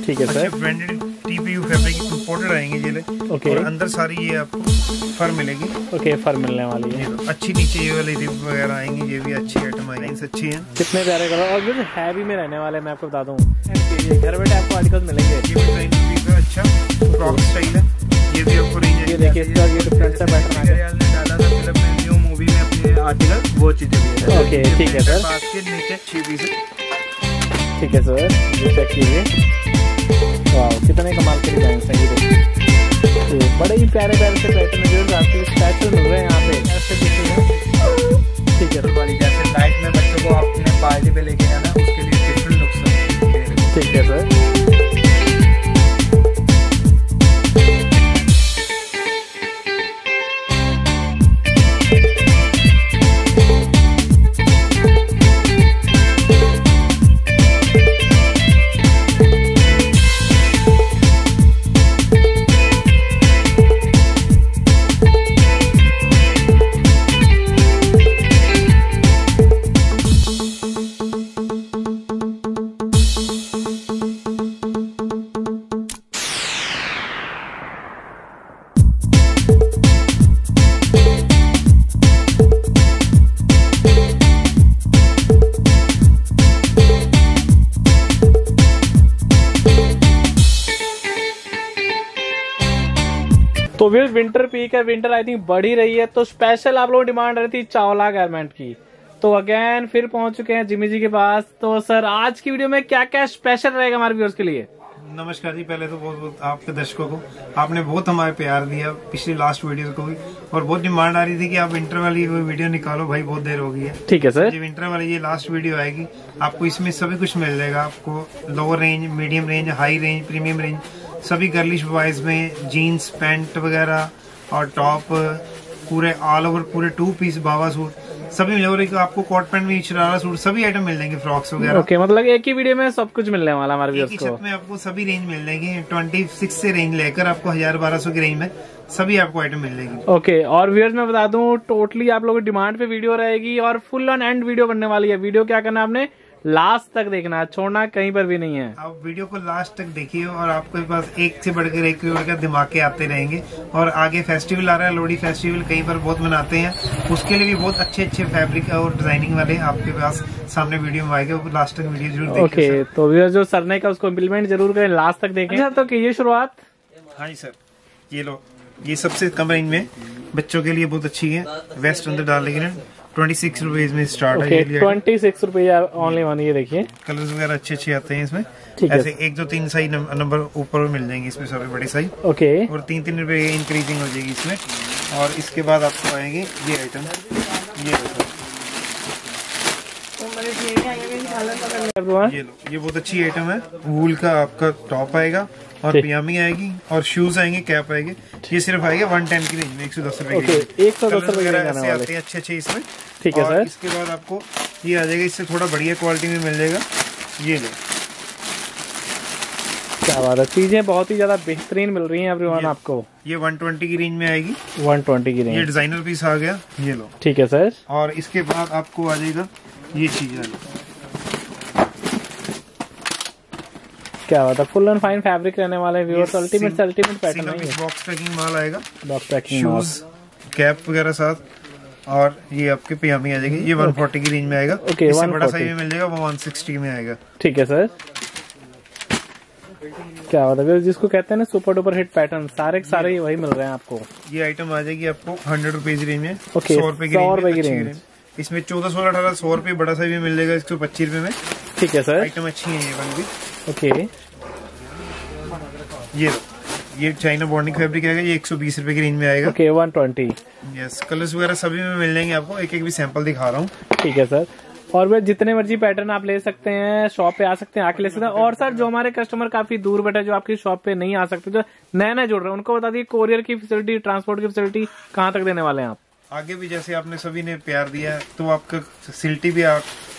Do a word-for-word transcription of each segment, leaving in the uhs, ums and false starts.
ठीक है sir. Branded TPU fabric imported आएंगे ये ले। ओके। और अंदर सारी ये आपको फर मिलेगी। ओके, फर मिलने वाली है। ये अच्छी नीचे ये वाली रिब वगैरह आएंगी, ये भी अच्छी आइटम आएंगी, अच्छी है। कितने प्यारे कलर और फिर हैवी में रहने वाले, मैं आपको बता दूं घर बैठे आपको आर्टिकल्स मिलेंगे। ये भी अच्छा फ्रॉक स्टाइल है, ये भी आपको रेंज है। ये देखिए इसका ये डिफरेंट सा पैटर्न आ गया। डाला था फिल्म में, न्यू मूवी में अपने आर्टिकल वो चीजें भी है। ओके ठीक है सर। बास्केट नीचे छह पीस है। ठीक है सर, ये चेक कीजिए। वाह, कितने कमाल के डिजाइन है ये देखिए। तो बड़े ही प्यारे प्यारे से पैटर्न जो आपको स्पेशल मिल रहे हैं यहाँ पे। ऐसे देखिए। ठीक है सर। जैसे नाइट में बच्चों को अपने पार्टी पे लेके जाना, उसके लिए डिफरेंट लुक्स है। ठीक है सर। तो फिर विंटर पीक है, विंटर आई थिंक बढ़ ही रही है, तो स्पेशल आप लोगों की डिमांड रही थी चावला गारमेंट की। तो अगेन फिर पहुंच चुके हैं जिमी जी के पास। तो सर आज की वीडियो में क्या क्या स्पेशल रहेगा हमारे व्यूअर्स के लिए? नमस्कार जी, पहले तो बहुत बहुत आपके दर्शकों को, आपने बहुत हमारे प्यार दिया पिछली लास्ट वीडियो को भी, और बहुत डिमांड आ रही थी कि आप विंटर वाली कोई वीडियो निकालो भाई, बहुत देर हो गई है। ठीक है सर। जी विंटर वाली ये लास्ट वीडियो आएगी, आपको इसमें सभी कुछ मिल जाएगा। आपको lower range, medium range, high range, premium range, सभी गर्लिश बॉयज में जीन्स पैंट वगैरह और टॉप, पूरे ऑल ओवर पूरे टू पीस बाबा सूट सभी मिलेगा। आपको कॉट पैंट में शरारा सूट सभी आइटम मिल जाएंगे, फ्रॉक्स वगैरह। ओके, मतलब एक ही वीडियो में सब कुछ मिलने वाला हमारे व्यूअर्स को। छत में आपको सभी रेंज मिल जाएगी, ट्वेंटी सिक्स से रेंज लेकर आपको हजार बारह सौ की रेंज में सभी आपको आइटम मिल जाएगी। ओके, और व्यूअर्स मैं बता दूं टोटली आप लोगों की डिमांड पे वीडियो रहेगी और फुल ऑन एंड वीडियो बनने वाली है। वीडियो क्या करना आपने लास्ट तक देखना, छोड़ना कहीं पर भी नहीं है। आप वीडियो को लास्ट तक देखिए और आपके पास एक से बढ़कर एक दिमाग के आते रहेंगे। और आगे फेस्टिवल आ रहा है, लोहड़ी फेस्टिवल कहीं पर बहुत मनाते हैं, उसके लिए भी बहुत अच्छे अच्छे फैब्रिक और डिजाइनिंग वाले आपके पास सामने वीडियो में आएगा, लास्ट तक वीडियो जरूर देखिए। ओके, तो व्यूअर्स जो सर ने का उसको इम्प्लीमेंट जरूर करें, लास्ट तक देखें। अच्छा, तो कीजिए शुरुआत। हाँ जी सर, ये लो, ये सबसे कम रेंज में बच्चों के लिए बहुत अच्छी है। वेस्ट अंदर डाल लेंगे ना, ट्वेंटी सिक्स रुपीज में स्टार्ट है। ट्वेंटी सिक्स रुपया ओनली वन। ये देखिए कलर्स वगैरह अच्छे अच्छे आते हैं इसमें। ठीक ऐसे है। एक दो तीन साइज नंबर ऊपर मिल जाएंगे इसमें, सारे बड़े साइज। ओके। और तीन तीन रुपए इंक्रीजिंग हो जाएगी इसमें। और इसके बाद आपको आएंगे ये आइटम, ये ये लो, ये बहुत अच्छी आइटम है। वूल का आपका टॉप आएगा और पजामी आएगी और शूज आएंगे, कैप आएगी। ये सिर्फ आएगा वन टेन की रेंज में, एक सौ दस रुपए की। एक सौ दस रुपए ऐसे आते हैं अच्छे अच्छे इसमें। ठीक है सर। इसके बाद आपको ये आ जाएगा, इससे थोड़ा बढ़िया क्वालिटी में मिल जाएगा। ये लो, क्या बात है, चीजें बहुत ही ज्यादा बेहतरीन मिल रही हैं एवरीवन आपको। ये वन ट्वेंटी की रेंज में आएगी, वन ट्वेंटी की रेंज। ये डिजाइनर पीस आ गया, ये लो। ठीक है सर। और इसके बाद आपको आ जाएगा ये चीज, क्या बात है, फुल एंड फाइन फैब्रिक रहने वाले व्यूअर्स। अल्टीमेट अल्टीमेट पैटर्न है। बॉक्स पैकिंग माल आएगा, बॉक्स पैकिंग, शूज, कैप वगैरह साथ। और ये आपके पजामी आ जाएगी, ये वन फोर्टी की रेंज में आएगा। ओके, इससे बड़ा साइज में मिल जाएगा, वो वन सिक्सटी में आएगा। ठीक है सर। क्या बात है, जिसको कहते हैं ना सुपर डुपर हिट पैटर्न, सारे सारे ही वही मिल रहे हैं आपको। ये आइटम आ जाएगी आपको हंड्रेड रुपीज रेंज में। ओके, सौ रुपए की रेंज। इसमें चौदह सोलह अठारह सौ रुपए बड़ा साइज में मिल जाएगा, एक सौ पच्चीस रुपए में। ठीक है सर। आइटम अच्छी है ये वन भी। ओके, ये ये चाइना बॉन्डिंग फैब्रिक आएगा, ये एक सौ बीस रुपए की रेंज में आएगा। Okay, one twenty. Yes, colours वगैरह सभी में मिल जाएंगे आपको, एक एक भी सैंपल दिखा रहा हूँ। ठीक है सर। और वे जितने मर्जी पैटर्न आप ले सकते हैं, शॉप पे आ सकते हैं, आके ले सकते हैं। और सर जो हमारे कस्टमर काफी दूर बैठे, जो आपकी शॉप पे नहीं आ सकते, जो नए नए जुड़ रहे हैं, उनको बता दिए कोरियर की फैसिलिटी, ट्रांसपोर्ट की फैसिलिटी कहाँ तक देने वाले हैं आप? आगे भी जैसे आपने सभी ने प्यार दिया, तो आपका फैसिलिटी भी आप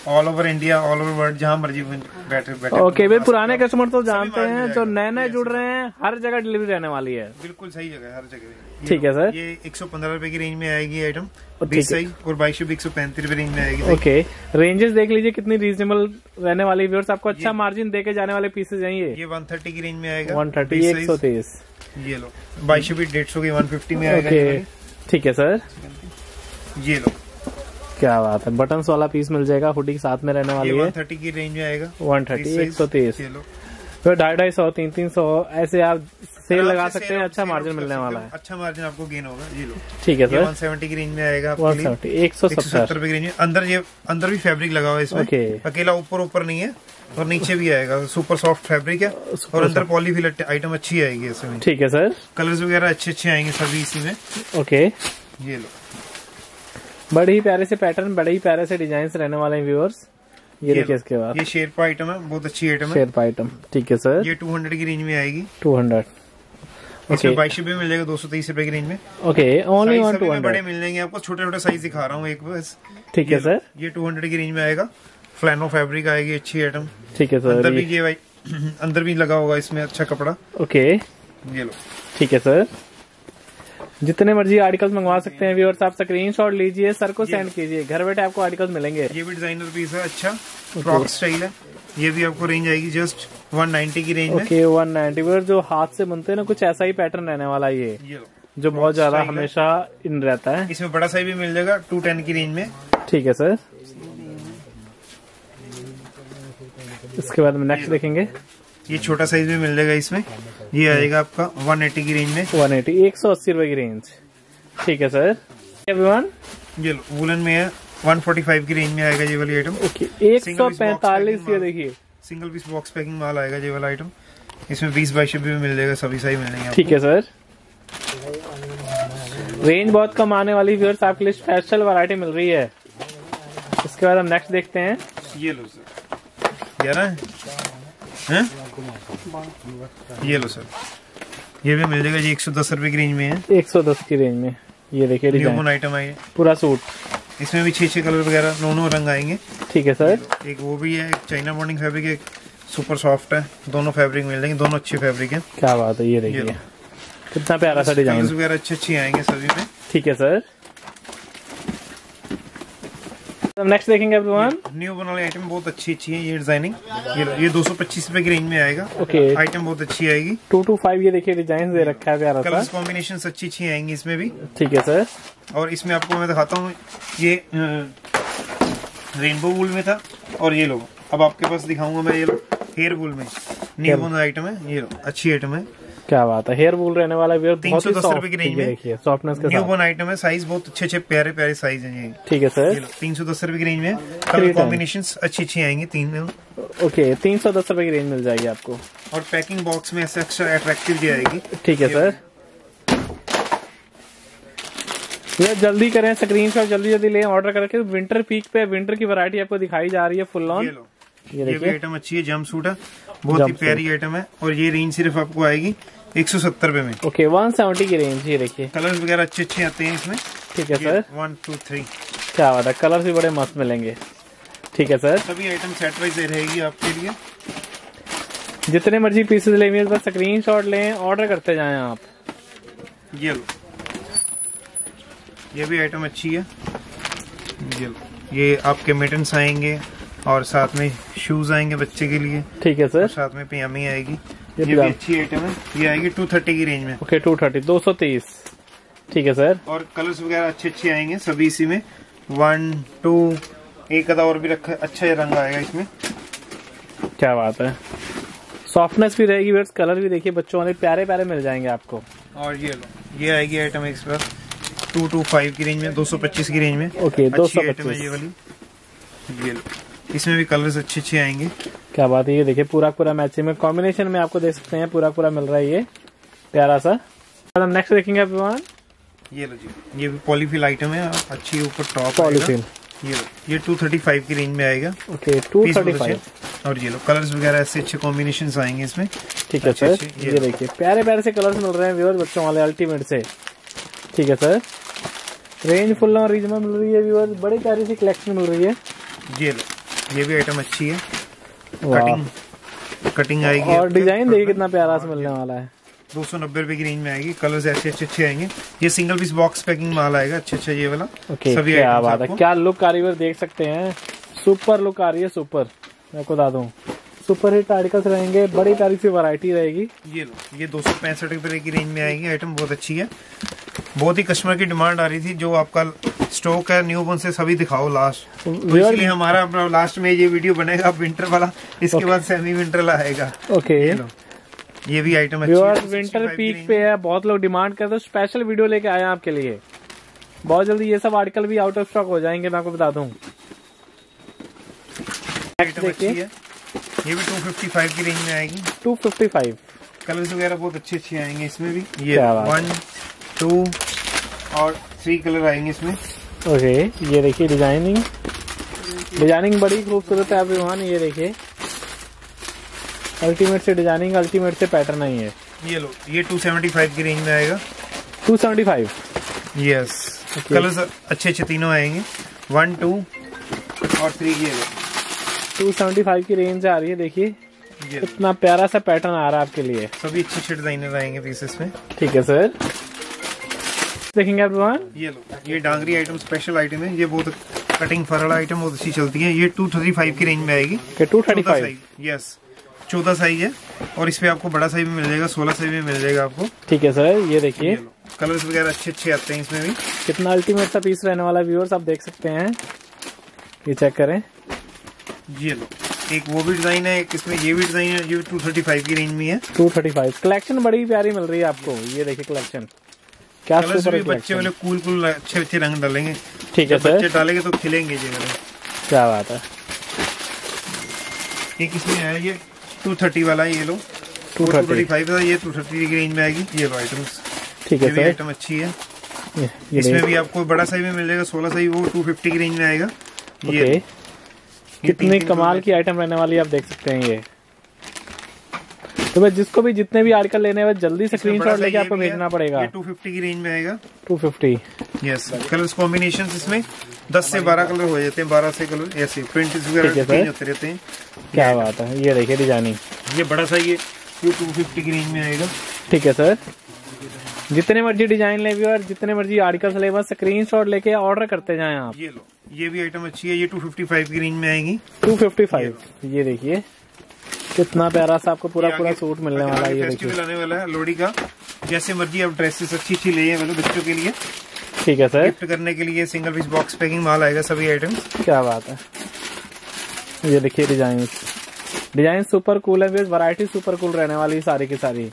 all over India, all over world, जहाँ मर्जी बैठे बैठे। ओके भाई, पुराने कस्टमर तो जानते हैं, जो नए नए जुड़ रहे हैं, हर जगह डिलीवरी रहने वाली है। बिल्कुल सही जगह है, हर जगह। ठीक है सर। ये एक सौ पंद्रह रुपए की रेंज में आएगी आइटम, बीस साइज, और बाईस एक सौ पैंतीस रुपए रेंज में आएगी। ओके, रेंजेस देख लीजिए कितनी रीजनेबल रहने वाली व्यूअर्स, आपको अच्छा मार्जिन देके जाने वाले पीसेज हैं ये। ये वन थर्टी की रेंज में आएगा, वन थर्टी एक सौ तीस। ये लो बाईस भी डेढ़ सौ की वन फिफ्टी में आएगा। ओके ठीक है सर। ये लो, क्या बात है, बटन्स वाला पीस मिल जाएगा, हुडी के साथ में रहने वाली है। वन थर्टी की रेंज में आएगा, वन थर्टी एक सौ तीस। तो ढाई ढाई सौ तीन तीन सौ ऐसे आप सेल लगा सकते हैं, अच्छा मार्जिन मिलने वाला है। अच्छा मार्जिन आपको गेन होगा। ये लो, ठीक है सर। वन सेवेंटी की रेंज में आएगा, वन सेवेंटी एक सौ सत्तर रुपए की रेंज में। अंदर ये अंदर भी फैब्रिक लगा हुआ है इसमें। ओके, अकेला ऊपर ऊपर नहीं है, और नीचे भी आएगा, सुपर सॉफ्ट फैब्रिक है, और अंदर पॉलीफिल आइटम अच्छी आएगी इसमें। ठीक है सर। कलर्स वगैरह अच्छे अच्छे आएंगे सभी इसी में। ओके, ये लो, बड़े ही प्यारे से पैटर्न, बड़े ही प्यारे से डिजाइन रहने वाले हैं व्यूअर्स। ये देखिए इसके बाद ये शेरपा आइटम है, बहुत अच्छी आइटम है। शेरपा आइटम, ठीक है सर। ये टू हंड्रेड की रेंज में आएगी, टू हंड्रेड। इसमें बाईस रुपए मिल जाएगा, दो सौ तेईस रुपए की रेंज में। Okay, only one two hundred. बड़े मिल जाएंगे आपको, छोटे छोटे साइज दिखा रहा हूँ एक बस। ठीक है सर। ये टू हंड्रेड की रेंज में आएगा, फ्लैनो फैब्रिक आएगी, अच्छी आइटम। ठीक है सर। अंदर भी ये भाई अंदर भी लगा होगा इसमें अच्छा कपड़ा। ओके, ये लो, ठीक है सर। जितने मर्जी आर्टिकल्स मंगवा सकते हैं व्यूअर्स, आप स्क्रीनशॉट लीजिए, सर को सेंड कीजिए, घर बैठे आपको आर्टिकल्स मिलेंगे। ये भी डिजाइनर पीस है, अच्छा फ्रॉक स्टाइल है। ये भी आपको रेंज आएगी जस्ट वन नाइन्टी की रेंज में। Okay, one ninety. व्यूअर्स जो हाथ से बनते हैं ना, कुछ ऐसा ही पैटर्न रहने वाला है ये, ये लो, जो बहुत ज्यादा हमेशा इन रहता है। इसमें बड़ा साइज भी मिल जाएगा, टू टेन की रेंज में। ठीक है सर। इसके बाद में नेक्स्ट देखेंगे, ये छोटा साइज भी मिल जाएगा इसमें। ये आएगा आपका वन एटी की रेंज में, वन एटी एक सौ अस्सी रुपए की रेंज। ठीक है सर। एवरीवन, ये लो, वुलन में है, वन फोर्टी फाइव की रेंज में आएगा ये वाली आइटम। ओके, एक सौ पैंतालीस। ये देखिए, सिंगल पीस बॉक्स पैकिंग माल आएगा ये वाला आइटम। इसमें बीस बाईस भी मिल जाएगा, सभी साइज मिलेंगे। ठीक है सर। रेंज बहुत कम आने वाली व्यूअर्स, आपके लिए स्पेशल वैरायटी मिल रही है। इसके बाद हम नेक्स्ट देखते हैं। ये लो सर, ग्यारह है, ये लो सर, ये भी मिल जाएगा जी, एक सौ दस रुपए की रेंज में है। एक सौ दस की रेंज में। ये देखिए डिजाइन आइटम आई है, पूरा सूट। इसमें भी छह छह कलर वगैरह दोनों रंग आएंगे। ठीक है सर। एक वो भी है, एक चाइना बॉन्डिंग फैब्रिक है, एक सुपर सॉफ्ट है, दोनों फैब्रिक मिल जाएंगे, दोनों अच्छे फैब्रिक है। क्या बात है, ये देखिए कितना प्यारा सा डिजाइन वगैरह अच्छे अच्छे आएंगे सभी में। ठीक है सर। नेक्स्ट देखेंगे एवरीवन, न्यू बना वाली आइटम बहुत अच्छी अच्छी है। ये डिजाइनिंग, ये ये दो सौ पच्चीस रुपए की रेंज में आएगा। ओके, आइटम बहुत अच्छी आएगी। टू टू फाइव ये देखिए डिजाइन दे रखा है प्यारा सा। कलर्स कॉम्बिनेशन अच्छी अच्छी आएंगी इसमें भी। ठीक है सर। और इसमें आपको मैं दिखाता हूँ, ये रेनबो वूल में था, और ये लो अब आपके पास दिखाऊंगा मैं, ये लो हेयर वूल में न्यू बना आइटम है। ये लो, अच्छी आइटम है। क्या बात है, हेयर वूल रहने वाला तीन सौ दस रुपए की रेंज में। देखिए सॉफ्टनेस के न्यू साथ बॉर्न आइटम है, साइज बहुत अच्छे अच्छे प्यारे प्यारे साइज है ये। ठीक है सर। तीन सौ दस रुपए की रेंज में, कलर कॉम्बिनेशन अच्छी अच्छी आएंगी तीन। ओके, तीन सौ दस रुपए की रेंज मिल जाएगी आपको, और पैकिंग बॉक्स में ऐसे एक्स्ट्रा अट्रैक्टिव भी आएगी। ठीक है सर। ये जल्दी करें, स्क्रीनशॉट जल्दी जल्दी लें, ऑर्डर करके। विंटर पीक पे विंटर की वैरायटी आपको दिखाई जा रही है फुल ऑन। ये देखिए आइटम अच्छी है, जंप सूट है, बहुत ही प्यारी आइटम है। और ये रेंज सिर्फ आपको आएगी एक सौ सत्तर रुपए में। ओके, वन सेवेंटी की रेंज। ये देखिए कलर्स वगैरह अच्छे अच्छे आते हैं इसमें। ठीक है सर। वन टू थ्री, क्या बात है, कलर्स भी बड़े मस्त मिलेंगे। ठीक है सर। सभी आइटम सेट वाइज रहेगी आपके लिए। जितने मर्जी पीसेस लेंगे बस स्क्रीन शॉट लें, ऑर्डर करते जाएं आप। ये लो, ये भी आइटम अच्छी है। ये लो, ये आपके मिटन्स आएंगे, और साथ में शूज आएंगे बच्चे के लिए। ठीक है सर। साथ में पजामी आएगी। ये, ये भी अच्छी आइटम है, ये आएगी टू थर्टी की रेंज में। ओके, टू थर्टी दो सौ तीस। ठीक है सर। और कलर्स वगैरह अच्छे अच्छे आएंगे सभी इसी में। वन टू एक आधा और भी रखा है, अच्छा रंग आएगा इसमें। क्या बात है, सॉफ्टनेस भी रहेगी, बस कलर भी देखिए बच्चों वाले प्यारे प्यारे मिल जाएंगे आपको। और ये लो, ये आएगी आइटम इस बार टू टू फाइव की रेंज में, दो सौ पच्चीस की रेंज में। ओके, दो सौ पच्चीस ये वाली। ये लो, इसमें भी कलर्स अच्छे अच्छे आएंगे। क्या बात है, ये देखिए पूरा पूरा मैचिंग में कॉम्बिनेशन में आपको देख सकते हैं, पूरा पूरा मिल रहा है ये प्यारा सा। हम नेक्स्ट देखेंगे एवरीवन, ये लो जी, ये भी पॉलीफिल आइटम है, अच्छी ऊपर टॉप पॉलीफिल। ये लो, ये टू थर्टी फाइव की रेंज में आएगा। Okay, two thirty five. और ये लो, कलर्स वगैरह ऐसे अच्छे कॉम्बिनेशन आएंगे इसमें। ठीक है सर। ये देखिए प्यारे प्यारे से कलर्स मिल रहे हैं व्यूअर्स बच्चों वाले अल्टीमेट से। ठीक है सर। रेंज फुल और रीजनेबल मिल रही है व्यूअर्स, बड़ी प्यारी सी कलेक्शन मिल रही है। ये लो, ये भी आइटम अच्छी है, कटिंग कटिंग आएगी। और डिजाइन देखिए कितना प्यारा सा मिलने वाला है। दो सौ नब्बे रुपए की रेंज में आएगी। कलर्स ऐसे अच्छे अच्छे आएंगे। ये सिंगल पीस बॉक्स पैकिंग माल आएगा, अच्छा अच्छा ये वाला। ओके, सभी क्या बात है, क्या लुक कारीगर देख सकते हैं, सुपर लुक आ रही है, सुपर। मैं आपको बता दूं सुपर हिट आर्टिकल्स रहेंगे, बड़ी प्यारी सी वैरायटी रहेगी। ये लो, ये दो सौ पैंसठ रुपए की रेंज में आएगी। आइटम बहुत अच्छी है, बहुत ही कस्टमर की डिमांड आ रही थी। जो आपका स्टॉक है न्यू बॉर्न से सभी दिखाओ लास्ट, तो इसलिए हमारा लास्ट में ये वीडियो बनेगा विंटर वाला, इसके बाद सेमी विंटर आएगा। ओके, ये भी आइटम अच्छी है, विंटर पीक पे है, बहुत लोग डिमांड करते हैं, स्पेशल वीडियो लेके आए हैं आपके लिए। बहुत जल्दी ये सब आर्टिकल भी आउट ऑफ स्टॉक हो जाएंगे, मैं आपको बता दूं। आइटम अच्छी है, ये भी टू फिफ्टी फाइव की रेंज में आएगी। टू फिफ्टी फाइव कलर्स वगैरह बहुत अच्छे अच्छे आएंगे इसमें भी। ये वन टू और थ्री कलर आएंगे इसमें। ओके, ये देखिए डिजाइनिंग डिजाइनिंग बड़ी खूबसूरत है एवरीवन। ये देखिए अल्टीमेट से डिजाइनिंग, अल्टीमेट से पैटर्न है ये। ये लो, ये टू सेवेंटी फाइव की रेंज में आएगा। Two seventy five yes. Colours अच्छे अच्छे तीनों आएंगे, वन टू और थ्री। ये लो, टू सेवेंटी फाइव की रेंज आ रही है। देखिए कितना प्यारा सा पैटर्न आ रहा है आपके लिए। सभी अच्छे अच्छे डिजाइनर आएंगे पीसेस में। ठीक है सर, देखेंगे एवरीवन। ये लो, ये डांगरी आइटम स्पेशल आइटम है, ये बहुत कटिंग फरड़ा आइटम बहुत अच्छी चलती है। ये टू थर्टी फाइव की रेंज में आएगी। टू थर्टी फाइव यस, चौदह साइज है और इस पे आपको बड़ा साइज भी मिल जाएगा, सोलह साइज भी मिल जाएगा आपको। ठीक है सर, ये देखिए कलर्स वगैरह अच्छे अच्छे आते हैं इसमें भी। कितना अल्टीमेट सा पीस रहने वाला व्यूअर्स, आप देख सकते हैं, ये चेक करें। ये लो, एक वो भी डिजाइन है, एक इसमें ये भी डिजाइन है, ये टू थर्टी फाइव की रेंज में है। टू थर्टी फाइव कलेक्शन बड़ी प्यारी मिल रही है आपको। ये देखिए कलेक्शन, क्या कलर्स भी बच्चे वाले कूल कूल अच्छे अच्छे रंग डालेंगे। ठीक है सर, बच्चे डालेंगे तो खिलेंगे ये वाले। क्या बात है। एक इसमें है ये टू थर्टी वाला, ये लो टू थर्टी फाइव था, ये टू थर्टी की रेंज में आएगी। ये लो आइटम्स, ठीक है सर, आइटम अच्छी है। ये, ये इसमें भी आपको बड़ा साइज में मिल जाएगा, सोलह साइज, वो टू फिफ्टी की रेंज में आएगा। ये कितनी कमाल की आइटम रहने वाली है, आप देख सकते हैं। ये तो भाई जिसको भी जितने भी आर्टिकल लेने हैं जल्दी से स्क्रीनशॉट लेके आपको भेजना पड़ेगा। ये टू फिफ्टी की रेंज में आएगा। Two fifty yes. Colours combination इसमें दस से बारह कलर हो जाते हैं, बारह से कलर ऐसे प्रिंट वगैरह चेंज होते रहते हैं। क्या बात है, ये देखिए डिजाइनिंग, ये बड़ा सा ये टू फिफ्टी की रेंज में आएगा। ठीक है सर, जितने मर्जी डिजाइन ले और जितने मर्जी आर्टिकल्स ले, बस स्क्रीनशॉट लेके ऑर्डर करते जाएं आप। ये लो, ये भी आइटम अच्छी है, ये टू फिफ्टी फाइव की रेंज में आएगी। Two fifty five. ये देखिए कितना प्यारा सा आपको पूरा पूरा सूट मिलने वाला है। ये फेस्टिवल आने वाला है लोहड़ी का, जैसे मर्जी आप ड्रेसेस अच्छी अच्छी ले मतलब बच्चों के लिए। ठीक है सर, गिफ्ट करने के लिए सिंगल पीस बॉक्स पैकिंग माल आएगा सभी आइटम्स। क्या बात है। ये देखिए डिजाइन डिजाइन सुपर कूल है, वैरायटी सुपर कूल रहने वाली सारी की सारी।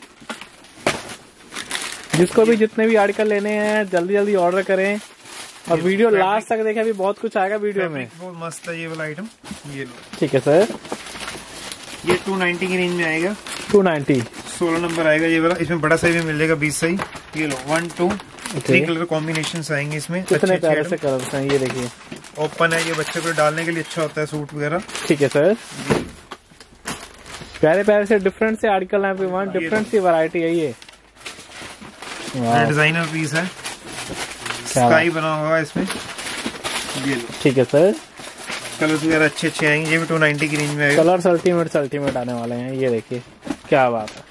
जिसको भी जितने भी आर्टिकल लेने हैं जल्दी जल्दी ऑर्डर करें और वीडियो लास्ट तक देखें, अभी बहुत कुछ आएगा वीडियो में। बहुत मस्त है ये वाला आइटम। ये लो, ठीक है सर, ये टू नाइन्टी की रेंज में आएगा। टू नाइन्टी सोलह नंबर आएगा ये वाला। इसमें बड़ा साइज में मिल जाएगा, बीस साइज। ये लो, one two three colour combination आएंगे इसमें। कितने प्यारे से कलर्स हैं। ये देखिए ओपन है, ये बच्चों को डालने के लिए अच्छा होता है सूट वगैरह। ठीक है सर, प्यारे प्यारे से डिफरेंट से आर्टिकल है, डिफरेंट सी वैरायटी है। ये डिजाइनर पीस है, स्काई बना हुआ है इसमें। ये लो, ठीक है सर, कलर्स वगैरह अच्छे अच्छे आएंगे। ये भी टू नाइन्टी की रेंज में आएगा। कलर्स अल्टीमेट अल्टीमेट आने वाले हैं। ये देखिए क्या बात है।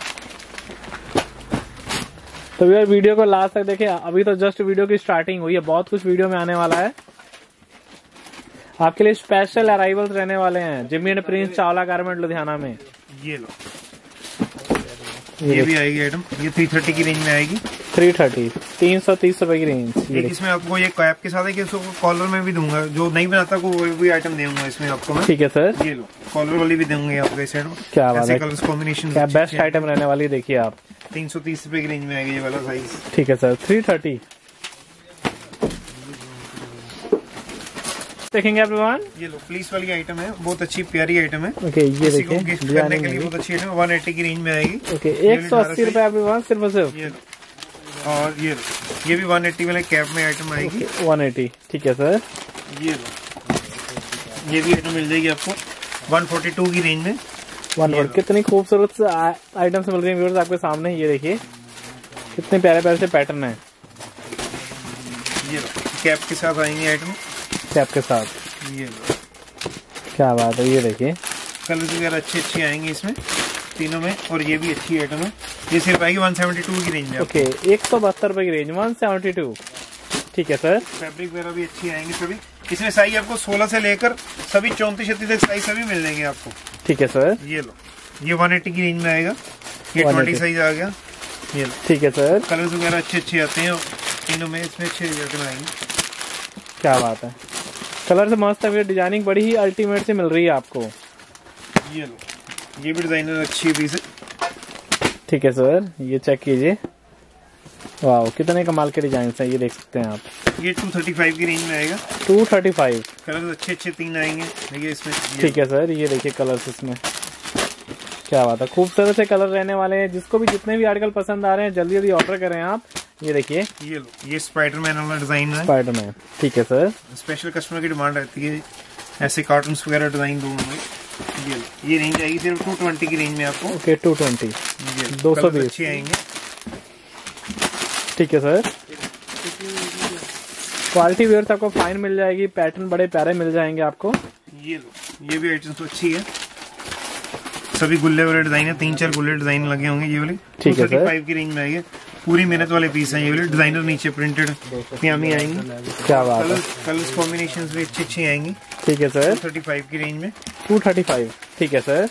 तो यार वीडियो को लास्ट तक देखिए, अभी तो जस्ट वीडियो की स्टार्टिंग हुई है, बहुत कुछ वीडियो में आने वाला है। आपके लिए स्पेशल अराइवल्स रहने वाले हैं Jimmy and Prince Chawla garment Ludhiana में। ये लो, ये, ये भी आएगी आइटम, ये थ्री थर्टी की रेंज में आएगी। थ्री थर्टी तीन सौ तीस रुपए की रेंज। एक इसमें आपको ये कैप के साथ है कि कॉलर में भी दूंगा, जो नहीं बनाता को वो भी आइटम दूंगा इसमें आपको मैं। ठीक है सर, ये लो, कॉलर वाली भी दूंगे आपको इस साइड में। क्या बात है, कलर्स कॉम्बिनेशन क्या बेस्ट आइटम रहने वाली। देखिए आप, तीन सौ तीस रुपए की रेंज में आएगी ये वाला साइज। ठीक है सर, थ्री थर्टी देखेंगे एवरीवन। ये लो, फ्लीस वाली आइटम है, बहुत अच्छी प्यारी आइटम है। ओके, ये देखिए गिफ्ट करने के लिए बहुत अच्छी आइटम है, वन एट्टी की रेंज में आएगी। ओके, एक सौ अस्सी रुपए एवरीवन सिर्फ सिर्फ। ये और ये ये भी वन एट्टी वाले कैप में आइटम आएगी। One eighty. ठीक है सर, ये लो, ये भी आइटम मिल जाएगी आपको वन फोर्टी टू की रेंज में। वन फोर्टी कितनी खूबसूरत आइटम्स मिल रही है व्यूअर्स आपके सामने। ये देखिए कितने प्यारे प्यारे से पैटर्न है। ये लो, कैप के साथ आएंगे आइटम, कैप के साथ। ये लो, क्या बात है, ये देखिए कलर वगैरह अच्छे अच्छे आएंगे इसमें तीनों में, और ये भी अच्छी आइटम है। ये सिर्फ आएगी वन सेवेंटी टू की रेंज में। ओके, एक सौ बहत्तर रुपए की रेंज, वन सेवेंटी टू। ठीक है सर। फैब्रिक वगैरह भी अच्छी आएंगे सभी। इसमें साइज आपको सोलह से लेकर सभी चौंतीस छत्तीस तक साइज सभी मिल जाएंगे आपको। ठीक है सर। ये लो, ये वन एट्टी की रेंज में आएगा। ये ट्वेंटी साइज आ गया। ये लो। ठीक है सर। कलर्स वगैरह अच्छे अच्छे आते हैं तीनों में, इसमें अच्छे रिजल्ट में आएंगे। क्या बात है, कलर से मस्त है, डिजाइनिंग बड़ी ही अल्टीमेट से मिल रही है आपको। ये लो, ये भी डिजाइनर अच्छी पीस है। ठीक है सर, ये चेक कीजिए, वाह कितने कमाल के डिजाइन हैं, ये देख सकते हैं आप। ये टू थर्टी फाइव की रेंज में आएगा। To thirty five. कलर अच्छे अच्छे तीन आएंगे देखिए इसमें। ठीक है सर, ये देखिए कलर्स इसमें, क्या बात है, खूबसूरत से कलर रहने वाले हैं। जिसको भी जितने भी आर्टिकल पसंद आ रहे हैं जल्दी जल्दी ऑर्डर करें आप। ये देखिए, ये लो, ये स्पाइडरमैन वाला डिजाइन है। स्पाइडरमैन। ठीक है सर। स्पेशल कस्टमर की डिमांड रहती है ऐसे कार्टून्स वगैरह डिजाइन दोनों में। ये लो, ये रेंज आएगी सिर्फ टू ट्वेंटी की रेंज में आपको। ओके, टू ट्वेंटी, दो सौ बीस अच्छे आएंगे। ठीक है सर। क्वालिटी वेयर आपको फाइन मिल जाएगी, पैटर्न बड़े प्यारे मिल जाएंगे आपको। ये लो, ये भी आइटम तो अच्छी है, सभी गुल्ले वाले डिजाइन है, तीन चार गुल्ले डिजाइन लगे होंगे ये वाले। ठीक है सर। फाइव की रेंज में आएगी, पूरी मेहनत वाले पीस हैं ये वाले। डिजाइनर नीचे प्रिंटेड पजामी आएंगी। क्या बात है, कलर्स कॉम्बिनेशन भी अच्छी अच्छी आएंगी। ठीक है सर। थर्टी फाइव की रेंज में, टू थर्टी फाइव। ठीक है सर।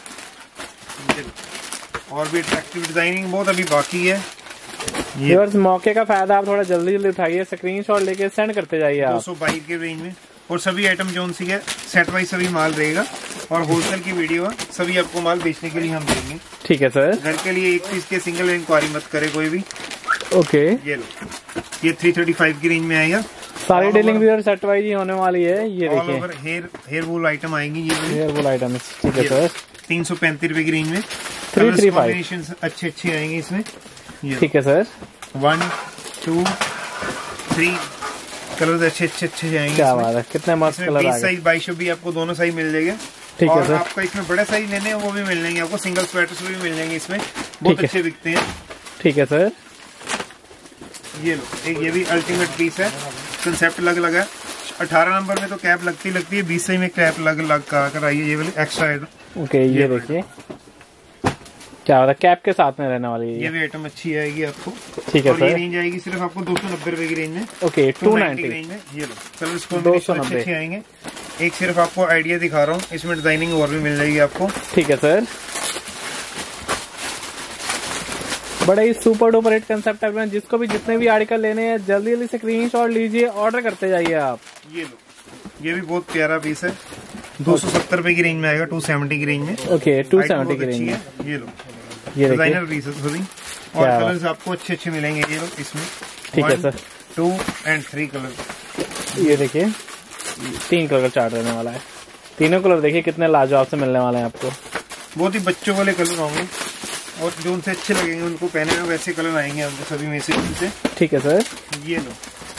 और भी अट्रैक्टिव डिजाइनिंग बहुत अभी बाकी है। ये मौके का फायदा आप थोड़ा जल्दी जल्दी उठाइए, स्क्रीनशॉट लेके सेंड करते जाइए आप। दो सौ बाईस के रेंज में, और सभी आइटम जोन सी है सेट वाइज सभी माल रहेगा, और होलसेल की वीडियो है, सभी आपको माल बेचने के लिए हम देंगे। ठीक है सर। घर के लिए एक पीस के सिंगल इंक्वायरी मत करे कोई भी। ओके, ये लो, ये थ्री थर्टी फाइव की रेंज में आएगा। सारी डीलिंग भी सेट वाइज ही होने वाली है। ये देखिए, हेयर हेयर वूल आइटम आएंगी ये हेयर वूल आइटम। ठीक है सर। तीन सौ पैंतीस रुपए की रेंज में। थ्री थ्री फाइव अच्छे अच्छे आएंगे इसमें। ठीक है sir. One two three colour अच्छे अच्छे अच्छे जाएंगे। क्या बात है, कितने मस्त कलर आ गए। साइज बाईस भी आपको दोनों साइज मिल जाएगा। ठीक है सर। आपका इसमें बड़े साइज लेने हैं वो भी मिल जाएंगे आपको, सिंगल स्वेटर्स भी मिल जाएंगे इसमें, बहुत अच्छे बिकते हैं। ठीक है सर। ये लो, एक ये भी अल्टीमेट पीस है, कंसेप्ट अलग लगा। अठारह नंबर में तो कैप लगती लगती है, बीस सही में कैप लग लग कर आई है ये वाली एक्स्ट्रा आइटम। ओके, ये देखिए क्या होता है, कैप के साथ में रहने वाली है। ये भी आइटम अच्छी आएगी आपको। ठीक है और सर। ये रेंज आएगी सिर्फ आपको दो सौ नब्बे रुपए की रेंज में। ओके, टू नाइनटी रेंज में। ये लो, कलर्स कॉम्बिनेशन अच्छे आएंगे। एक सिर्फ आपको आइडिया दिखा रहा हूँ, इसमें डिजाइनिंग और भी मिल जाएगी आपको। ठीक है सर। बड़ा ही सुपर डुपर हिट कंसेप्ट है। जिसको भी जितने भी आर्टिकल लेने हैं जल्दी जल्दी स्क्रीनशॉट लीजिए, ऑर्डर करते जाइए आप। ये लो, ये भी बहुत प्यारा पीस है, दो सौ सत्तर रुपए की रेंज में आएगा, टू सेवेंटी की रेंज में। ओके, टू सेवेंटी की रेंज में। ये लो, ये डिजाइनर पीस है सभी, और कलर्स आपको अच्छे अच्छे मिलेंगे ये लो इसमें। ठीक है sir. Two and three colour. ये देखिए, तीन कलर का चार्ट रहने वाला है। तीनों कलर देखिए कितने लाजवाब से मिलने वाले हैं आपको। बहुत ही बच्चों वाले कलर होंगे, और जो उनसे अच्छे लगेंगे उनको पहने में वैसे कलर आएंगे हमको सभी में से। ठीक है सर। ये लो,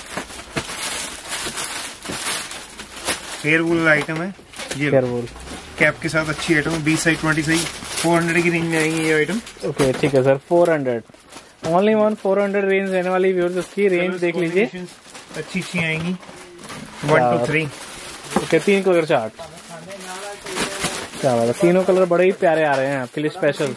हेयर वूल आइटम है। ये हेयर वूल कैप के साथ अच्छी आइटम है, बीस size twenty size, four hundred की रेंज में आएंगे ये आइटम। ओके, ठीक है sir. Four hundred, only one four hundred range रहने वाली व्यूअर्स, उसकी रेंज देख लीजिए, अच्छी अच्छी आएंगी। One two three. ओके, तीन कलर चार्ट। क्या बात है, तीनों कलर बड़े ही प्यारे आ रहे हैं आपके लिए स्पेशल।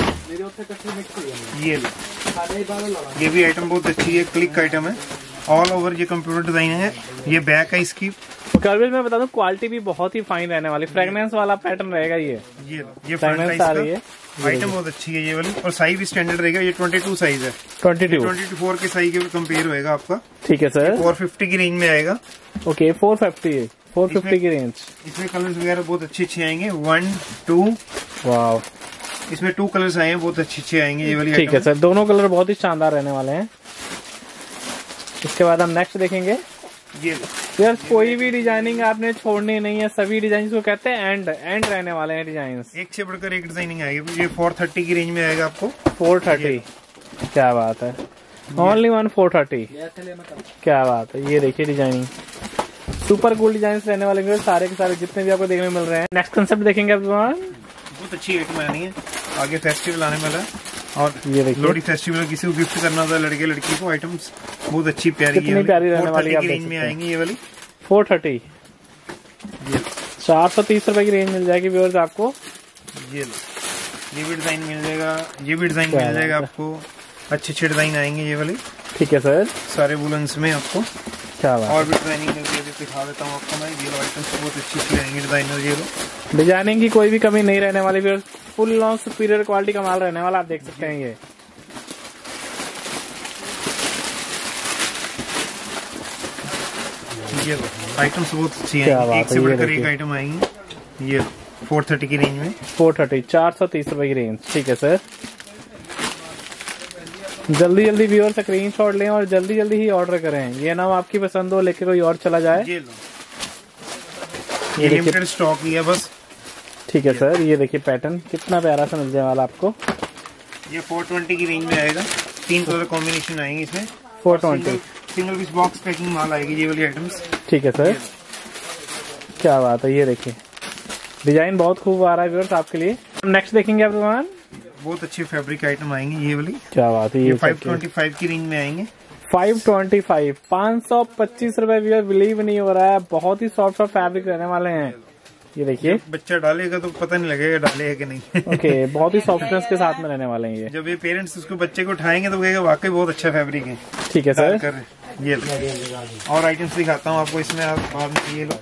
ये लो, ये भी आइटम बहुत अच्छी है, क्लिक आइटम है, ऑल ओवर ये कंप्यूटर डिजाइन है। ये बैक है इसकी। कलर मैं बता दूं, क्वालिटी भी बहुत ही फाइन रहने वाली, फ्रेगनेंस वाला पैटर्न रहेगा ये। ये ये फ्रेगनेंस आ रही है, आइटम बहुत अच्छी है ये वाली, और साइज भी स्टैंडर्ड रहेगा। ये ट्वेंटी टू साइज है, ट्वेंटी टू ट्वेंटी फोर के साइज के कंपेयर होएगा आपका। ठीक है सर। फोर फिफ्टी की रेंज में आएगा। Okay, four fifty four fifty की रेंज। इसमें कलर्स वगैरह बहुत अच्छे अच्छे आएंगे, वन टू। वाह, इसमें टू कलर्स आए हैं, बहुत अच्छे अच्छे आएंगे ये वाली। ठीक है सर, दोनों कलर बहुत ही शानदार रहने वाले हैं। इसके बाद हम नेक्स्ट देखेंगे। ये यार, कोई भी डिजाइनिंग आपने छोड़नी नहीं है, सभी डिजाइन को कहते हैं एंड एंड रहने वाले हैं डिजाइन। एक से बढ़कर एक डिजाइनिंग आएगी। ये फोर थर्टी की रेंज में आएगा आपको। फोर थर्टी, क्या बात है, ओनली वन फोर थर्टी। क्या बात है, ये देखिए डिजाइनिंग, सुपर कूल डिजाइन रहने वाले सारे के सारे जितने भी आपको देखने मिल रहे हैं। नेक्स्ट कंसेप्ट देखेंगे आप। बहुत अच्छी आइटम आनी है, आगे फेस्टिवल आने वाला है, और ये देखिए लोहड़ी फेस्टिवल किसी को गिफ्ट करना होता है लड़के लड़की को, आइटम्स बहुत अच्छी प्यारी कितनी प्यारी रहने वाली है, रेंज में आएंगी ये वाली। Four thirty. चार सौ तीस रुपए की रेंज मिल जाएगी व्यूअर्स आपको। ये लो, ये भी डिजाइन मिल जाएगा, ये भी डिजाइन मिल जाएगा आपको। अच्छे अच्छे डिजाइन आएंगे ये वाले। ठीक है सर, सारे वुलन्स में आपको क्या बात। और भी डिजाइनिंग मिलती है, दिखा देता हूँ आपको मैं। ये लो आइटम्स बहुत अच्छी अच्छी आएंगे डिजाइनर। ये लो, डिजाइनिंग की कोई भी कमी नहीं रहने वाली viewers, full long superior quality का माल रहने वाला, आप देख सकते हैं। ये ये लो आइटम्स बहुत अच्छी आएंगी, एक से बढ़कर एक आइटम आएंगी। ये फोर थर्टी की रेंज में, फोर थर्टी चार सौ तीस रुपए की रेंज। ठीक है सर, जल्दी जल्दी व्यूअर स्क्रीन शॉट लें और जल्दी जल्दी ही ऑर्डर करें। ये नाम आपकी पसंद हो, लेके कोई और चला जाए। ये लो, ये लिमिटेड स्टॉक ही है बस। ठीक है सर, ये देखिए पैटर्न कितना प्यारा सा मिल जाए वाला आपको। ये फोर ट्वेंटी की रेंज में आएगा, तीन कलर कॉम्बिनेशन आएंगे इसमें। Four twenty single piece box packing माल आएगी ये वाली आइटम्स। ठीक है सर, क्या बात है। ये देखिए डिजाइन बहुत खूब आ रहा है व्यूअर्स आपके लिए। नेक्स्ट देखेंगे आप दुकान, बहुत अच्छी फैब्रिक आइटम आएंगी ये वाली। क्या बात है। ये फाइव ट्वेंटी फाइव की रेंज में आएंगे। फाइव ट्वेंटी फाइव पाँच सौ पच्चीस रुपए व्यूअर, बिलीव नहीं हो रहा है, बहुत ही सॉफ्ट सॉफ्ट फैब्रिक रहने वाले हैं। ये देखिए बच्चा डालेगा तो पता नहीं लगेगा डाले है कि नहीं। ओके, बहुत ही सॉफ्टनेस के साथ में रहने वाले हैं ये। जब ये पेरेंट्स उसको बच्चे को उठाएंगे तो कहेगा वाकई बहुत अच्छा फैब्रिक है। ठीक है सर, ये लो और आइटम्स दिखाता हूँ आपको इसमें। आप बाद में ये लो,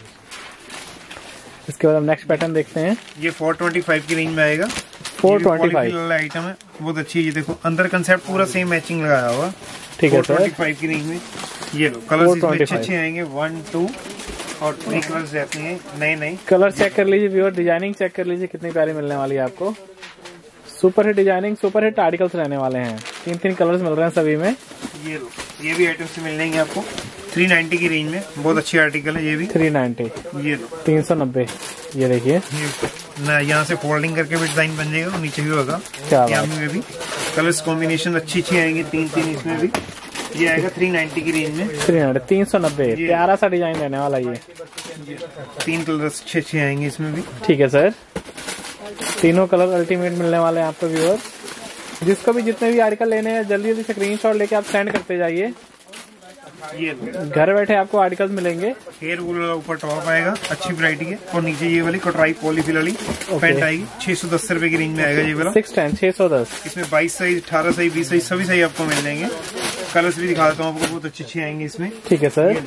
इसके बाद हम नेक्स्ट पैटर्न देखते हैं। ये फोर ट्वेंटी फाइव की रेंज में आएगा। फोर ट्वेंटी फाइव आइटम है, बहुत अच्छी है। ये देखो अंदर कंसेप्ट पूरा सेम मैचिंग लगाया हुआ। ठीक है सर, फाइव की रेंज में। ये लो कलर्स इसमें अच्छे अच्छे आएंगे, वन टू और थ्री कलर्स रहते हैं नए नए। कलर चेक कर लीजिए व्यूअर, डिजाइनिंग चेक कर लीजिए कितनी प्यारी मिलने वाली है आपको। Super hit designing, super hit articles रहने वाले हैं। तीन तीन कलर्स मिल रहे हैं सभी में। ये लो, ये भी आइटम्स मिल जाएंगे आपको थ्री नाइन्टी की रेंज में। बहुत अच्छी आर्टिकल है ये भी। थ्री नाइन्टी, ये लो तीन सौ नब्बे। ये देखिए ना, यहाँ से फोल्डिंग करके भी डिजाइन बन जाएगा और नीचे भी होगा। क्या यहाँ में भी कलर्स कॉम्बिनेशन अच्छी अच्छी आएंगी, तीन तीन इसमें भी। ये आएगा थ्री नाइन्टी की रेंज में। थ्री हंड्रेड तीन सौ नब्बे, प्यारा सा डिजाइन रहने वाला ये। तीन कलर्स अच्छे अच्छे आएंगे इसमें भी। ठीक है सर, तीनों कलर अल्टीमेट मिलने वाले हैं आपको व्यूअर। जिसको भी जितने भी आर्टिकल लेने हैं जल्दी जल्दी स्क्रीनशॉट लेके आप सेंड करते जाइए। ये घर बैठे आपको आर्टिकल्स मिलेंगे। हेयर वूल ऊपर टॉप आएगा, अच्छी वैरायटी है। और नीचे ये वाली कटराई पॉलीफिल वाली पैंट आएगी, छह सौ दस रुपए की रेंज में आएगा ये वाला। सिक्स टेन छह सौ दस। इसमें बाईस साइज, अठारह साइज, बीस साइज सभी साइज आपको मिल जाएंगे। कलर्स भी दिखा देता हूँ आपको, बहुत अच्छे अच्छे आएंगे इसमें। ठीक है सर,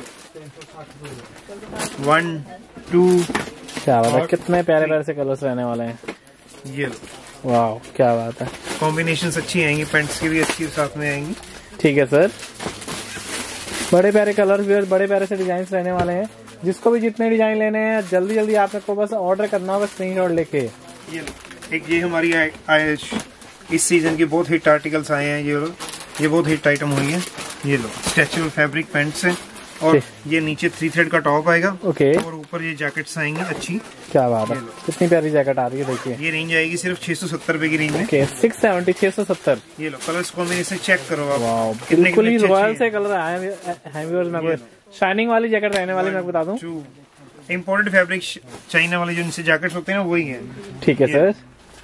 वन टू, क्या बात है, कितने प्यारे प्यारे से कलर्स रहने वाले हैं। ये लो, वाह क्या बात है। कॉम्बिनेशन अच्छी आएंगी, पेंट्स की भी अच्छी साथ में आएंगी। ठीक है सर, बड़े प्यारे कलर, बड़े प्यारे से डिजाइन रहने वाले हैं। जिसको भी जितने डिजाइन लेने हैं जल्दी जल्दी आपको बस ऑर्डर करना होगा स्क्रीनशॉट लेके। ये लो, एक ये हमारी आ, आ, इस सीजन की बहुत हिट आर्टिकल्स आए हैं। ये लो, ये बहुत हिट आइटम हुई है। ये लो स्ट्रेचेबल फैब्रिक पैंट्स है और ये नीचे थ्री थ्रेड का टॉप आएगा। ओके, और ऊपर ये जैकेट्स आएंगी अच्छी। क्या बात है, कितनी प्यारी जैकेट आ रही है देखिए। ये रेंज आएगी सिर्फ छह सौ सत्तर रुपए की रेंज में। ओके, सिक्स सेवेंटी छह सौ सत्तर। ये लो कलर्स कॉम्बिनेशन चेक करो आप। वाओ, बिल्कुल ही रॉयल से कलर आए हैं व्यूअर्स। मैं शाइनिंग वाली जैकेट रहने वाली, मैं बता दूं। इम्पोर्टेड फैब्रिक चाइना वाले जो इनसे जैकेट्स होते हैं ना, वही है। ठीक है सर,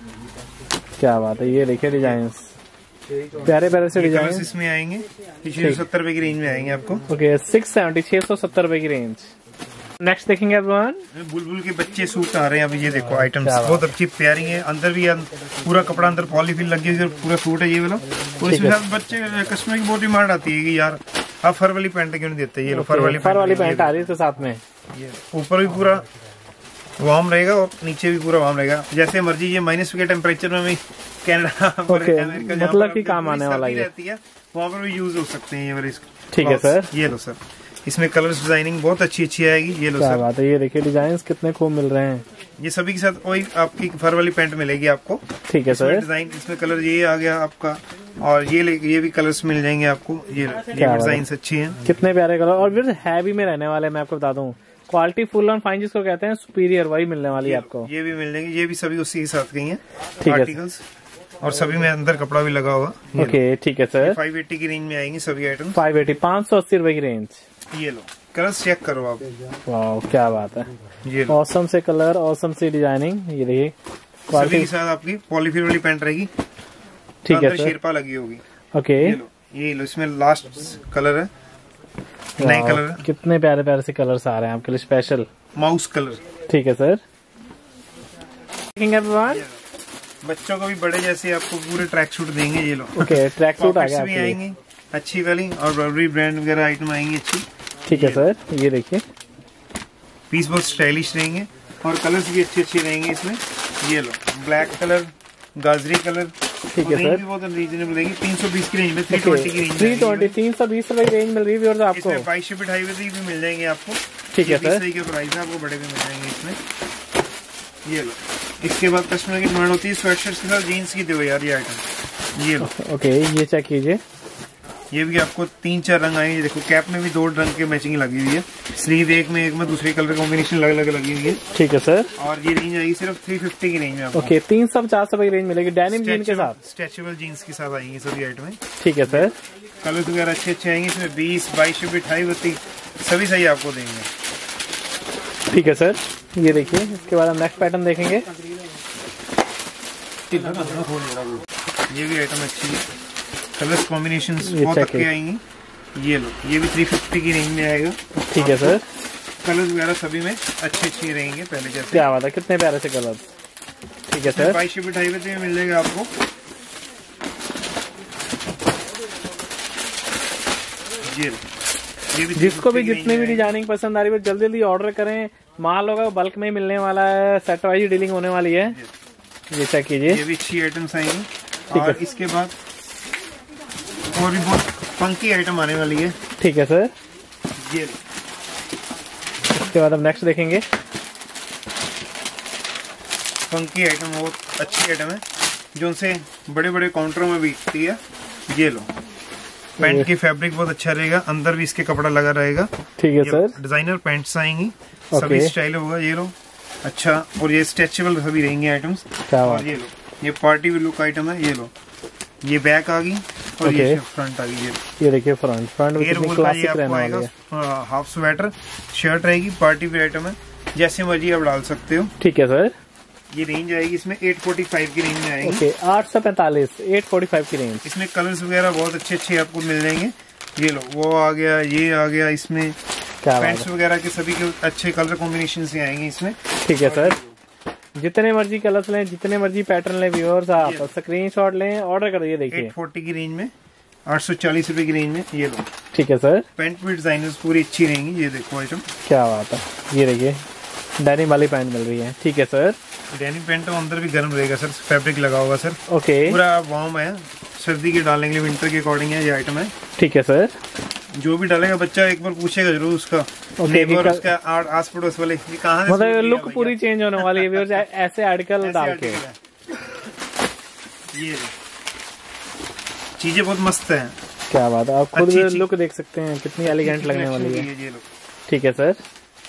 क्या बात है। ये देखिए डिजाइन, प्यारे प्यारे से डिजाइन इसमें आएंगे, छह सौ सत्तर रुपए की रेंज में आएंगे आपको। ओके, सिक्स सेवेंटी छह सौ सत्तर रुपए की रेंज। नेक्स्ट देखेंगे एवरीवन, बुलबुल के बच्चे सूट आ रहे हैं अभी। ये देखो आइटम्स बहुत अच्छी प्यारी है। अंदर भी पूरा कपड़ा अंदर पॉलीफिल लगी हुई, पूरा सूट है ये वाला। और इसमें साथ बच्चे कस्टमर की बहुत डिमांड आती है कि यार आप फर वाली पैंट क्यों नहीं देते। ये लो फर वाली फर वाली पैंट आ रही है तो साथ में ऊपर भी पूरा वार्म रहेगा और नीचे भी पूरा वार्म रहेगा, जैसे मर्जी। ये माइनस के टेम्परेचर में भी कनाडा अमेरिका मतलब की काम आने वाला है, वहाँ पर भी यूज हो सकते हैं ये वाले। ठीक है सर, ये लो सर, इसमें कलर्स डिजाइनिंग बहुत अच्छी अच्छी आएगी। ये लो क्या सर, बात है। ये देखिए डिजाइन कितने खूब मिल रहे हैं। ये सभी के साथ वही आपकी फर वाली पैंट मिलेगी आपको। ठीक है सर, डिजाइन इसमें कलर ये आ गया आपका, और ये ये भी कलर्स मिल जाएंगे आपको। ये डिजाइन अच्छी है, कितने प्यारे कलर। और फिर हैवी में रहने वाले, मैं आपको बता दूं क्वालिटी फुल ऑन फाइन जिसको कहते हैं, सुपीरियर वही मिलने वाली है आपको। ये भी मिल जाएंगे, ये भी सभी उसी के साथ गई है आर्टिकल्स, और सभी में अंदर कपड़ा भी लगा हुआ। ओके ठीक है सर, फाइव एट्टी की रेंज में आएंगी सभी आइटम। फाइव एटी पाँच सौ अस्सी रुपए की रेंज। ये लो कलर्स चेक करो आप। वाह क्या बात है, ये ऑसम से कलर, ऑसम से डिजाइनिंग। ये देखिए क्वालिटी के साथ आपकी पॉलीफिल वाली पैंट रहेगी। ठीक है सर, शेरपा लगी होगी। ओके, ये लो, ये लो इसमें लास्ट कलर है, नए कलर। कितने प्यारे प्यारे से कलर्स आ रहे हैं आपके लिए स्पेशल। माउस कलर, ठीक है सर। एवरीवन, बच्चों को भी बड़े जैसे आपको पूरे ट्रैक सूट देंगे। ये लो ओके, ट्रैक सूट आ गया भी आएंगे अच्छी वाली, और बर्बरी ब्रांड वगैरह आइटम आएंगी अच्छी। ठीक है सर, ये देखिए पीस बहुत स्टाइलिश रहेंगे और कलर्स भी अच्छे अच्छे रहेंगे इसमें। ये लो ब्लैक कलर, गाजरी कलर। ठीक है सर, बहुत रीजनेबल रहेगी, तीन सौ बीस की रेंज में, तीन सौ बीस की रेंज में, थ्री ट्वेंटी तीन सौ बीस रुपए की रेंज मिल रही है और आपको बाईस शिफ्ट हाईवे भी मिल जाएंगे आपको। ठीक है सर, के प्राइस है, आपको बड़े भी मिल जाएंगे इसमें। ये लो, इसके बाद कस्टमर की डिमांड होती है स्वेटशर्ट के साथ जीन्स की दो यार ये आइटम। ये लो ओके, ये चेक कीजिए, ये भी आपको तीन चार रंग आएंगे। देखो कैप में भी दो रंग की मैचिंग लगी हुई है, स्लीव एक में एक में दूसरी कलर कॉम्बिनेशन अलग अलग लगी हुई है। ठीक है सर, और ये रेंज आएगी सिर्फ थ्री फिफ्टी की रेंज में आपको। ओके, तीन सौ पचास रुपए की रेंज मिलेगी डेनिम जीन के साथ, स्ट्रेचेबल जीन्स के साथ आएंगे सभी आइटम। ठीक है सर, कलर्स वगैरह अच्छे अच्छे आएंगे इसमें, बीस बाईस अठाई बत्तीस सभी सही आपको देंगे। ठीक है सर, ये देखिए, इसके बाद हम नेक्स्ट पैटर्न देखेंगे। ये भी आइटम अच्छी है, कलर्स कॉम्बिनेशन बहुत अच्छे आएंगी। ये लो, ये भी थ्री फिफ्टी की रेंज में आएगा। ठीक है सर, कलर्स वगैरह सभी में अच्छे अच्छे रहेंगे पहले जैसे। क्या बात है, कितने प्यारे से कलर। ठीक है सर, बाईस अठाई में मिल जाएगा आपको। ये ये भी जिसको भी जितनी भी डिजाइनिंग पसंद आ रही है जल्दी जल्दी ऑर्डर करें, माल होगा बल्क में मिलने वाला है, सेट वाइज डीलिंग होने वाली है। ये चेक कीजिए, ये भी अच्छी आइटम्स आएंगी। और इसके बाद और भी बहुत फंकी आइटम आने वाली है। ठीक है सर, ये इसके बाद हम नेक्स्ट देखेंगे। फंकी आइटम बहुत अच्छी आइटम है जो उनसे बड़े बड़े काउंटरों में बिकती है। ये लो, पैंट की फैब्रिक बहुत अच्छा रहेगा, अंदर भी इसके कपड़ा लगा रहेगा। ठीक है सर, डिजाइनर पैंट्स आएंगी, सभी स्टाइल होगा। ये लो अच्छा, और ये स्ट्रेचेबल सभी रहेंगे आइटम्स। और ये लो, ये पार्टी लुक आइटम है। ये लो, ये बैक आ गई और okay. ये फ्रंट आ गई। ये ये देखिए फ्रंट फ्रंट में क्लासिक रहने वाली है। हाफ स्वेटर शर्ट रहेगी, पार्टी वेयर आइटम है, जैसे मर्जी आप डाल सकते हो। ठीक है सर, ये रेंज आएगी इसमें आठ सौ पैंतालीस की रेंज में आएगी। ओके, आठ सौ पैंतालीस, आठ सौ पैंतालीस की रेंज। इसमें कलर्स वगैरह बहुत अच्छे अच्छे आपको मिल जाएंगे। ये लो, वो आ गया, ये आ गया, इसमें पैंट्स वगैरह के सभी के अच्छे कलर कॉम्बिनेशन से आएंगे इसमें। ठीक है सर, जितने मर्जी कलर्स लें, जितने मर्जी पैटर्न लें, व्यूअर्स आप स्क्रीनशॉट लें, ऑर्डर कर दिए। देखिए आठ सौ चालीस की रेंज में, आठ सौ चालीस रुपए की रेंज में। ये लो, ठीक है सर, पैंट भी डिजाइनर्स पूरी अच्छी रहेंगी। ये देखो आइटम, क्या बात है, ये देखिए डेनिम वाली पैंट मिल रही है। ठीक है सर, डेनिम पैंट तो अंदर भी गर्म रहेगा सर, फैब्रिक लगा होगा सर। ओके, पूरा वार्म है, सर्दी के डालने के लिए विंटर के अकॉर्डिंग है ये आइटम है। ठीक है सर, जो भी डालेगा बच्चा एक बार पूछेगा जरूर उसका नेबर, उसका आस पड़ोस वाले कहाँ, मतलब लुक पूरी चेंज होने वाली है ऐसे आर्टिकल डाल के। ये चीजें बहुत मस्त है, क्या बात है, आप खुद लुक देख सकते हैं कितनी एलिगेंट लगने वाली है। ठीक है सर,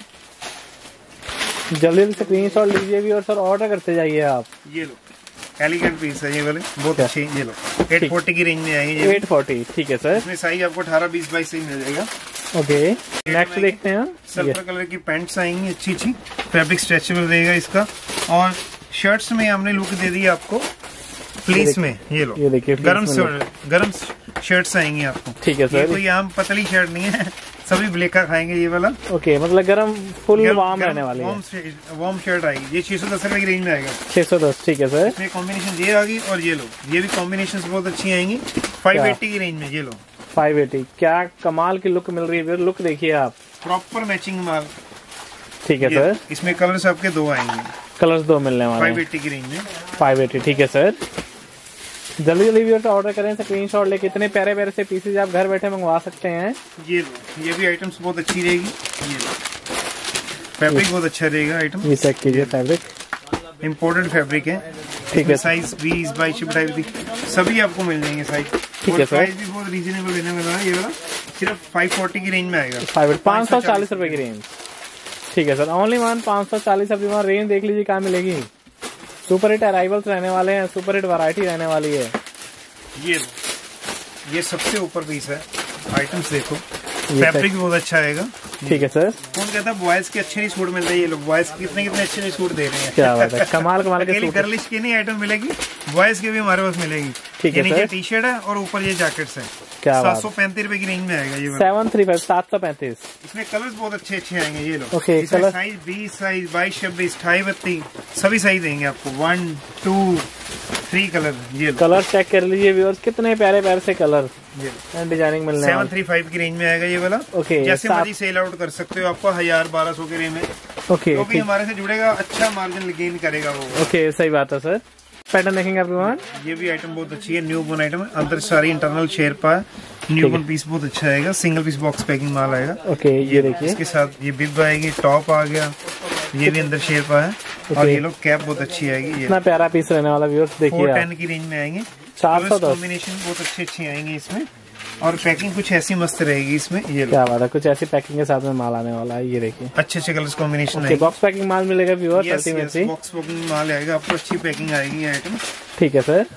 जल्दी जल्दी स्क्रीनशॉट लीजिए भी और सर ऑर्डर करते जाइए आप। ये लो, एलिगेंट पीस है ये वाले, बहुत अच्छे। ये लो, आठ सौ चालीस की रेंज में आएंगे। आठ सौ चालीस, ठीक है सर, इसमें साइज आपको अठारह बीस बाईस से ही मिल जाएगा। ओके, नेक्स्ट देखते हैं। सिल्वर कलर की पैंट्स आएंगी अच्छी अच्छी, फैब्रिक स्ट्रेचेबल रहेगा इसका। और शर्ट्स में हमने लुक दे दी आपको फ्लीस में। ये लो, ये देखिए गरम गरम शर्ट्स आएंगी आपको। ठीक है सर, कोई आम पतली शर्ट नहीं है, सभी ब्लेका खाएंगे ये वाला। ओके, मतलब गरम फुल वार्म रहने वाली है। वार्म शर्ट आएगी, ये छह सौ दस रुपए की रेंज में आएगा। छह सौ दस, ठीक है सर, इसमें कॉम्बिनेशन ये आ गई। और ये लो, ये भी कॉम्बिनेशन बहुत अच्छी आएंगी, पाँच सौ अस्सी की रेंज में। ये लो, पाँच सौ अस्सी, क्या कमाल की लुक मिल रही है, लुक देखिए आप, प्रॉपर मैचिंग माल। ठीक है सर, इसमें कलर्स आपके दो आएंगे, कलर्स दो मिलने वाले हैं पाँच सौ अस्सी की रेंज में। पाँच सौ अस्सी, ठीक है सर, जल्दी जल्दी भी ऑर्डर करें, स्क्रीनशॉट लेके इतने प्यारे प्यारे से पीसेज आप घर बैठे मंगवा सकते हैं। ये लो, ये भी आइटम्स बहुत अच्छी रहेगी। ये लो, फैब्रिक बहुत अच्छा रहेगा आइटम। ये चेक कीजिए, फैब्रिक इम्पोर्टेड फैब्रिक है। ठीक है, साइज बीस बाईस सभी आपको मिल जाएंगे साइज। ठीक है सर, प्राइस भी बहुत रीजनेबल देने वाला है। ये वाला सिर्फ पाँच सौ चालीस की रेंज में आएगा, पाँच सौ चालीस रुपए की रेंज। ठीक है सर, ओनली वन पाँच सौ चालीस। अभी वहाँ रेंज देख लीजिए कहाँ मिलेगी। सुपर हिट अराइवल्स रहने वाले हैं, सुपर हिट वैरायटी रहने वाली है। ये ये सबसे ऊपर पीस है, आइटम्स देखो, फैब्रिक भी बहुत अच्छा आएगा। ठीक है सर, कौन कहता है बॉयज के अच्छे नहीं सूट मिल रहे हैं, ये लोग बॉयज कितने कितने अच्छे नहीं सूट दे रहे हैं। क्या बात है, कमाल कमाल के सूट। गर्लिश की नहीं आइटम मिलेगी, बॉयज के भी हमारे पास मिलेगी। ठीक है, नीचे टी शर्ट है और ऊपर ये जैकेट्स है। क्या सात सौ पैंतीस रुपए की रेंज में आएगा ये सेवन थ्री फाइव सात सौ पैंतीस। इसमें कलर्स बहुत अच्छे अच्छे आएंगे ये लो। ओके कलर साइज बीस साइज बाईस छब्बीस अठाई बत्तीस सभी साइज देंगे आपको। वन टू थ्री कलर ये कलर चेक कर लीजिए व्यूअर्स, कितने प्यारे प्यारे से कलर एंड डिजाइनिंग मिलने सेवन थ्री फाइव की रेंज में आएगा ये वाला। ओके जैसे मर्जी सेल आउट कर सकते हो आपको हजार बारह सौ के रेंज में। ओके जो भी हमारे से जुड़ेगा अच्छा मार्जिन गेन करेगा वो। ओके सही बात है सर। पैटर्न देखेंगे एवरीवन, ये भी आइटम बहुत अच्छी है, न्यू बोर्न आइटम है, अंदर सारी इंटरनल शेरपा है। न्यू बोर्न पीस बहुत अच्छा आएगा, सिंगल पीस बॉक्स पैकिंग माल आएगा। ओके ये देखिए इसके साथ ये बिब आएगी, टॉप आ गया, ये भी अंदर शेरपा है और ये लोग कैप बहुत अच्छी आएगी। ये इतना प्यारा पीस रहने वाला व्यूअर्स देखिए, फोर टेन की रेंज में आएंगे। चार सौ दस कॉम्बिनेशन बहुत अच्छी अच्छी आएंगी इसमें और पैकिंग कुछ ऐसी मस्त रहेगी इसमें। ये क्या बात है, कुछ ऐसी पैकिंग के साथ में माल आने वाला है। ये देखिए अच्छे अच्छे कलर्स कॉम्बिनेशन है, बॉक्स पैकिंग माल मिलेगा व्यूअर्स अल्टीमेटली। बॉक्स पैकिंग माल आएगा आपको, अच्छी पैकिंग आएगी आइटम। ठीक है सर।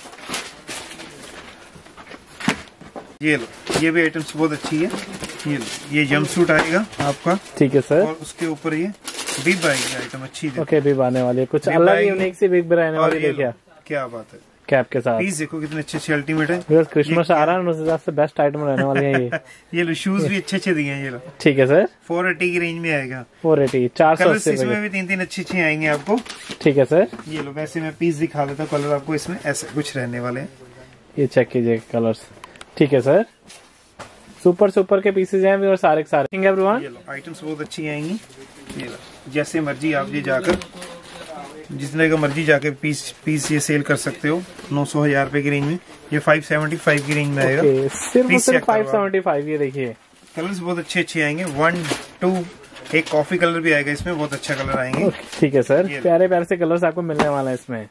ये लो, ये भी आइटम्स बहुत अच्छी है। ये लो, ये जंप सूट आएगा आपका। ठीक है सर। और उसके ऊपर ये बिब आएगी आइटम अच्छी। ओके बिब आने वाली है, कुछ अलग यूनिक सी बिब रहने वाली है। क्या क्या बात है, कैप के साथ पीस देखो कितने अच्छे अच्छे अल्टीमेट है। क्रिसमस आ रहा है, उस हिसाब से बेस्ट आइटम रहने वाली है ये। ये लो शूज भी अच्छे अच्छे दिए हैं। ये लो ठीक है सर, फोर एटी की रेंज में आएगा। फोर एटी चार सौ अस्सी इसमें भी तीन तीन अच्छे अच्छे आएंगे आपको। ठीक है सर। ये लो वैसे मैं पीस दिखा देता हूँ, कलर आपको इसमें ऐसे कुछ रहने वाले हैं। ये चेक कीजिए कलर्स। ठीक है सर, सुपर सुपर के पीसेज हैं और सारे के सारे। एवरीवन ये लो आइटम्स बहुत अच्छी आएंगी। ये लो जैसे मर्जी आप ये जाकर जितने का मर्जी जाके पीस पीस ये सेल कर सकते हो। नौ सौ हजार रुपए की रेंज में, ये फाइव सेवेंटी फाइव की रेंज में आएगा। okay, सिर्फ सिर्फ फाइव सेवेंटी फाइव। ये देखिए कलर्स बहुत अच्छे अच्छे आएंगे। वन टू एक कॉफी कलर भी आएगा इसमें, बहुत अच्छा कलर आएंगे। ठीक है सर, प्यारे प्यारे से कलर्स आपको मिलने वाला है इसमें।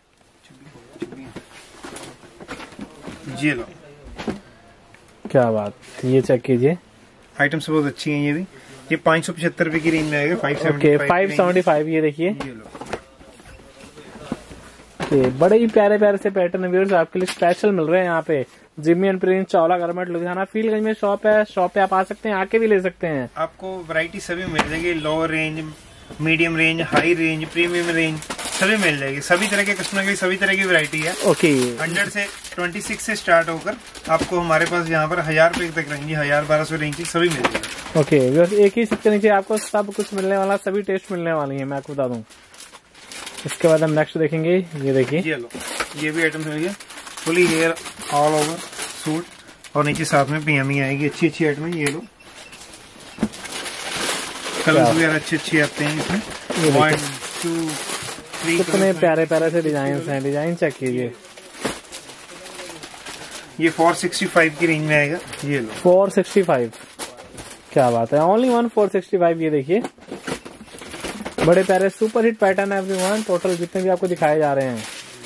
ये लो क्या बात, ये चेक कीजिए आइटम्स बहुत अच्छी हैं। ये भी ये पाँच सौ पचहत्तर रुपए की रेंज में आएगा। फाइव सेवेंटी फाइव ये देखिए। बड़े ही प्यारे प्यारे से पैटर्न व्यूअर्स आपके लिए स्पेशल मिल रहे हैं यहाँ पे। Jimmy and Prince Chawla garment Ludhiana Fieldganj में शॉप है। शॉप पे आप आ सकते हैं, आके भी ले सकते हैं। आपको वैरायटी सभी मिल जाएगी, lower range, medium range, high range, premium range सभी मिल जाएगी। सभी तरह के कस्टमर की सभी तरह की वैरायटी है। ओके हंड्रेड से ट्वेंटी सिक्स से स्टार्ट होकर आपको हमारे पास यहाँ पर हजार रुपए तक रहेंगी, हजार बारह सौ रेंज की सभी मिल जाएगी। ओके एक ही सबके नीचे आपको सब कुछ मिलने वाला, सभी टेस्ट मिलने वाली है, मैं आपको बता दूं। इसके बाद हम नेक्स्ट देखेंगे। ये देखिए ये लो, ये भी आइटम मिल गया, fully hair all over suit और नीचे साथ में पीएमई आएगी। अच्छी अच्छी आइटम है। ये लो कलर्स वगैरह अच्छे अच्छे आते हैं इसमें। वन टू थ्री कितने प्यारे प्यारे से डिजाइन हैं, डिजाइन चेक कीजिए। ये फोर सिक्सटी फाइव की रेंज में आएगा। ये लो फोर सिक्सटी फाइव, क्या बात है, only one four sixty five. ये देखिए बड़े प्यारे सुपर हिट पैटर्न है एवरीवन, टोटल जितने भी आपको दिखाए जा रहे हैं।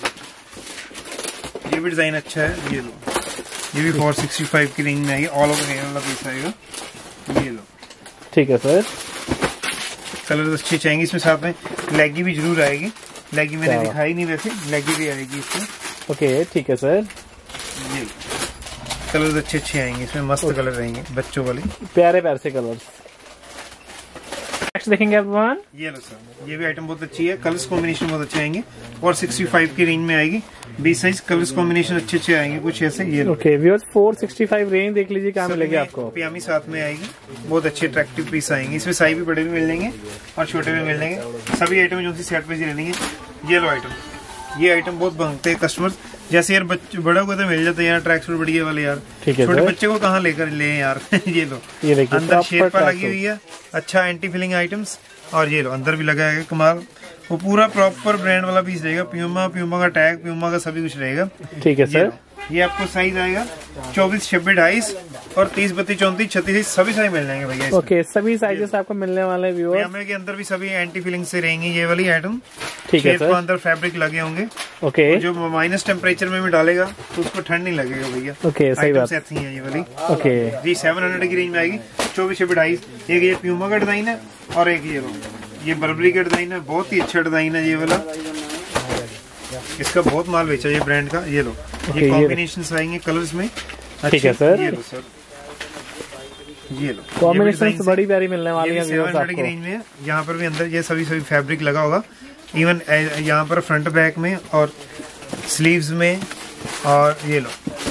ये भी डिजाइन अच्छा है। ये लो ये भी फोर सिक्सटी फाइव की रेंज में आएगी, ऑल ओवर हेयर वाला पीस आएगा। ये लो ठीक है सर, कलर अच्छे चाहेंगे इसमें। साथ में लेगी भी जरूर आएगी, लेगी मैंने दिखाई नहीं, वैसे लेगी भी आएगी इसमें। ओके ठीक है सर, ये कलर अच्छे अच्छे आएंगे इसमें, मस्त कलर रहेंगे बच्चों वाले, प्यारे प्यारे से कलर्स। नेक्स्ट देखेंगे एवरीवन। ये लो सर, ये भी आइटम बहुत अच्छी है, कलर्स कॉम्बिनेशन बहुत अच्छे आएंगे और सिक्सटी फाइव की रेंज में आएगी। बीस साइज कलर्स कॉम्बिनेशन अच्छे अच्छे आएंगे कुछ ऐसे। ये okay viewers four sixty five range देख लीजिए क्या मिलेगी आपको। पजामी साथ में आएगी, बहुत अच्छे अट्रैक्टिव पीस आएंगे इसमें। साइज भी बड़े भी मिल जाएंगे और छोटे भी मिल जाएंगे, सभी आइटम जो सी सेट पे ही रहेंगे। ये लो आइटम, ये आइटम बहुत भागते हैं कस्टमर, जैसे यार बच्चे बड़ा को तो मिल जाता है यार ट्रैक सूट बढ़िया वाले यार, छोटे बच्चे को कहाँ लेकर ले यार। ये लो ये देखिए अंदर शेरपा लगी हुई है, अच्छा एंटी फिलिंग आइटम्स। और ये लो अंदर भी लगा है कमाल, वो पूरा प्रॉपर ब्रांड वाला पीस रहेगा। प्यूमा प्यूमा का टैग, प्यूमा का सभी कुछ रहेगा। ठीक है सर, ये आपको साइज आएगा चौबीस छब्बीस ढाईस और तीस बत्तीस चौंतीस छत्तीस सभी साइज मिल जाएंगे भैया। ओके सभी साइजेस आपको मिलने वाले हैं व्यूअर्स। पजामे के अंदर भी सभी एंटी फिलिंग से रहेंगी ये वाली आइटम। ठीक है सर, अंदर फैब्रिक लगे होंगे। ओके जो माइनस टेम्परेचर में भी डालेगा तो उसको ठंड नहीं लगेगा भैया। ओके सही बात है ये वाली। ओके जी सेवन हंड्रेड की रेंज में आएगी, चौबीस छब्बीस ढाईस। एक ये प्यूमा का डिजाइन है और एक ये ये बर्बरी का डिजाइन है, बहुत ही अच्छा डिजाइन है ये वाला। इसका बहुत माल बेचा ये ब्रांड का। ये लो ये कॉम्बिनेशन आएंगे कलर्स में। ठीक है सर, ये लो सर, ये लो कॉम्बिनेशन बड़ी प्यारी मिलने वाली है सेवन हंड्रेड की रेंज में। यहाँ पर भी अंदर ये सभी सभी फैब्रिक लगा होगा, इवन यहाँ पर फ्रंट बैक में और स्लीव्स में। और ये लो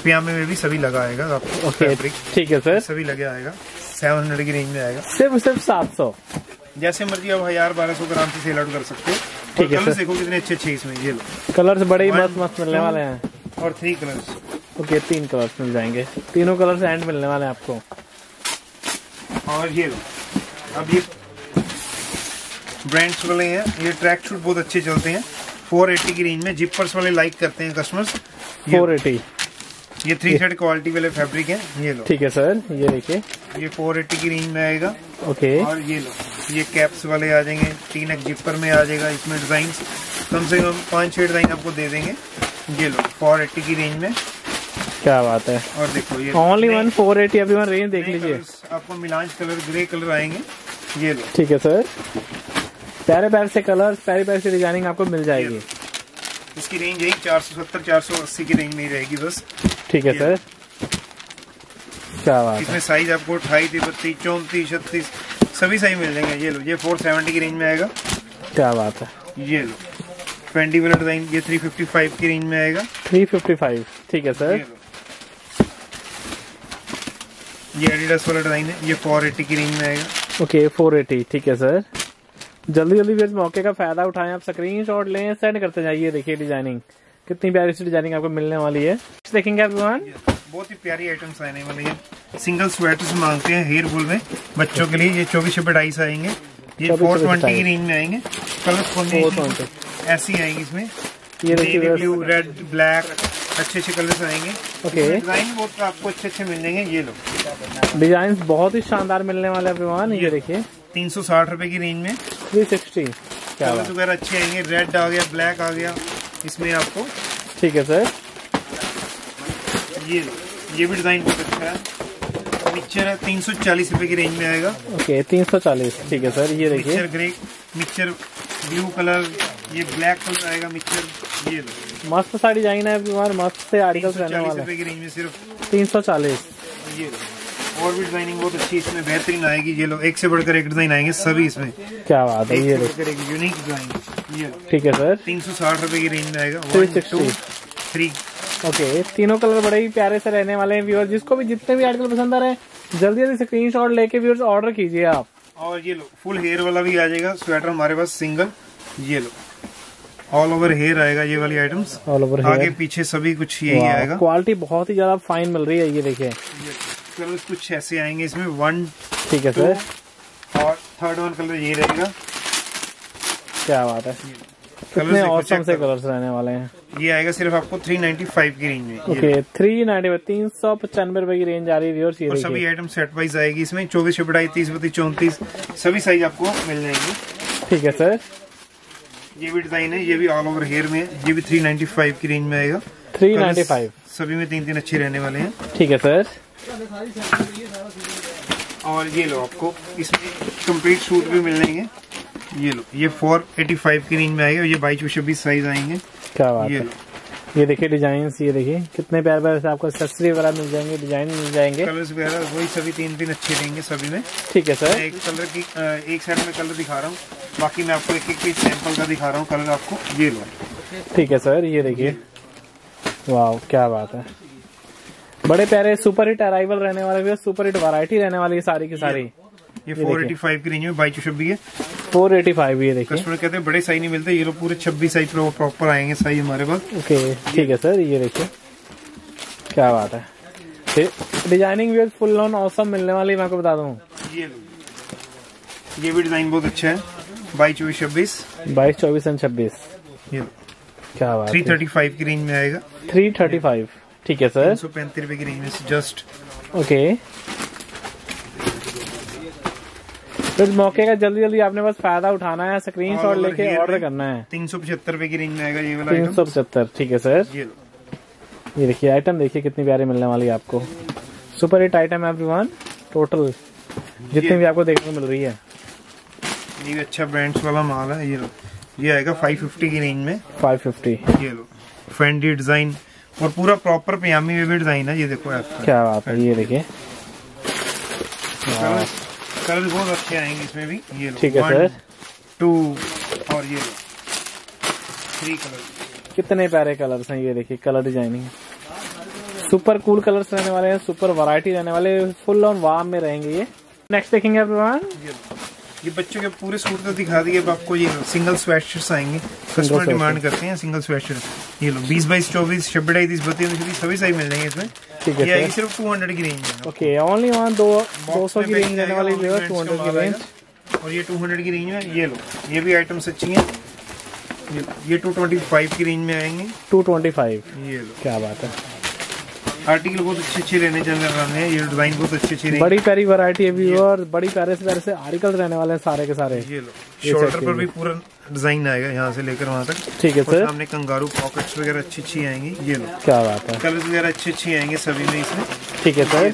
पजामे में भी सभी लगा आएगा आपको। ओके ठीक है सर, सभी लगे आएगा। सेवन हंड्रेड की रेंज में आएगा। सिर्फ सिर्फ सात सौ। जैसे मर्जी आप हजार बारह सौ ग्राम से सेल आउट कर सकते हो। ठीक है सर, देखो कितने अच्छे अच्छे इसमें, ये लो कलर्स बड़े ही मस्त मस्त मिलने वाले हैं। और थ्री कलर्स। ओके तीन कलर्स मिल जाएंगे, तीनों कलर्स एंड मिलने वाले हैं आपको। और ये लो, अब ये ब्रांड्स वाले हैं, ये ट्रैक सूट बहुत अच्छे चलते हैं। फोर एटी की रेंज में जिपर्स वाले लाइक करते हैं कस्टमर्स। फोर एटी, ये थ्री थर्ड क्वालिटी वाले फैब्रिक है। ये लो ठीक है सर, ये देखिए ये फोर एटी की रेंज में आएगा। ओके और ये लो, ये कैप्स वाले आ जाएंगे, तीन एक जिपर में आ जाएगा। इसमें डिजाइन कम से कम पांच छह डिजाइन आपको दे देंगे। ये लो फोर एटी की रेंज में, क्या बात है। और देखो ये ओनली वन फोर एटी, अभी वन रेंज देख लीजिए। आपको मिलांज कलर ग्रे कलर आएंगे। ये लो ठीक है सर, प्यारे प्यारे से कलर, प्यारी प्यारी से डिजाइनिंग आपको मिल जाएगी। इसकी रेंज यही चार सौ सत्तर चार सौ अस्सी की रेंज में ही रहेगी बस। ठीक है सर, क्या बात है। इसमें साइज आपको अट्ठाईस बत्तीस चौंतीस छत्तीस सभी साइज मिल जाएंगे। ये लो ये फोर सेवेंटी की रेंज में आएगा। क्या बात है। ये लो ट्वेंटी वाला डिजाइन, ये थ्री फिफ्टी फाइव की रेंज में आएगा। थ्री फिफ्टी फाइव, ठीक है सर। ये एडिडास वाला डिजाइन है, ये फोर एटी की रेंज में आएगा। ओके फोर एटी, ठीक है सर। जल्दी जल्दी भी इस मौके का फायदा उठाएं, आप स्क्रीन शॉट लें, सेंड करते जाइए। देखिए डिजाइनिंग कितनी प्यारी सी डिजाइनिंग आपको मिलने वाली है। देखेंगे आप बहुत ही प्यारी आइटम्स आने वाली है। सिंगल स्वेटर्स मांगते हैं हेयर फुल में बच्चों के लिए, ये चौबीस छब्बीस ढाई से आएंगे। ये फोर ट्वेंटी की रेंज में आएंगे। कलर कॉम्बिनेशन ऐसी आएंगी इसमें, ये देखिए ब्लू रेड ब्लैक अच्छे अच्छे कलर्स आएंगे। ओके डिजाइन बहुत आपको अच्छे अच्छे मिल जाएंगे। ये लो डिजाइन बहुत ही शानदार मिलने वाले हैं एवरीवन। ये देखिए तीन सौ साठ रुपए की रेंज में थ्री सिक्सटी, कलर्स वगैरह अच्छे आएंगे। रेड आ गया, ब्लैक आ गया इसमें आपको। ठीक है सर, ये लो ये भी डिजाइन बहुत अच्छा है। मिक्सचर है, तीन सौ चालीस रुपए की रेंज में आएगा। ओके तीन सौ चालीस, ठीक है सर। ये देखिए mixture grey, mixture blue colour, ये ब्लैक कलर आएगा मिक्सचर। ये लो मस्त सा डिजाइन है एवरीवन, मस्त से आर्टिकल्स रहने वाले हैं। की रेंज में सिर्फ तीन सौ चालीस। ये लो और भी डिजाइनिंग बहुत अच्छी इसमें बेहतरीन आएगी। ये लो एक से बढ़कर एक डिजाइन आएंगे सभी इसमें। क्या बात है। ये यूनिक डिजाइन। ये ठीक है सर, तीन सौ साठ रुपए की रेंज में आएगा। Three sixty three. ओके तीनों कलर बड़े ही प्यारे से रहने वाले हैं व्यूअर। जिसको भी जितने भी आर्टिकल पसंद आ रहे हैं जल्दी जल्दी स्क्रीनशॉट लेके व्यूअर्स ऑर्डर कीजिए आप। और ये लो फुल हेयर वाला भी आ जाएगा स्वेटर हमारे पास सिंगल। ये लो ऑल ओवर हेयर आएगा ये वाली आइटम्स, ऑल ओवर आगे पीछे सभी कुछ यही आएगा। क्वालिटी बहुत ही ज्यादा फाइन मिल रही है। ये देखिए कलर कुछ ऐसे आएंगे इसमें वन। ठीक है सर, और थर्ड वन कलर ये रहेगा। क्या बात है, कितने औसम से कलर्स रहने वाले हैं। ये आएगा सिर्फ आपको थ्री नाइन्टी फाइव की रेंज में। ओके थ्री नाइन्टी फाइव, तीन सौ पचानवे रुपए की रेंज आ रही है व्यूअर्स। ये और सभी आइटम सेट वाइज आएगी इसमें, चौबीस छब्बीस तीस बत्तीस चौंतीस सभी साइज आपको मिल जाएंगे। ठीक है सर, ये भी डिजाइन है, ये भी ऑल ओवर हेयर में, ये भी थ्री नाइन्टी फाइव की रेंज में आएगा। थ्री नाइन्टी फाइव, सभी में तीन तीन अच्छे रहने वाले हैं। ठीक है सर। और ये लो आपको इसमें कंप्लीट सूट भी मिल जाएंगे। ये लो ये फोर एटी फाइव की रेंज में आएगा। ये बाईस छब्बीस साइज आएंगे। क्या बात ये है। लो ये देखिए डिजाइन, ये देखिए कितने प्यारे प्यारे से आपको एक्सेसरी वगैरह मिल जाएंगे, डिजाइन मिल जाएंगे। कलर्स वगैरह वही सभी तीन तीन अच्छे रहेंगे सभी में। ठीक है सर, एक कलर की एक साइड में कलर दिखा रहा हूँ, बाकी मैं आपको एक एक पीस सैंपल का दिखा रहा हूँ कलर आपको। ये लो ठीक है सर, ये देखिए वाह क्या बात है। बड़े प्यारे सुपर हिट अराइवल रहने वाले, सुपर हिट वैरायटी रहने वाली है सारी की सारी। ये फोर एटी फाइव की रेंज में बाईस छब्बीस है। फोर एटी फाइव, ये देखिए कस्टमर कहते हैं बड़े साइज नहीं मिलते, ये लोग पूरे छब्बीस साइज प्रॉपर आएंगे साइज हमारे पास। ओके ठीक है सर, ये देखिए क्या बात है। डिजाइनिंग भी फुल ऑन ऑसम मिलने वाली, मैं आपको बता दूं। ये ये भी डिजाइन बहुत अच्छा है, बाईस चौबीस छब्बीस बाईस चौबीस एंड छब्बीस। ये क्या बात, थ्री थर्टी फाइव की रेंज में आएगा। थ्री थर्टी फाइव, ठीक है सर। तीन सौ पैंतीस रुपए की रेंज में जस्ट। ओके तो इस मौके का जल्दी जल्दी आपने बस फायदा उठाना है, स्क्रीन शॉट लेके ऑर्डर करना है। तीन सौ पचहत्तर रुपए की रेंज में आएगा ये वाला। तीन सौ पचहत्तर, ठीक है सर। ये लो ये देखिए आइटम देखिए कितनी प्यारी मिलने वाली है आपको। सुपर हिट आइटम है एवरीवन, टोटल जितनी भी आपको देखने को मिल रही है। ये अच्छा ब्रांड्स वाला माल है। ये लो ये आएगा फाइव फिफ्टी की रेंज में। फाइव फिफ्टी, ये लो फेंडी डिजाइन और पूरा प्रॉपर पजामी में भी डिजाइन है। ये देखो आपका क्या बात है। ये देखिए कलर बहुत अच्छे आएंगे इसमें भी। ये लो ठीक है सर, टू और ये लो थ्री कलर, कितने प्यारे कलर्स हैं। ये देखिए colour designing super cool colours रहने वाले हैं, सुपर वैरायटी रहने वाले, फुल ऑन वार्म में रहेंगे ये। नेक्स्ट देखेंगे एवरीवन, ये बच्चों के पूरे सूट तो दिखा दिए। अब आपको ये सिंगल स्वेटशर्ट्स आएंगे, कस्टमर डिमांड करते हैं सिंगल स्वेटशर्ट। ये लो बीस बाईस चौबीस छब्बीस तीस बत्तीस सभी साइज मिल जाएंगे इसमें। ठीक है, ये आएगी सिर्फ टू हंड्रेड की रेंज में। ओके, ओनली वन दो दो सौ की रेंज रहने वाली, टू हंड्रेड की रेंज। और ये टू हंड्रेड की रेंज में ये लो, ये भी आइटम्स अच्छी हैं। ये ये टू ट्वेंटी फाइव की रेंज में आएंगे। टू ट्वेंटी फाइव, ये लो, क्या बात है। आर्टिकल बहुत अच्छे अच्छे रहने चल रहे हैं। ये डिजाइन बहुत अच्छी अच्छी, बड़ी प्यारी वैरायटी है व्यूअर, बड़ी प्यारे से प्यारे से आर्टिकल रहने वाले हैं सारे के सारे। ये लो, शोल्डर पर भी पूरा डिजाइन आएगा यहाँ से लेकर वहाँ तक। ठीक है सर। सामने कंगारू पॉकेट्स वगैरह अच्छी अच्छी आएंगी। ये लो, क्या बात है। कलर्स वगैरह अच्छे अच्छे आएंगे सभी में इसमें। ठीक है सर,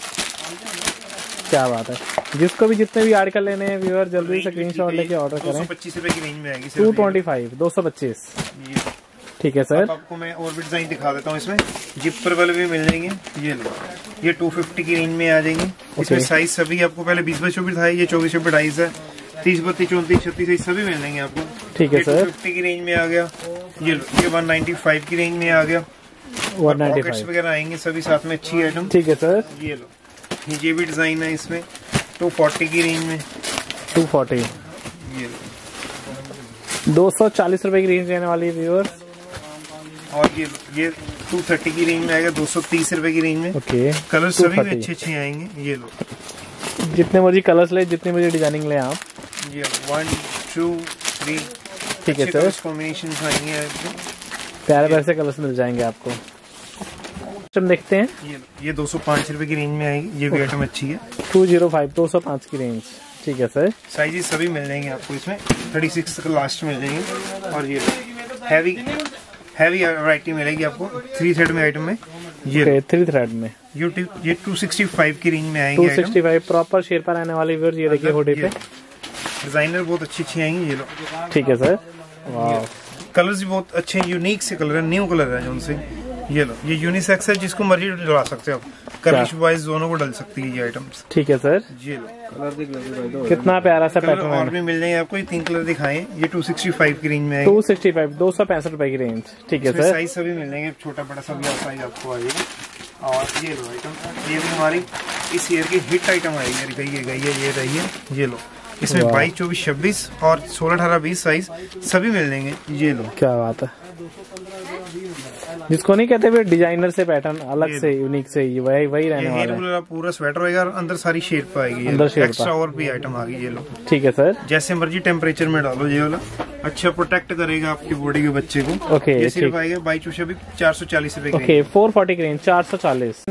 क्या बात है। जिसको भी जितने भी आर्टिकल लेने हैं व्यूअर जल्दी से स्क्रीनशॉट लेके ऑर्डर करें। पच्चीस रुपए की रेंज में आएगी। टू ट्वेंटी फाइव, दो सौ पच्चीस। ठीक है सर। आपको मैं और भी डिजाइन दिखा देता हूँ। इसमें जिपर वाले भी मिल जाएंगे। ये लो, ये टू फिफ्टी की रेंज में आ जाएंगे। इसमें साइज सभी आपको पहले बीस बाई चौबीस था, ये चौबीस चौबीस ढाईस है, तीस बत्तीस चौंतीस छत्तीस सभी मिल जाएंगे आपको। ठीक है सर। फिफ्टी की रेंज में आ गया। ये लो, ये वन नाइन्टी फाइव की रेंज में आ गया। वन नाइन्टी फाइव वगैरह आएंगे सभी साथ में, अच्छी आइटम। ठीक है सर। ये लो, ये भी डिजाइन है इसमें टू फोर्टी की रेंज में। टू फोर्टी, ये लो, दो सौ चालीस रुपए की रेंज रहने वाली व्यूअर्स। और ये ये टू थर्टी की रेंज में आएगा, दो सौ तीस रुपए की रेंज में। ओके, कलर सभी में अच्छे अच्छे आएंगे। ये लो, जितने मर्जी कलर्स ले, जितने मर्जी डिजाइनिंग ले आप। ये वन टू थ्री, ठीक है सर। कॉम्बिनेशन आएंगे, प्यारे प्यारे से कलर्स मिल जाएंगे आपको। हम देखते हैं, ये ये दो सौ पाँच रुपए की रेंज में आएगी। ये भी आइटम अच्छी है। टू जीरो फाइव, दो सौ पाँच की रेंज। ठीक है सर। साइजेस सभी मिल जाएंगे आपको इसमें, थर्टी सिक्स तक लास्ट मिल जाएंगे। और ये हैवी हैवी वैरायटी मिलेगी आपको थ्री थ्रेड में आइटम में। ये थ्री थ्रेड में ये ये टू सिक्सटी फाइव की रेंज में आएंगे। टू सिक्सटी फाइव प्रॉपर शेर पर आने वाली व्यूअर्स। ये देखिए हुडी पे डिजाइनर बहुत अच्छी अच्छी आएंगी। ये लो, ठीक है सर। वाह, कलर्स भी बहुत अच्छे हैं, यूनिक से कलर है, न्यू कलर है उनसे। ये लो, ये यूनिसेक्स है, जिसको मर्जी डला सकते हो आप, कर्लिश बॉयज दोनों को डल सकती है ये आइटम्स। ठीक है सर। ये लो, कितना प्यारा सा पैटर्न और भी मिल जाएंगे आपको। ये तीन कलर दिखाएं। ये टू सिक्सटी फाइव की रेंज में आएगी। टू सिक्सटी फाइव, दो सौ पैंसठ रुपए की रेंज। ठीक है सर। साइज सभी मिल जाएंगे, छोटा बड़ा सभी साइज आपको आएगा। और ये लो आइटम, ये भी हमारी इस ईयर की हिट आइटम आएगी। गई है गई है ये रही है। ये लो, इसमें बाईस चौबीस छब्बीस और सोलह अठारह बीस साइज सभी मिल जाएंगे। ये लो, क्या बात है। जिसको नहीं कहते हुए डिजाइनर से पैटर्न अलग से यूनिक से, ये वही वही रहने वाला है। पूरा स्वेटर होगा और अंदर सारी शेप आएगी। अंदर शेप एक्स्ट्रा और भी आइटम आ गई। ये लो, ठीक है सर। जैसे मर्जी टेम्परेचर में डालो, ये वाला अच्छा प्रोटेक्ट करेगा आपकी बॉडी के बच्चे को। ओके, ये सिर्फ आएगा बाईस चौबीस भी चार सौ चालीस रुपए। ओके, फोर फोर्टी की रेंज, चार सौ चालीस।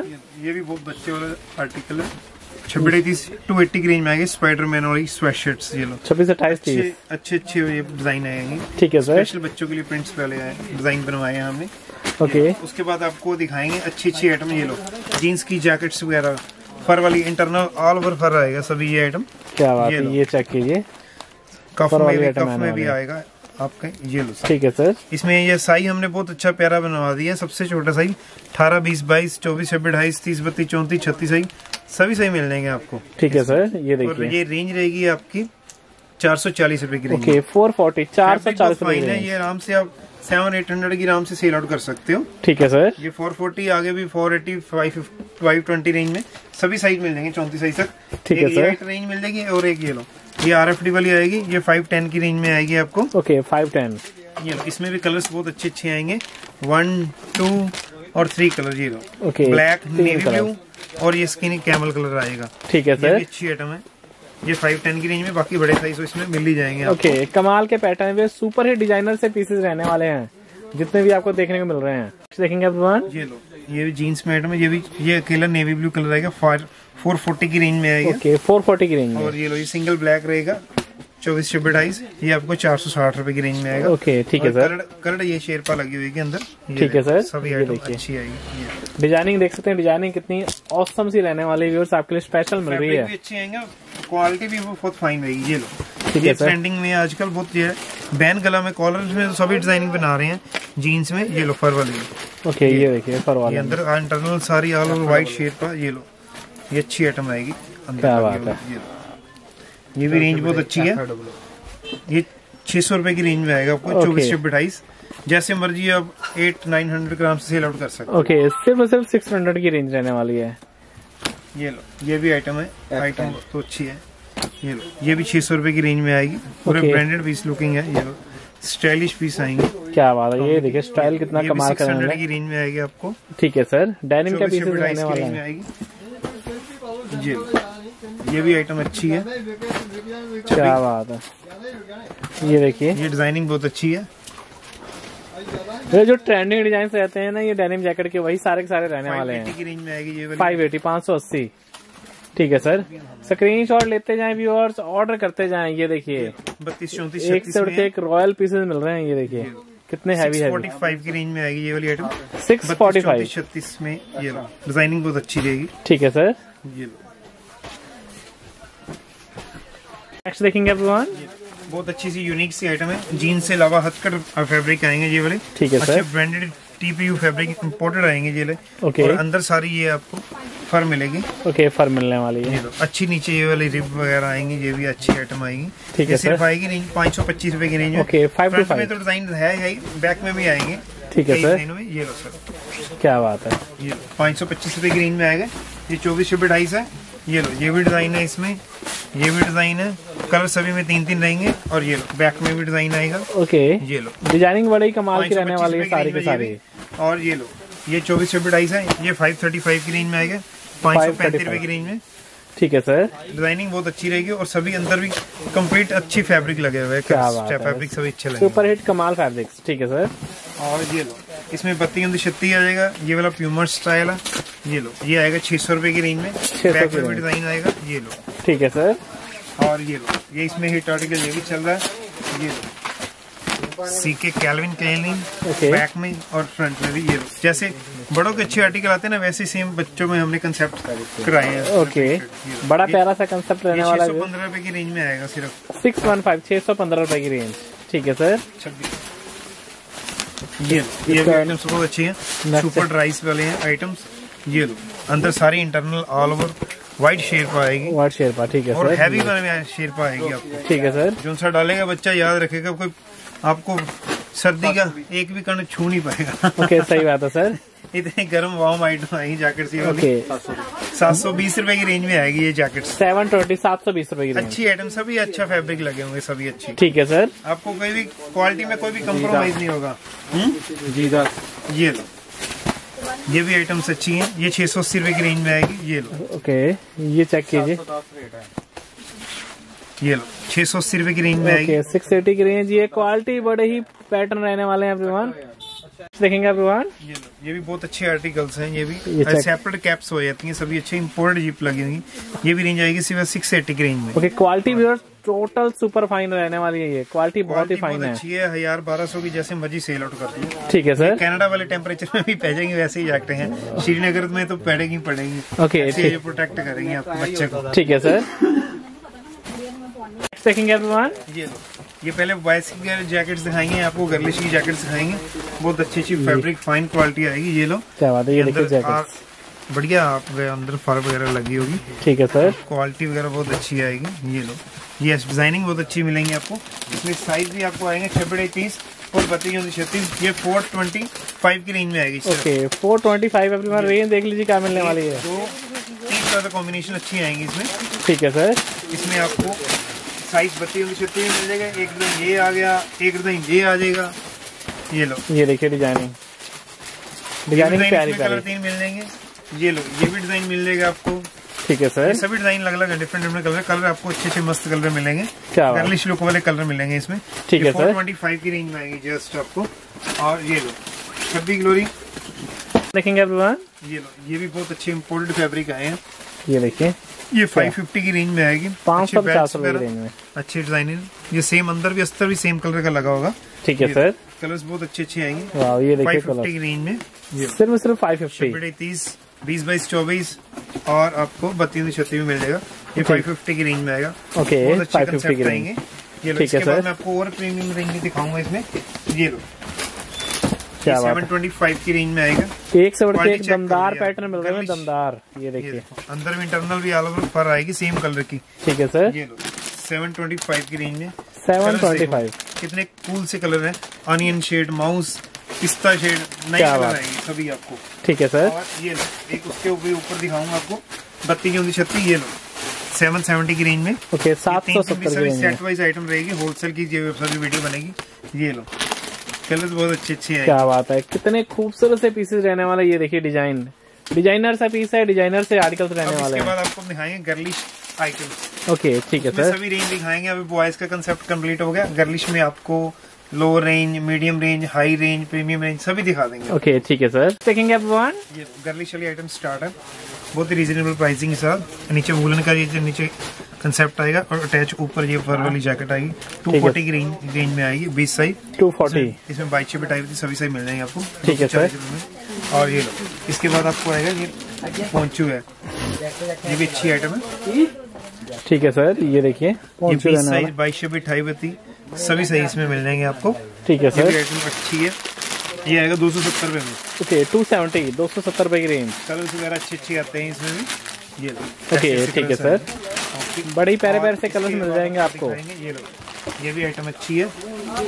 ये भी बहुत बच्चे वाला आर्टिकल है। छब्बीस तीस टू एट्टी की रेंज में आएंगे। स्पाइडरमैन वाली स्वेटशर्ट्स। ये लो, छब्बीस अट्ठाईस तीस, अच्छे अच्छे ये डिजाइन आएंगे। ठीक है सर। स्पेशल बच्चों के लिए प्रिंट्स पहले आए, डिजाइन बनवाए हैं हमने। ओके, उसके बाद आपको दिखाएंगे अच्छी अच्छी आइटम। ये लो, जीन्स की जैकेट्स वगैरह, फर वाली इंटरनल ऑल ओवर फर आएगा सभी ये आइटम। क्या बात है। ये चेक कीजिए, कफ में भी कफ में भी आएगा आपका। ये लो, ठीक है सर। इसमें ये साइज हमने बहुत अच्छा प्यारा बनवा दिया है। सबसे छोटा साइज अठारह बीस बाईस चौबीस छब्बीस ढाईस तीस बत्तीस चौंतीस छत्तीस साइज सभी सही मिल जाएंगे आपको। ठीक है सर। ये और देखिए, ये रेंज रहेगी आपकी चार सौ चालीस रुपए की रेंज। ओके, फोर फोर्टी, चार सौ चालीस रुपए। ये आराम से आप सेवन एट हंड्रेड की आराम से सेल आउट कर सकते हो। ठीक है सर। ये फोर फोर्टी, आगे भी four eighty five five twenty range में सभी साइज मिल जाएंगे, चौंतीस साइज तक। ठीक है सर। रेंज मिल जाएगी। और एक ये लो, ये आर एफ डी वाली आएगी। ये फाइव टेन की रेंज में आएगी आपको। Okay, five ten. ये लो, इसमें भी कलर्स बहुत अच्छे अच्छे आएंगे। वन टू और थ्री कलर। ये लो, ओके, ब्लैक, नेवी ब्लू और ये स्किन कैमल कलर आएगा। ठीक है सर। अच्छी आइटम है। ये फाइव टेन की रेंज में, बाकी बड़े साइज इसमें मिल ही जाएंगे। ओके, कमाल के पैटर्न में सुपर हिट डिजाइनर से पीसेस रहने वाले हैं, जितने भी आपको देखने को मिल रहे हैं। देखेंगे आप। ये लो, ये भी जीन्स में आइटम है। ये भी ये अकेला नेवी ब्लू कलर आएगा। फोर फोर्टी की रेंज में आएगा। ओके, फोर फोर्टी की रेंज में। और ये लो, ये सिंगल ब्लैक रहेगा, चौबीस छब्बीस ढाईस। ये आपको चार सौ साठ रुपए की रेंज में आएगा। ओके, ठीक है सर। करड़ ये शेरपा लगी हुई है अंदर। ठीक है सर। सभी आइटम अच्छी आएगी। डिजाइनिंग देख सकते हैं, डिजाइनिंग कितनी ऑसम सी रहने वाली व्यूअर्स आपके लिए स्पेशल मिल रही है। अच्छी आएंगे, क्वालिटी भी बहुत फाइन रहेगी। ये लो, ठीक है सर। ट्रेंडिंग में आजकल बहुत ये बैन गला में कॉलर में सभी डिजाइनिंग बना रहे हैं जीन्स में। ये लो, फर वाली। ओके, ये देखिए फर वाली, अंदर इंटरनल सारी ऑल ओवर व्हाइट शेरपा। ये लो, ये अच्छी आइटम आएगी। क्या बात है। ये भी रेंज बहुत अच्छी है। ये छह सौ रुपए की रेंज में आएगा आपको। चौबीस छब्बीस अट्ठाईस जैसे मर्जी आप एट नाइन हंड्रेड ग्राम से सेल आउट कर सकते हैं। ओके, सिर्फ और सिर्फ सिक्स हंड्रेड की रेंज रहने वाली है। ये लो, ये भी आइटम है, आइटम तो अच्छी है। ये लो, ये भी छह सौ रुपए की रेंज में आएगी, पूरे ब्रांडेड पीस लुकिंग है। ये लो, स्टाइलिश पीस आएंगे। क्या बात है, ये देखिए स्टाइल कितना कमाल का है। की रेंज में आएगी आपको। ठीक है सर, डेनिम का पीस रहने वाला है। ये ये भी आइटम अच्छी है। क्या बात है, ये देखिए, ये डिजाइनिंग बहुत अच्छी है। ये जो ट्रेंडिंग डिजाइन रहते हैं ना, ये डेनिम जैकेट के, वही सारे के सारे रहने वाले हैं। की रेंज में आएगी ये फाइव एटी, पाँच सौ अस्सी। ठीक है सर, स्क्रीनशॉट लेते जाएं व्यूअर्स, ऑर्डर करते जाएं। ये देखिए बत्तीस चौंतीस एक से उड़के एक रॉयल पीसेस मिल रहे हैं। ये देखिए कितने हैवी है। फोर्टी फाइव की रेंज में आएगी ये वाली आइटम। सिक्स फोर्टी फाइव छत्तीस में। ये लो, डिजाइनिंग बहुत अच्छी रहेगी। ठीक है सर, ये लो, नेक्स्ट देखेंगे एवरीवन। बहुत अच्छी सी यूनिक सी आइटम है। जीन्स से अलावा हथकट फैब्रिक आएंगे ये वाले। ठीक है sir, branded TPU fabric imported आएंगे ये ले। ओके, और अंदर सारी ये आपको फर मिलेगी। ओके, फर मिलने वाली है। ये लो, अच्छी नीचे ये वाली रिब वगैरह आएंगी, ये भी अच्छी आइटम आएगी। ठीक है सर, सिर्फ आएगी रेंज पाँच सौ पच्चीस रुपए की रेंज में। ओके, फाइव टू फाइव में तो डिजाइन है, है बैक में भी आएंगे। ठीक है सर, ये लो सर, क्या बात है, ये पाँच सौ पच्चीस रुपए की रेंज में आएगा। ये चौबीस रुपए ढाई है। ये लो, ये भी डिजाइन है इसमें, ये भी डिजाइन है। कलर सभी में तीन तीन रहेंगे। और ये लो, बैक में भी डिजाइन आएगा। ओके, ये लो, डिजाइनिंग बड़ी कमाल की रहने वाली है सारी के सारी। और ये लो, ये चौबीस रुपए ढाई है। ये फाइव थर्टी फाइव की रेंज में आएगा, पाँच सौ पैंतीस रुपए की रेंज में। ठीक है सर, डिजाइनिंग बहुत अच्छी रहेगी और सभी अंदर भी कंप्लीट अच्छी फैब्रिक लगे हुए हैं। फैब्रिक सभी अच्छे लगेंगे, सुपर हिट कमाल फैब्रिक्स। ठीक है सर, और ये लो, इसमें बत्ती उन्दी छत्ती आ जाएगा। ये वाला प्यूमर स्टाइल है। ये लो, ये आएगा छह सौ रुपए की रेंज में। बैक में भी डिजाइन आएगा। ये लो, ठीक है सर, और ये लो, ये इसमें हिट आर्टिकल ये भी चल रहा है। ये लो, सीके कैल्विन क्लेन बैक में और फ्रंट में भी। ये लो, जैसे बड़ों के अच्छे आर्टिकल आते हैं ना, वैसे सेम बच्चों में हमने कंसेप्ट कराए हैं। ओके, बड़ा प्यारा सा कंसेप्ट रहने वाला है। पंद्रह रुपए की रेंज में आएगा सिर्फ। सिक्स वन फाइव छह सौ पंद्रह रुपए की रेंज। ठीक है सर, ये ये भी आइटम्स बहुत अच्छी हैं, सुपर ड्राइस वाले हैं आइटम्स। ये लो, अंदर सारी internal all over white sherpa आएगी। व्हाइट शेरपा, ठीक है और सर, हैवी में शेरपा आएगी आपको। ठीक है सर, जो सा डालेगा बच्चा याद रखेगा, कोई आपको सर्दी का एक भी कण छू नहीं पाएगा। ओके, सही बात है सर। इतनी गर्म वार्म आइटम आएगी जैकेट सी वाली। ओके, सात सौ बीस रुपए की रेंज में आएगी ये जैकेट। सेवन ट्वेंटी सात सौ बीस रुपए की रेंज। अच्छी आइटम, सभी अच्छा फैब्रिक लगे होंगे, सभी अच्छी। ठीक है सर, आपको कोई भी क्वालिटी में कोई भी कम्प्रोमाइज नहीं होगा। जी सर, ये लो, ये भी आइटम्स अच्छी हैं। ये छह सौ अस्सी रुपए की रेंज में आएगी। ये लो, ओके, ये चेक कीजिए। ये लो, छह सौ अस्सी रुपए की रेंज में आएगी। सिक्स एटी की रेंज। ये क्वालिटी बड़े ही पैटर्न रहने वाले हैं एवरीवन, देखेंगे एवरीवन। ये लो, ये भी बहुत अच्छे आर्टिकल्स हैं। ये भी सेपरेट कैप्स हो जाती हैं, सभी अच्छे इंपोर्टेड जिप लगी हुई। ये भी रेंज आएगी सिर्फ सिक्स एटी की रेंज में। ओके, क्वालिटी भी टोटल सुपर फाइन रहने वाली है। ये क्वालिटी बहुत ही फाइन है, अच्छी है। हजार बारह सौ की जैसे मर्जी सेल आउट करती है। ठीक है सर, कनाडा वाले टेम्परेचर में भी पै जाएंगे, वैसे ही जैकेटें हैं। श्रीनगर में तो पड़ेगी पड़ेंगी। ओके, जो प्रोटेक्ट करेंगे आपको बच्चे को। ठीक है सर, देखेंगे एवरीवन। ये लो, ये पहले बॉयज की जैकेट्स दिखाएंगे आपको, गर्लिश की जैकेट्स दिखाएंगे। बहुत अच्छी अच्छी फैब्रिक फाइन क्वालिटी आएगी। ये लो, क्या बात है, ये देखिए जैकेट्स बढ़िया, आपके अंदर फर वगैरह लगी होगी। ठीक है सर, क्वालिटी वगैरह बहुत अच्छी आएगी। ये लो, ये डिजाइनिंग बहुत अच्छी मिलेंगी आपको। इसमें साइज भी आपको आएंगे छब्बीस तीस और बत्तीस छत्तीस। ये फोर ट्वेंटी फाइव की रेंज में आएगी। Okay, four twenty five everyone range देख लीजिए क्या मिलने वाली है। दो तीन तरह कॉम्बिनेशन अच्छी आएंगी इसमें। ठीक है सर, इसमें आपको साइज बत्तीस छत्तीस में मिल जाएगा। एक डिजाइन ये आ गया, एक डिजाइन ये आ जाएगा। ये लो, ये देखिए डिजाइनिंग, डिजाइनिंग प्यारी कलर प्यारी। तीन मिल जाएंगे। ये लो, ये भी डिजाइन मिल जाएगा आपको। ठीक है सर, सभी डिजाइन अलग अलग डिफरेंट डिफरेंट कलर कलर आपको अच्छे अच्छे मस्त कलर मिलेंगे। क्या गर्लिश लुक वाले कलर मिलेंगे इसमें। ठीक है सर, ट्वेंटी फाइव की रेंज में आएगी जस्ट आपको। और ये लो, छब्बी ग्लोरी देखेंगे एवरीवन। ये लो, ये भी बहुत अच्छे इम्पोर्टेड फैब्रिक आए हैं। ये देखिए, ये फाइव फिफ्टी की रेंज में आएगी। पाँच सौ पचास रुपए की रेंज में अच्छी डिजाइनिंग। ये सेम अंदर भी अस्तर भी सेम कलर का लगा होगा। ठीक है सर, कलर्स बहुत अच्छे अच्छे आएंगे। वाह, ये देखिए फाइव फिफ्टी की रेंज में। सिर्फ सिर्फ फाइव फिफ्टी। तीस बीस बाईस चौबीस और आपको बत्तीस छत्तीस में मिल जाएगा। ये फाइव फिफ्टी की रेंज में आएगा। ओके, फाइव फिफ्टी की रेंज। ये लो, इसके बाद मैं आपको और प्रीमियम रेंज दिखाऊंगा इसमें। ये लो, क्या बात, सेवन ट्वेंटी फाइव की रेंज में आएगा। एक से बढ़ के एक दमदार पैटर्न मिल रहा है, दमदार। ये देखिए, अंदर भी इंटरनल भी ऑल ओवर फर आएगी सेम कलर की। ठीक है सर, ये लो, सेवन ट्वेंटी फाइव की रेंज में। Seven twenty five. कितने कूल से कलर हैं, ऑनियन शेड, माउस, पिस्ता शेड, नए कलर आएंगे सभी आपको। ठीक है सर। और ये लो एक उसके ऊपर ऊपर दिखाऊंगा आपको, बत्ती चौंतीस छत्तीस, ये लो सेवन सेवेंटी की रेंज में। ओके, सात सौ सत्तर की रेंज में सेट वाइज आइटम रहेगी, होलसेल की जो सभी वीडियो बनेगी। ये लो कलर बहुत अच्छे अच्छे हैं। क्या बात है, कितने खूबसूरत से पीसेस रहने वाले। ये देखिए डिजाइन, डिजाइनर सा पीस है, डिजाइनर से आर्टिकल्स रहने वाले हैं। इसके बाद आपको दिखाएंगे गर्लिश आइटम्स। ओके ठीक है सर। सभी रेंज दिखाएंगे। अभी बॉयज का कंसेप्ट कंप्लीट हो गया। गर्लिश में आपको low range, medium range, high range, premium range सभी दिखा देंगे। ओके ठीक है सर। देखेंगे आप वन ये गर्लिश वाली आइटम स्टार्ट है, बहुत ही रीजनेबल प्राइसिंग के साथ। नीचे वुलन का ये नीचे कंसेप्ट आएगा और अटैच ऊपर ये फर वाली जैकेट आएगी। टू फोर्टी की रेंज रेंज में आएगी, बीस साइज टू फोर्टी। इसमें बाईस छः टाइप सभी साइज मिल जाएंगे आपको। ठीक है सर। और ये लो इसके बाद आपको आएगा ये पोंचू है, ये भी अच्छी आइटम है। ठीक है सर, ये देखिए ये बीस साइज, बाईस छः अठाई बत्ती सभी साइज इसमें मिल जाएंगे आपको। ठीक है सर। आइटम अच्छी है, ये आएगा दो सौ सत्तर रुपए में। ओके, टू सेवेंटी, दो सौ सत्तर रुपए की रेंज। कलर्स वगैरह अच्छे अच्छे आते हैं इसमें भी। ये लो ओके ठीक है सर, बड़े प्यारे प्यारे से कलर्स मिल जाएंगे आपको। ये लो ये भी आइटम अच्छी है।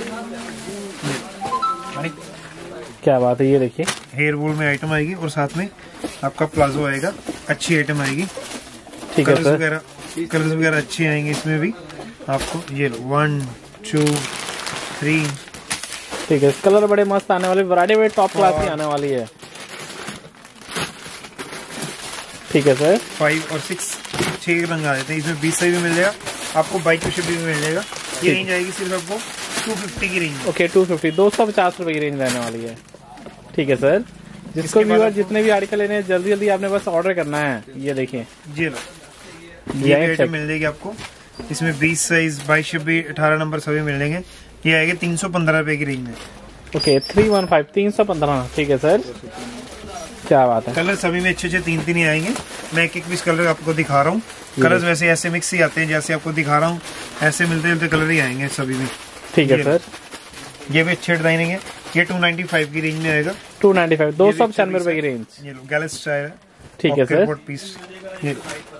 क्या बात है, ये देखिए हेयर वूल में आइटम आएगी और साथ में आपका प्लाजो आएगा, अच्छी आइटम आएगी। ठीक है सर। वगैरह कलर्स वगैरह अच्छे आएंगे इसमें भी आपको। ये लो वन टू थ्री। ठीक है, कलर बड़े मस्त आने वाले, वैरायटी बड़े टॉप क्लास की आने वाली है। ठीक है सर। फाइव और सिक्स छह रंग आ जाते हैं इसमें, बीस साइज भी मिल जाएगा आपको, बाईस सौ भी मिल जाएगा। ये रेंज आएगी सिर्फ आपको टू फिफ्टी की रेंज। ओके, टू फिफ्टी, दो सौ पचास रुपए की रेंज रहने वाली है। ठीक है सर। जिसको व्यूअर जितने भी आर्टिकल लेने हैं जल्दी जल्दी आपने बस ऑर्डर करना है। ये देखिए ये लो ये आइटम मिल जाएगी आपको इसमें, बीस साइज, बाईस छब्बीस, अठारह नंबर सभी मिल जाएंगे। ये आएगा तीन सौ पंद्रह रुपए की रेंज में। ओके, थ्री वन फाइव, तीन सौ पंद्रह। ठीक है सर, क्या बात है। कलर सभी में अच्छे अच्छे तीन तीन ही आएंगे। मैं एक एक पीस कलर आपको दिखा रहा हूँ। कलर्स वैसे ऐसे मिक्स ही आते हैं जैसे आपको दिखा रहा हूँ, ऐसे मिलते मिलते कलर ही आएंगे सभी में। ठीक है सर। ये भी अच्छे डिजाइनिंग है, ये टू नाइन्टी फाइव की रेंज में आएगा। टू नाइन्टी फाइव, दो सौ पचानवे रुपए की रेंज। ये लो गैलेक्स स्टाइल है। ठीक है सर। पीस ये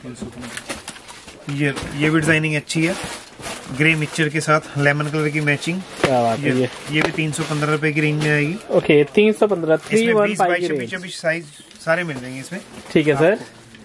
ये ये भी डिजाइनिंग अच्छी है, ग्रे मिक्सचर के साथ लेमन कलर की मैचिंग। क्या बात है। ये ये भी तीन सौ पंद्रह रुपए की रेंज में आएगी। ओके, तीन सौ पंद्रह, थ्री वन फाइव की रेंज। साइज सारे मिल जाएंगे इसमें। ठीक है सर।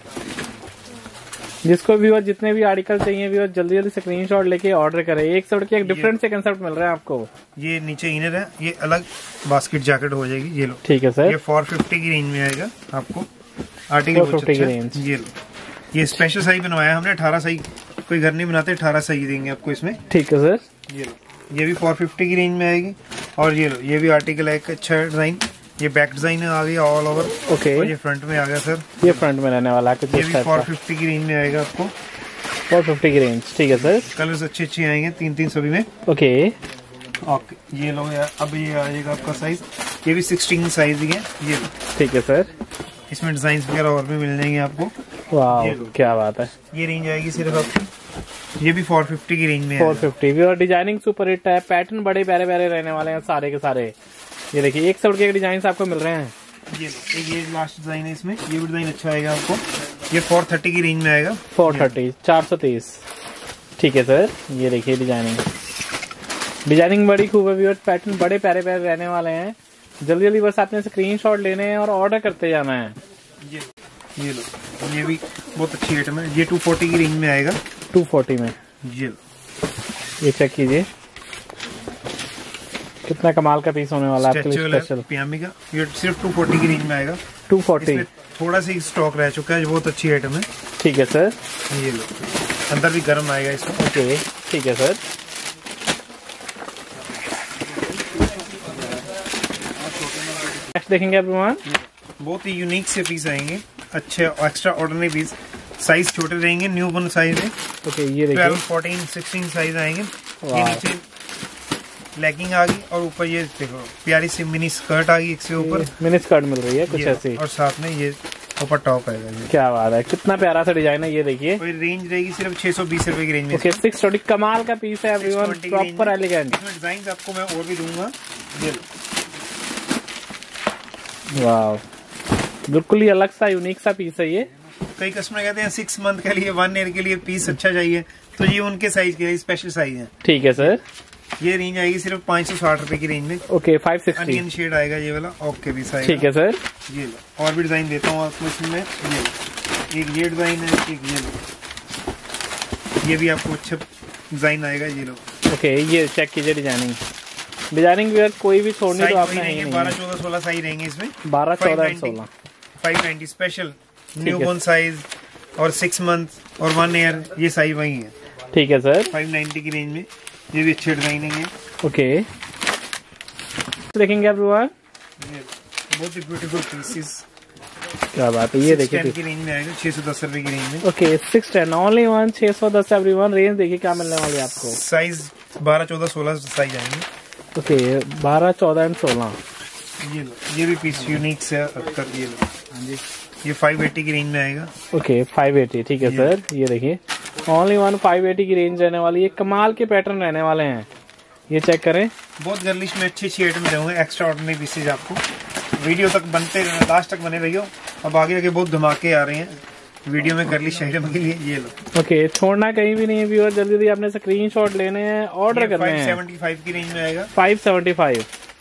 जिसको व्यूअर जितने भी आर्टिकल चाहिए व्यूअर जल्दी जल्दी स्क्रीनशॉट लेके ऑर्डर करें। एक से के एक डिफरेंट से कंसेप्ट मिल रहा है आपको। ये नीचे इनर है, ये अलग बास्केट जैकेट हो जाएगी। ये लो ठीक है सर। ये फोर फिफ्टी की रेंज में आएगा आपको आर्टिकल। फोर फिफ्टी की रेंज। ये लो ये स्पेशल साइज बनवाया हमने, अठारह साइज, कोई घर नहीं बनाते, अठारह साइज देंगे आपको इसमें। ठीक है सर। ये लो ये भी फोर फिफ्टी की रेंज में आएगी। और ये लो ये भी आर्टिकल है एक अच्छा डिजाइन, ये बैक डिजाइन आ गया ऑल ओवर। ओके, और ये फ्रंट में आ गया सर, ये फ्रंट में रहने वाला है कुछ ये इस भी टाइप फोर का। फिफ्टी की रेंज में आएगा आपको। फोर फिफ्टी की रेंज। ठीक है सर। कलर्स अच्छे अच्छे आएंगे तीन तीन सभी में। ओके ओके, ये लो यार, अब ये आ जाएगा आपका साइज, ये भी सिक्सटीन साइज ही है। ये लो ठीक है सर। इसमें डिजाइन वगैरह और भी मिल जाएंगे आपको। वाह, क्या बात है। ये रेंज आएगी सिर्फ आपकी, ये भी फोर फिफ्टी की रेंज में। फोर फिफ्टी भी, और डिजाइनिंग सुपर हिट है, पैटर्न बड़े प्यारे प्यारे रहने वाले हैं सारे के सारे। ये देखिए एक से उड़ के डिजाइन आपको मिल रहे हैं। ये लो एक ये लास्ट डिजाइन है इसमें, ये भी डिजाइन अच्छा आएगा आपको। ये फोर थर्टी की रेंज में आएगा। फोर थर्टी, चार सौ तीस। ठीक है सर। ये देखिए डिजाइनिंग, डिजाइनिंग बड़ी खूब है व्यूअर्स, पैटर्न बड़े प्यारे प्यारे रहने वाले हैं। जल्दी जल्दी बस आपने स्क्रीनशॉट लेने हैं और ऑर्डर करते जाना है। ये ये लो ये भी बहुत अच्छी आइटम है, ये टू फोर्टी की रेंज में आएगा। टू फोर्टी में। ये लो ये चेक कीजिए कितना कमाल का पीस होने वाला है आपके लिए स्पेशल। पियामी का ये सिर्फ टू फोर्टी की रेंज में आएगा। टू फोर्टी, थोड़ा सा स्टॉक रह चुका है, बहुत अच्छी आइटम है। ठीक है सर। ये लो अंदर भी गर्म आएगा इसमें। ओके ठीक है सर। नेक्स्ट देखेंगे एवरीवन, बहुत ही यूनिक से पीस आएंगे, अच्छे एक्स्ट्रा ऑर्डिनरी पीस, साइज छोटे रहेंगे, न्यू बॉर्न साइज है। ओके ये देखिए ट्वेल्व, फोर्टीन, सिक्सटीन साइज आएंगे। ये नीचे लेगिंग आ गई और ऊपर ये देखो प्यारी सी मिनी स्कर्ट आ गई एक से ऊपर, मिनी स्कर्ट मिल रही है कुछ ऐसी, और साथ में ये ऊपर टॉप आएगा। ये क्या बात है, कितना प्यारा सा डिजाइन है। ये देखिए रेंज रहेगी सिर्फ छह सौ बीस रुपए की रेंज में। ओके सिक्स ट्वेंटी, कमाल का पीस है एवरीवन, प्रॉपर एलिगेंट। इसमें डिजाइन आपको मैं और भी दूंगा। ये वाह, बिल्कुल ही अलग सा यूनिक सा पीस है ये। कई कस्टमर कहते हैं सिक्स मंथ के लिए, वन ईयर के लिए पीस अच्छा चाहिए, तो ये उनके साइज के स्पेशल साइज है। ठीक है सर। ये रेंज आएगी सिर्फ पाँच सौ साठ रुपए की रेंज में। Okay five sixty. Onion shade आएगा ये वाला, ओके भी साइज। ठीक है सर। ये लो और भी डिजाइन देता हूँ आपको इसमें। ये लो एक ये डिजाइन है, एक ये लो, ये भी आपको अच्छा डिजाइन आएगा। ये लो ओके ये चेक कीजिए डिजाइनिंग डिजाइनिंग भी कोई भी छोड़नी तो आपने नहीं। बारह चौदह सोलह साइज रहेंगे इसमें। बारह चौदह सोलह five ninety special newborn size और सिक्स मंथ और वन ईयर ये साइज वही है। ठीक है सर। फाइव नाइन्टी की रेंज में ये भी अच्छे डिजाइनिंग है। ओके देखेंगे आप रुआ बहुत ही ब्यूटीफुल पीसेस। क्या बात है, ये देखिए की रेंज में आएगा छह सौ दस रुपए की रेंज में। Okay six ten only one छह सौ दस एवरीवन। रेंज देखिए क्या मिलने वाली है आपको। साइज बारह चौदह सोलह साइज आएंगे। ओके बारह चौदह एंड सोलह। ये लो ये भी पीस यूनिक से अत्तर। ये लो हाँ जी ये फाइव एटी की रेंज में आएगा। Okay five eighty. ठीक है सर। ये देखिए ओनली वन फाइव एटी की रेंज रहने वाली है। कमाल के पैटर्न रहने वाले हैं, ये चेक करें। बहुत गर्लिश में अच्छी अच्छी आइटम दूंगा, एक्स्ट्रा ऑर्डिनरी पीसेज आपको। वीडियो तक बनते लास्ट तक बने रहियो। अब आगे आगे बहुत धमाके आ रहे हैं वीडियो में गर्लिश आइटम के लिए। ये लो ओके छोड़ना कहीं भी नहीं है व्यूअर, जल्दी जल्दी आपने स्क्रीनशॉट लेने हैं, ऑर्डर करने हैं। फाइव सेवेंटी फाइव की रेंज में आएगा। Five seventy five.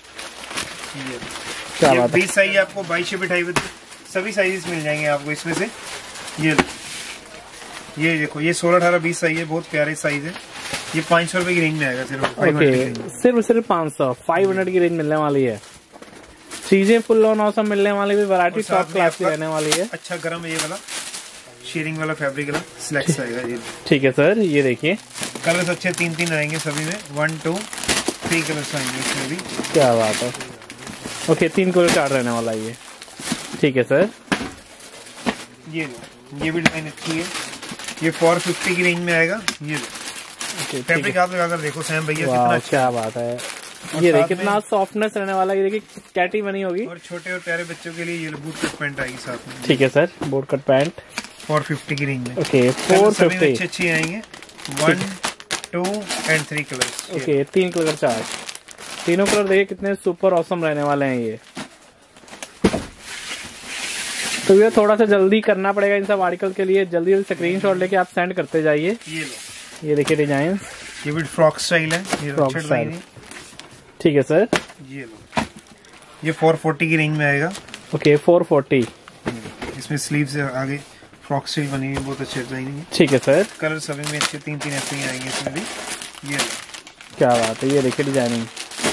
क्या बात है। बीस साइज आपको बाईस से बिठाई सभी साइजेस मिल जाएंगे आपको इसमें से। ये लो ये देखो ये सोलह अठारह बीस साइज है, बहुत प्यारे साइज है। ये पाँच सौ रुपए की रेंज में आएगा सिर्फ। ओके सिर्फ सिर्फ पाँच सौ फाइव हंड्रेड की रेंज मिलने वाली है। चीजें फुल ऑन ऑसम मिलने वाली भी, वैरायटी टॉप क्लास की रहने वाली है। अच्छा गर्म ये वाला शेयरिंग वाला फैब्रिक वाला सिलेक्ट आएगा ये। ठीक है सर। ये देखिए कलर्स अच्छे तीन तीन आएंगे सभी में, वन टू थ्री कलर्स आएंगे इसमें भी। क्या बात है। ओके तीन कलर चार्ट रहने वाला ये। ठीक है सर। ये लो ये भी डिजाइन अच्छी है, ये फोर फिफ्टी की रेंज में आएगा। ये लो फैब्रिक आप लगाकर देखो सैम भैया कितना अच्छा। क्या बात है। ये देखिए कितना सॉफ्टनेस रहने वाला है। ये देखिए कैटी बनी होगी। और छोटे और प्यारे बच्चों के लिए ये बूट कट पैंट आएगी साथ में। ठीक है sir. Boot cut pant four fifty की रेंज में। ओके फोर फिफ्टी अच्छे अच्छे आएंगे। One two and three colour. Okay तीन कलर चार्ट, तीनों कलर देखिए कितने सुपर ऑसम रहने वाले हैं ये। तो ये थोड़ा सा जल्दी करना पड़ेगा इन सब आर्टिकल के लिए। जल्दी जल्दी स्क्रीनशॉट लेके आप सेंड करते जाइए। ये लो ये देखिए डिजाइन, ये भी फ्रॉक स्टाइल है। ये फ्रॉक स्टाइल। ठीक है सर। ये लो ये फोर फोर्टी की रेंज में आएगा। Okay four forty. इसमें स्लीव से आगे फ्रॉक स्टाइल बनी हुई, बहुत अच्छे डिजाइन है। ठीक है सर। कलर सभी में अच्छे तीन तीन ऐसे ही आएंगे इसमें भी। ये लो क्या बात है। ये देखिए डिजाइनिंग,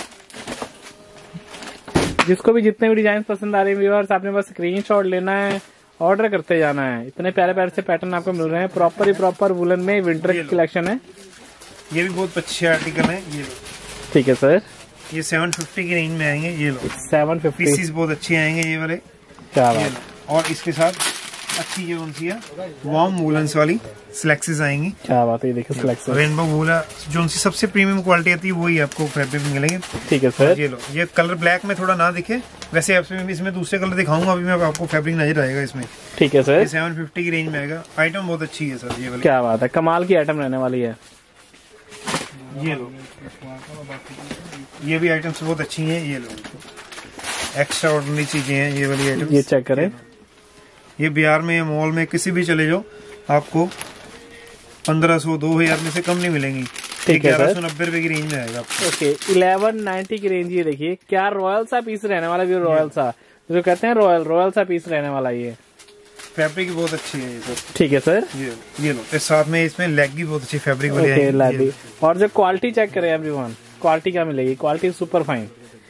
जिसको भी जितने भी डिजाइन पसंद आ रहे हैं व्यूअर्स, आपने बस स्क्रीनशॉट लेना है, ऑर्डर करते जाना है। इतने प्यारे प्यारे से पैटर्न आपको मिल रहे हैं। प्रॉपर ही प्रॉपर वुलन में विंटर की कलेक्शन है। ये भी बहुत अच्छे आर्टिकल है। ये लो ठीक है सर। ये सेवन फिफ्टी की रेंज में आएंगे। ये लो सेवन फिफ्टी पीसीस बहुत अच्छे आएंगे ये वाले। क्या बात। और इसके साथ अच्छी ये कौन सी है वार्म वूलन्स वाली स्लेक्सेस आएंगी। क्या बात है। ये देखिए स्लेक्सेस रेनबो वूल जो सी सबसे प्रीमियम क्वालिटी आती है वही आपको फैब्रिक में मिलेंगे। ठीक है सर। ये लो ये कलर ब्लैक में थोड़ा ना दिखे, वैसे आपसे इसमें दूसरे कलर दिखाऊंगा अभी मैं, आपको फैब्रिक नजर आएगा इसमें। ठीक है सर। सेवन फिफ्टी की रेंज में आएगा। आइटम बहुत अच्छी है सर ये वाली। क्या बात है, कमाल की आइटम रहने वाली है। ये लो ये भी आइटम्स बहुत अच्छी हैं। ये लो एक्स्ट्रा ऑर्डिनरी चीजें हैं ये वाली आइटम। ये चेक करें। ये बिहार में मॉल में किसी भी चले जाओ आपको पंद्रह सौ दो हजार में से कम नहीं मिलेंगी। ठीक है सर। ग्यारह सौ नब्बे रुपए की रेंज में आएगा आपको। ओके इलेवन नाइन्टी की रेंज। ये देखिए क्या रॉयल सा पीस रहने वाला है। रॉयल सा जो कहते हैं रॉयल रॉयल सा पीस रहने वाला ये। फैब्रिक बहुत अच्छी है ये सर। ठीक है सर। ये ये लो इस साथ में इसमें लेग भी बहुत अच्छी फैब्रिक वाली है। लेग भी। और जो क्वालिटी चेक करें एवरीवन, क्वालिटी क्या मिलेगी। Quality super fine.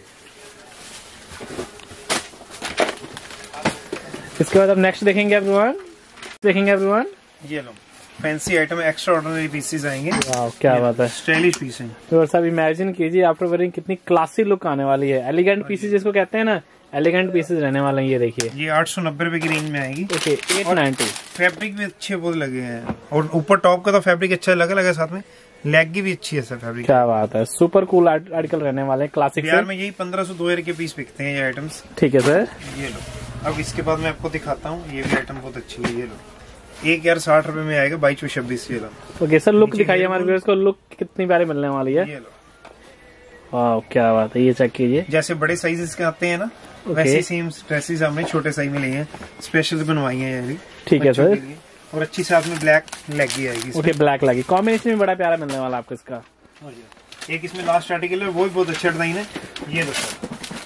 इसके बाद अब नेक्स्ट देखेंगे एवरीवन देखेंगे एवरीवन ये लो fancy item extraordinary pieces आएंगे। वाह क्या बात है। स्टाइलिश पीस है। तो सब इमेजिन कीजिए आफ्टर वेयरिंग कितनी क्लासी लुक आने वाली है। एलिगेंट पीसेस जिसको कहते हैं ना, एलिगेंट पीसेस रहने वाले हैं। ये देखिए ये आठ सौ नब्बे रुपए की रेंज में आएगी। Okay eight ninety. फैब्रिक भी अच्छे बहुत लगे हैं और ऊपर टॉप का तो फैब्रिक अच्छा लगा लगा साथ में लेग भी अच्छी है सर फैब्रिक। क्या बात है, सुपर कूल आर्टिकल रहने वाले हैं क्लासिक। बिहार में यही पंद्रह सौ दो हजार के पीस बिकते हैं ये आइटम्स। ठीक है सर। ये लो अब इसके बाद मैं आपको दिखाता हूँ। ये भी आइटम बहुत अच्छी है। ये लो एक हजार साठ रुपए में आएगा बाईस सौ छब्बीस। ये लो ओके सर लुक दिखाइए हमारे व्यूअर्स को, लुक कितनी प्यारी मिलने वाली है। ये लो वाह क्या बात है। ये चेक कीजिए जैसे बड़े साइजेस के आते हैं ना वैसे सेम ड्रेसेस हमने छोटे साइज में लिए हैं, स्पेशल बनवाई है ये भी। ठीक है सर। और अच्छी साथ में ब्लैक लेगी आएगी। ओके, ब्लैक लेगी कॉम्बिनेशन में बड़ा प्यारा मिलने वाला आपको इसका। एक इसमें लास्ट आर्टिकल है, वो भी बहुत अच्छा डिजाइन है। ये देखो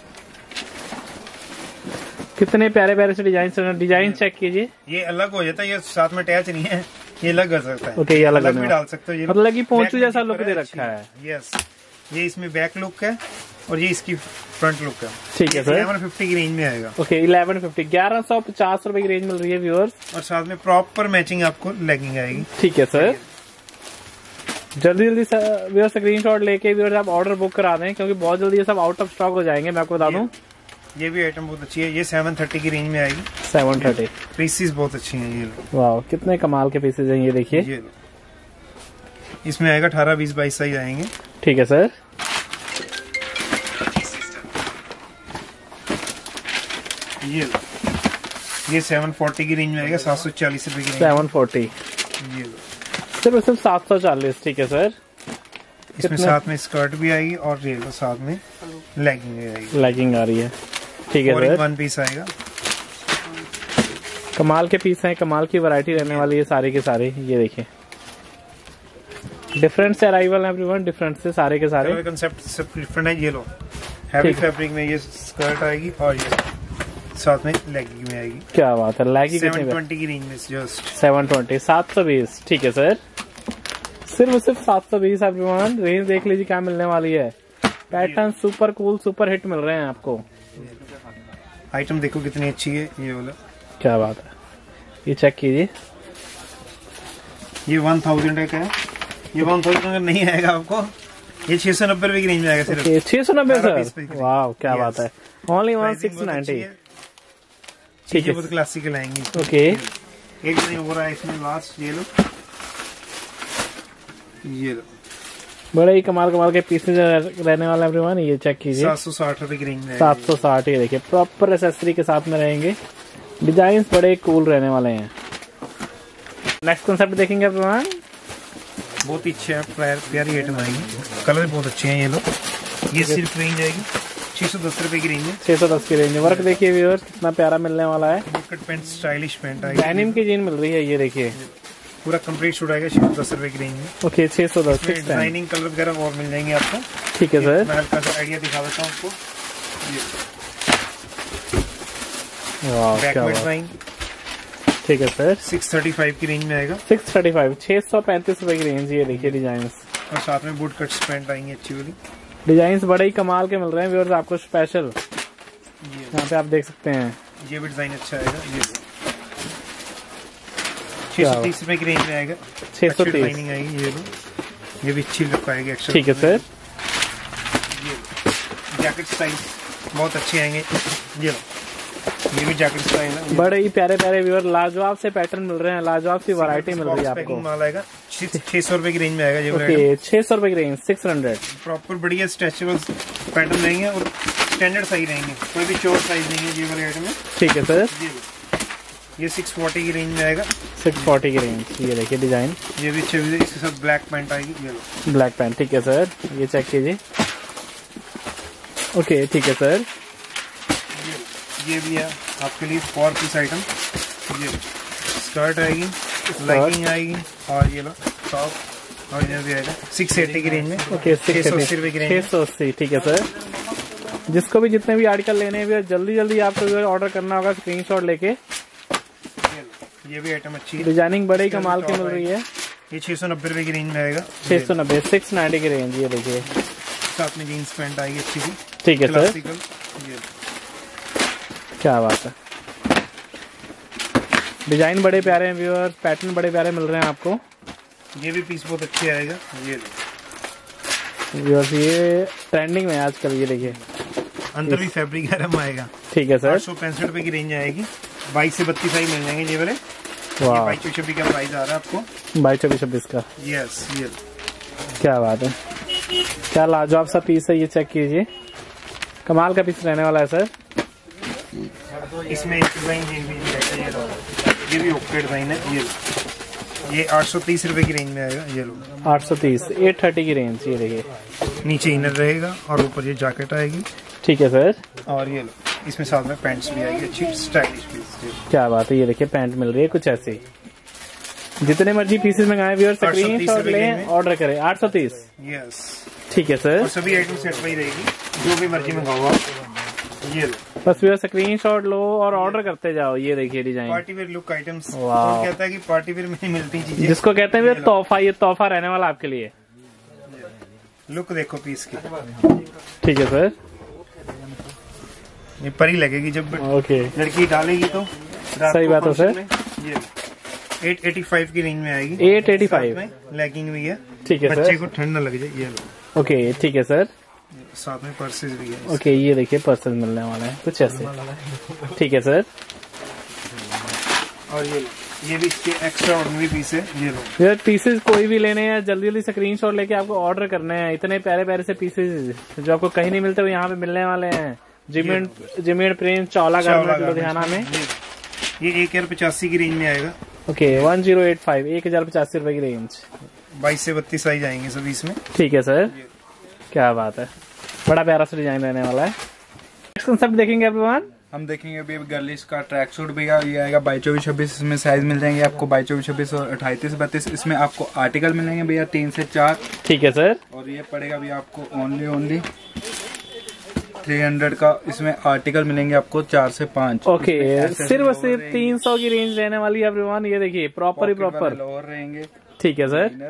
कितने प्यारे प्यारे से डिजाइन डिजाइन चेक कीजिए। ये अलग हो जाता है, ये साथ में अटैच नहीं है, ये अलग कर सकता है। ओके, ये अलग भी डाल सकते हो। ये मतलब कि पोंचू जैसा लुक दे रखा है। यस, ये इसमें बैक लुक है और ये इसकी फ्रंट लुक है। ठीक है सर, इलेवन फिफ्टी की रेंज में आएगा। ओके, इलेवन फिफ्टी ग्यारह सौ पचास रुपए की रेंज मिल रही है व्यूअर्स। और साथ में प्रॉपर मैचिंग आपको लेगिंग आएगी। ठीक है सर, जल्दी जल्दी व्यूअर्स स्क्रीनशॉट लेके व्यूअर्स आप ऑर्डर बुक करा दें, क्योंकि बहुत जल्दी ये सब आउट ऑफ स्टॉक हो जाएंगे। मैं आपको बता दूं, ये भी आइटम बहुत अच्छी है। ये सेवन थर्टी की रेंज में आएगी। सेवन थर्टी पीसेस बहुत अच्छी हैं ये। वाह, कितने कमाल के पीसेज हैं ये, देखिए। ये इसमें आएगा अठारह बीस बाईस साइज आएंगे। ठीक है सर, ये ये सेवन फोर्टी की रेंज में आएगा। सात सौ चालीस रुपए की रेंज। सेवन फोर्टी ये सिर्फ सिर्फ सात सौ चालीस। ठीक है सर, इसमें साथ में स्कर्ट भी आएगी और ये साथ में लेगिंग भी आएगी। लेगिंग आ रही है। ठीक है सर, वन पीस आएगा। कमाल के पीस हैं, कमाल की वैरायटी रहने वाली है सारी के सारे। ये देखिए, डिफरेंट से अराइवल है एवरीवन, डिफरेंट से सारे के सारे कंसेप्ट सब डिफरेंट है। ये लो हैवी फैब्रिक में ये स्कर्ट आएगी और ये साथ में लेगिंग में आएगी। क्या बात है, लेगिंग सेवन ट्वेंटी की रेंज में जस्ट सेवन ट्वेंटी सात सौ बीस। ठीक है सर, सिर्फ सिर्फ सात सौ बीस एवरीवन। रेंज देख लीजिए क्या मिलने वाली है। Pattern super cool super hit मिल रहे हैं आपको। आइटम देखो कितनी अच्छी है ये वाला। क्या बात है, ये चेक कीजिए। ये वन थाउजेंड का है। ये वन थाउजेंड का नहीं आएगा आपको, ये छह सौ नब्बे रुपए की रेंज में आएगा सिर्फ। छह सौ नब्बे सर, वाह क्या बात है। Only one six ninety. ठीक है, बहुत क्लासिकल आएंगी। ओके, एक नहीं हो रहा है इसमें लास्ट। ये लो, ये लो, बड़े ही कमाल कमाल के पीसेज रहने वाले एवरीवन। ये चेक कीजिए, सात सौ साठ रुपए की रेंज में। सात सौ साठ। ये देखिए, प्रॉपर एसेसरी के साथ में रहेंगे। डिजाइन बड़े कूल रहने वाले हैं। नेक्स्ट कॉन्सेप्ट देखेंगे एवरीवन, बहुत ही अच्छा प्यारी आइटम आएगी। कलर बहुत अच्छे हैं। ये लो, ये सिर्फ रेंज आएगी छह सौ दस रुपए की रेंज है। छह सौ दस की रेंज में। वर्क देखिए व्यूअर्स कितना प्यारा मिलने वाला है। बुकट पैंट, स्टाइलिश पैंट आएगी। डेनिम की जीन मिल रही है। ये देखिए, पूरा कंप्लीट सूट आएगा छह सौ दस रुपए की रेंज में। ओके, छह सौ दस। डिजाइनिंग कलर वगैरह और मिल जाएंगे आपको। ठीक है सर, मैं हल्का सा आइडिया दिखा देता हूँ आपको। ठीक है सर, सिक्स थर्टी फाइव की रेंज में आएगा। सिक्स थर्टी फाइव छह सौ पैंतीस रुपए की रेंज। ये देखिए डिजाइन, और साथ में बूट कट्स पैंट आएंगे अच्छी वाली। डिजाइन बड़े ही कमाल के मिल रहे हैं व्यूअर्स आपको स्पेशल। यहाँ पे आप देख सकते हैं, ये भी डिजाइन अच्छा आएगा। ये छह सौ तीस रुपए की रेंज में आएगा। छह सौ तीस आएगी। ये लो, ये भी अच्छी लुक आएगी एक्स्ट्रा। ठीक है सर, ये जैकेट स्टाइल बहुत अच्छे आएंगे। ये लो, ये भी जैकेट स्टाइल है। बड़े ही प्यारे प्यारे व्यूअर, लाजवाब से पैटर्न मिल रहे हैं, लाजवाब सी वैरायटी मिल रही है आपको। माल आएगा छह सौ रुपए की रेंज में आएगा। ये ओके, छह सौ रुपए की रेंज, सिक्स हंड्रेड। प्रॉपर बढ़िया स्ट्रेचेबल पैटर्न रहेंगे और स्टैंडर्ड सही रहेंगे, कोई भी चोर साइज नहीं है ये वाले आइटम में। ठीक है सर, ये सिक्स फोर्टी की रेंज में आएगा। सिक्स फोर्टी की रेंज। ये देखिए डिजाइन, ये भी अच्छे, इसके साथ ब्लैक पैंट आएगी। ये लो, ब्लैक पैंट। ठीक है सर, ये चेक कीजिए। ओके, ठीक है सर, ये भी है आपके लिए फोर पीस आइटम। ये स्कर्ट आएगी, लेगिंग आएगी और ये लो टॉप और ये भी आएगा सिक्स एटी की रेंज में। ओके, छह सौ अस्सी रुपए की रेंज। छह सौ अस्सी। ठीक है सर, जिसको भी जितने भी आर्टिकल लेने हैं जल्दी जल्दी आपको ऑर्डर करना होगा स्क्रीनशॉट लेके। ये भी आइटम अच्छी है, डिजाइनिंग बड़े कमाल की मिल रही है। ये छह सौ नब्बे रुपए की रेंज में आएगा। छह सौ नब्बे सिक्स नाइन्टी की रेंज। ये देखिए, साथ में जीन्स पैंट आएगी अच्छी सी। ठीक है सर, ये क्या बात है। डिजाइन बड़े प्यारे हैं व्यूअर, पैटर्न बड़े प्यारे मिल रहे हैं आपको। ये भी पीस बहुत अच्छे आएगा। ये व्यूअर्स, ये ट्रेंडिंग में है आजकल। ये देखिए, अंदर भी फैब्रिक गरम आएगा। ठीक है सर, आठ सौ पैंसठ रुपए की रेंज आएगी। बाईस से बत्तीस साइज मिल जाएंगे ये वाले। वाह, बाईस सौ छब्बीस का प्राइस आ रहा है आपको। बाईस चौबीस छब्बीस का। यस, ये क्या बात है, क्या लाजवाब सा पीस है। ये चेक कीजिए, कमाल का पीस रहने वाला है सर। इसमें एक डिजाइन ये भी ओके डिजाइन है। ये ये आठ सौ तीस रुपए की रेंज में आएगा। ये लो, आठ सौ तीस एट थर्टी की रेंज। ये देखिए, नीचे इनर रहेगा और ऊपर ये जैकेट आएगी। ठीक है सर, और ये लो, इसमें साथ में पैंट्स भी आएगी अच्छी स्टाइलिश पीस। क्या बात है, ये देखिए पैंट मिल रही है कुछ ऐसी। जितने मर्जी पीसेस मंगाए व्यूअर स्क्रीन शॉट लें, ऑर्डर करें। आठ सौ तीस यस, ठीक है सर। और सभी आइटम सेट वही रहेगी, जो भी मर्जी मंगाओ आप। ये लो, बस व्यूअर स्क्रीन शॉट लो और ऑर्डर करते जाओ। ये देखिए design, party wear look items. वाह, कहता है कि पार्टी वेयर में ही मिलती चीजें, जिसको कहते हैं व्यूअर तोहफा। ये तोहफा रहने वाला आपके लिए। लुक देखो पीस की, ठीक है सर। ये परी लगेगी जब ओके, लड़की डालेगी तो। सही बात है सर। ये एट एटी फाइव की रेंज में आएगी। एट एटी फाइव लेगिंग भी है, ठीक है सर। बच्चे को ठंड न लग जाए। ये लो, ओके ठीक है सर। साथ में पर्सेज भी है। ओके, ये देखिए पर्सेज मिलने वाला है कुछ ऐसे, ठीक है सर। और ये लो, ये भी इसके एक्स्ट्रा ऑर्डिनरी पीस है। ये लो, यार पीसेस कोई भी लेने हैं जल्दी जल्दी स्क्रीनशॉट लेके आपको ऑर्डर करने हैं। इतने प्यारे प्यारे से पीसेस जो आपको कहीं नहीं मिलते वो यहाँ पे मिलने वाले हैं। जिमिन जिमिन प्रिंट चावला गारमेंट लुधियाना में। ये एक हजार पचासी की रेंज में आएगा। Okay, one zero eight five, एक हजार पचासी रुपए की रेंज। बाईस से बत्तीस साइज आएंगे सभी इसमें। ठीक है सर, क्या बात है, बड़ा प्यारा सा डिजाइन रहने वाला है। नेक्स्ट कंसेप्ट देखेंगे एवरीवन। हम देखेंगे अभी गर्लिश का ट्रैक सूट भी ये आएगा बाईस चौबीस छब्बीस। इसमें साइज मिल जाएंगे आपको बाईस चौबीस छब्बीस और अट्ठाईस बत्तीस। इसमें आपको आर्टिकल मिलेंगे भैया तीन से चार। ठीक है सर। और ये पड़ेगा भैया आपको ओनली ओनली थ्री हंड्रेड का। इसमें आर्टिकल मिलेंगे आपको चार से पाँच। ओके, सिर्फ सिर्फ तीन सौ की रेंज रहने वाली है एवरीवन। ये देखिए प्रॉपर ही प्रॉपर लोअर रहेंगे। ठीक है सर।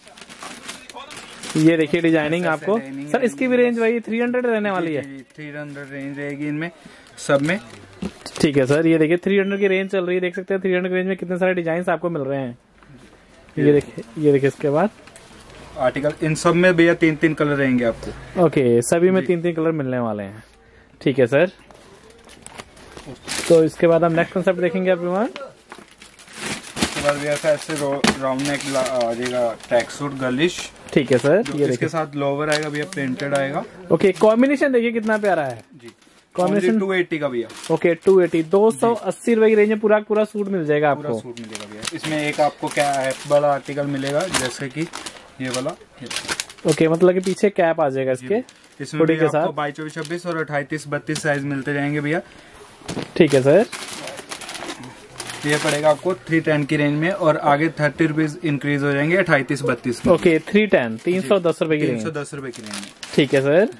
ये देखिए डिजाइनिंग आपको सर, इसकी भी रेंज वही थ्री हंड्रेड रहने वाली है। थ्री हंड्रेड रेंज रहेगी इनमें सब में। ठीक है सर, ये देखिए थ्री हंड्रेड की रेंज चल रही है। देख सकते हैं थ्री हंड्रेड की रेंज में कितने सारे डिजाइन आपको मिल रहे हैं। ये देखिए, ये देखिए इसके बाद आर्टिकल इन सब में भैया तीन तीन कलर रहेंगे आपको। ओके, सभी में तीन तीन कलर मिलने वाले हैं। ठीक है सर। तो इसके बाद हम नेक्स्ट कंसेप्ट देखेंगे एवरीवन। इसके बाद भैया ऐसे राउंड नेक आ जाएगा ट्रैक सूट गर्लिश। ठीक है सर। ये इसके साथ लोवर आएगा भैया, प्रिंटेड आएगा। ओके, कॉम्बिनेशन देखिए कितना प्यारा है जी। कॉम्बिनेशन टू एटी का भैया। ओके, टू एटी, दो सौ अस्सी रुपए की रेंज में पूरा पूरा सूट मिल जाएगा आपको। पूरा सूट मिलेगा भैया। इसमें एक आपको क्या है वाला आर्टिकल मिलेगा, जैसे कि ये वाला। ओके, मतलब कि पीछे कैप आ जाएगा इसके। इसमें भी आपको बाईस चौबीस छब्बीस और अट्ठाईस बत्तीस साइज मिलते जाएंगे भैया। ठीक है सर। ये पड़ेगा आपको थ्री टेन की रेंज में और आगे थर्टी रुपीज इंक्रीज हो जाएंगे अट्ठाईस बत्तीस में। ओके, थ्री टेन, तीन सौ दस रुपए की रेंज। तीन सौ दस रुपए की रेंज में। ठीक है सर।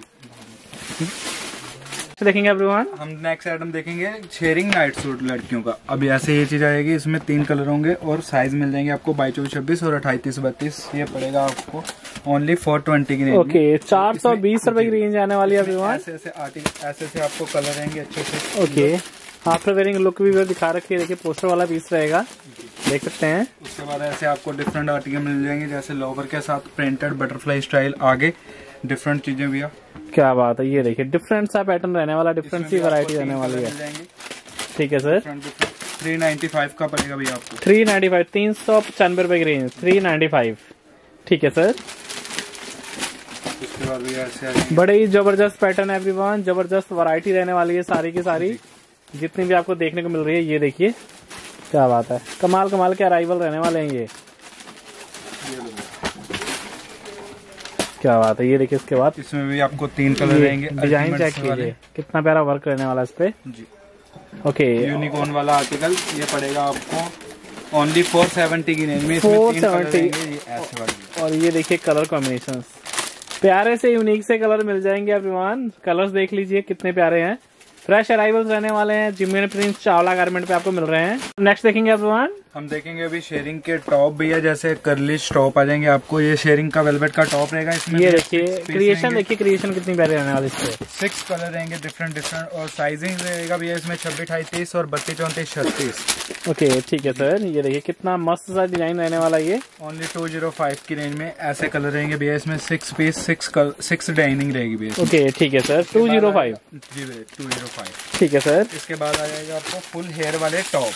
देखेंगे एवरीवन, हम नेक्स्ट आइटम देखेंगे शेयरिंग नाइट सूट लड़कियों का। अभी ऐसे ये चीज आएगी, इसमें तीन कलर होंगे और साइज मिल जाएंगे आपको बाईस चौबीस छब्बीस और अट्ठाईस बत्तीस। ये पड़ेगा आपको ओनली फोर ट्वेंटी की रेंज। ओके, चार सौ बीस रुपए की रेंज आने वाली है एवरीवन। ऐसे ऐसे आर्टिकल ऐसे ऐसे आपको कलर रहेंगे अच्छे से। ओके, आफ्टर वेयरिंग लुक भी दिखा रखी है। देखिए पोस्टर वाला पीस रहेगा, देख सकते हैं। उसके बाद ऐसे आपको डिफरेंट आर्टिकल मिल जाएंगे, जैसे लोवर के साथ प्रिंटेड बटरफ्लाई स्टाइल, आगे डिफरेंट चीजें भैया। क्या बात है, ये देखिए डिफरेंट सा पैटर्न रहने वाला, डिफरेंट सी वैरायटी रहने वाली है। ठीक है सर। थ्री नाइन्टी फाइव का पड़ेगा भैया आपको। थ्री नाइन्टी फाइव, तीन सौ पचानवे रुपए की रेंज, थ्री नाइन्टी फाइव। ठीक है सर। उसके बाद भैया ऐसे बड़े ही जबरदस्त पैटर्न है एवरीवन, जबरदस्त वैरायटी रहने वाली है सारी की सारी, जितनी भी आपको देखने को मिल रही है। ये देखिए क्या बात है, कमाल कमाल के अराइवल रहने वाले हैं ये। क्या बात है, ये देखिए इसके बाद इसमें भी आपको तीन कलर रहेंगे। डिजाइन चेक कीजिए, कितना प्यारा वर्क रहने वाला है इस पे जी। ओके, यूनिकॉर्न वाला आर्टिकल ये पड़ेगा आपको ओनली फोर सेवेंटी की रेंज में। Four seventy. ऐसे वाली। और ये देखिए कलर कॉम्बिनेशन, प्यारे से यूनिक से कलर मिल जाएंगे एवरीवन। कलर्स देख लीजिए कितने प्यारे हैं, फ्रेश अराइवल्स रहने वाले हैं। जिमिन प्रिंस चावला गारमेंट पे आपको मिल रहे हैं। नेक्स्ट देखेंगे एवरीवन, हम देखेंगे अभी शेयरिंग के टॉप भैया, जैसे कर्लिश टॉप आ जाएंगे आपको। ये शेयरिंग का वेलवेट का टॉप रहेगा। इसमें ये देखिए क्रिएशन, देखिए क्रिएशन कितनी प्यारी रहने वाली इससे। सिक्स कलर रहेंगे डिफरेंट डिफरेंट और साइजिंग रहेगा भैया इसमें छब्बीस अट्ठाईस और बत्तीस चौंतीस छत्तीस। ओके ठीक है सर। ये देखिए कितना मस्त सा डिजाइन रहने वाला ये। ओनली टू जीरो फाइव की रेंज में ऐसे कलर रहेंगे भैया। इसमें six piece six six dining रहेगी भैया। ओके ठीक है सर, टू जीरो फाइव। जी भैया टू जीरो फाइव। ठीक है सर। इसके बाद आ जाएगा आपको फुल हेयर वाले टॉप।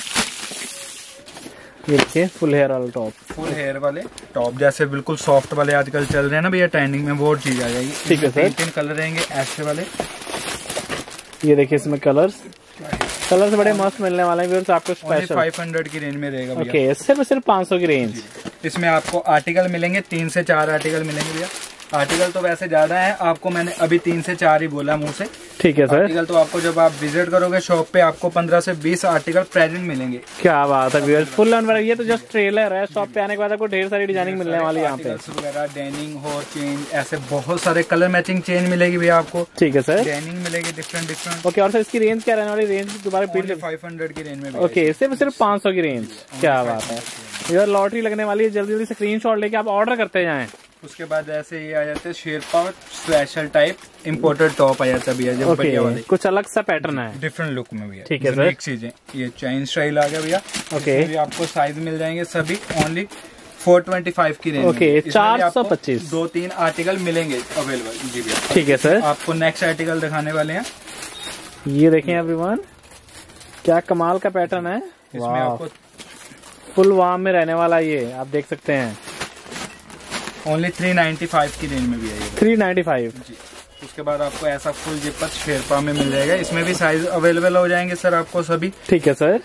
ये देखिए फुल हेयर वाला टॉप, फुल हेयर वाले टॉप जैसे बिल्कुल सॉफ्ट वाले आजकल चल रहे हैं ना भैया ट्रेंडिंग में, वो चीज आ जाएगी। ठीक है सर। तीन तीन कलर रहेंगे ऐसे वाले। ये देखिए इसमें कलर्स कलर्स बड़े मस्त मिलने वाले हैं आपको स्पेशल। फाइव हंड्रेड की रेंज में रहेगा भैया। ओके, सिर्फ सिर्फ पाँच सौ की रेंज। इसमें आपको आर्टिकल मिलेंगे तीन से चार आर्टिकल मिलेंगे भैया। आर्टिकल तो वैसे ज्यादा है, आपको मैंने अभी तीन से चार ही बोला मुंह से। ठीक है सर। आर्टिकल तो आपको जब आप विजिट करोगे शॉप पे आपको पंद्रह से बीस आर्टिकल प्रेजेंट मिलेंगे। क्या बात है व्यूअर्स, फुल ऑन वैरायटी। ये तो जस्ट ट्रेलर है, शॉप पे आने के बाद आपको ढेर सारी डिजाइनिंग मिलने वाली है यहाँ पे। वगैरह डेनिंग हो चेन, ऐसे बहुत सारे कलर मैचिंग चेन मिलेगी भैया आपको। ठीक है सर। डेनिंग मिलेगी डिफरेंट डिफरेंट। ओके, और सर इसकी रेंज क्या रहने वाली? रेंज दोबारा रिपीट। फाइव हंड्रेड की रेंज में। ओके, सिर्फ सिर्फ पाँच सौ की रेंज। क्या बात है यार, लॉटरी लगने वाली है। जल्दी जल्दी स्क्रीन शॉट लेके आप ऑर्डर करते जाएं। उसके बाद ऐसे ये आ जाते हैं sherpa special type imported top आ जाता है भैया, जब बढ़िया वाले कुछ अलग सा पैटर्न है, डिफरेंट लुक में भैया। ठीक है सर। एक चीज है, ये चैन स्टाइल आ गया भैया। ओके, भी आपको साइज मिल जाएंगे सभी ओनली फोर ट्वेंटी फाइव की रेंज। ओके, चार सौ पच्चीस। दो तीन आर्टिकल मिलेंगे अवेलेबल जी भैया। ठीक है सर। आपको नेक्स्ट आर्टिकल दिखाने वाले हैं। ये देखें एवरीवन, क्या कमाल का पैटर्न है। इसमें आपको फुल वार्म में रहने वाला, ये आप देख सकते हैं। ओनली थ्री नाइन्टी फाइव की रेंज में भी है ये। थ्री नाइन्टी फाइव जी। उसके बाद आपको ऐसा फुल जिपर शेरपा में मिल जाएगा। इसमें भी साइज अवेलेबल हो जाएंगे सर आपको सभी। ठीक है सर।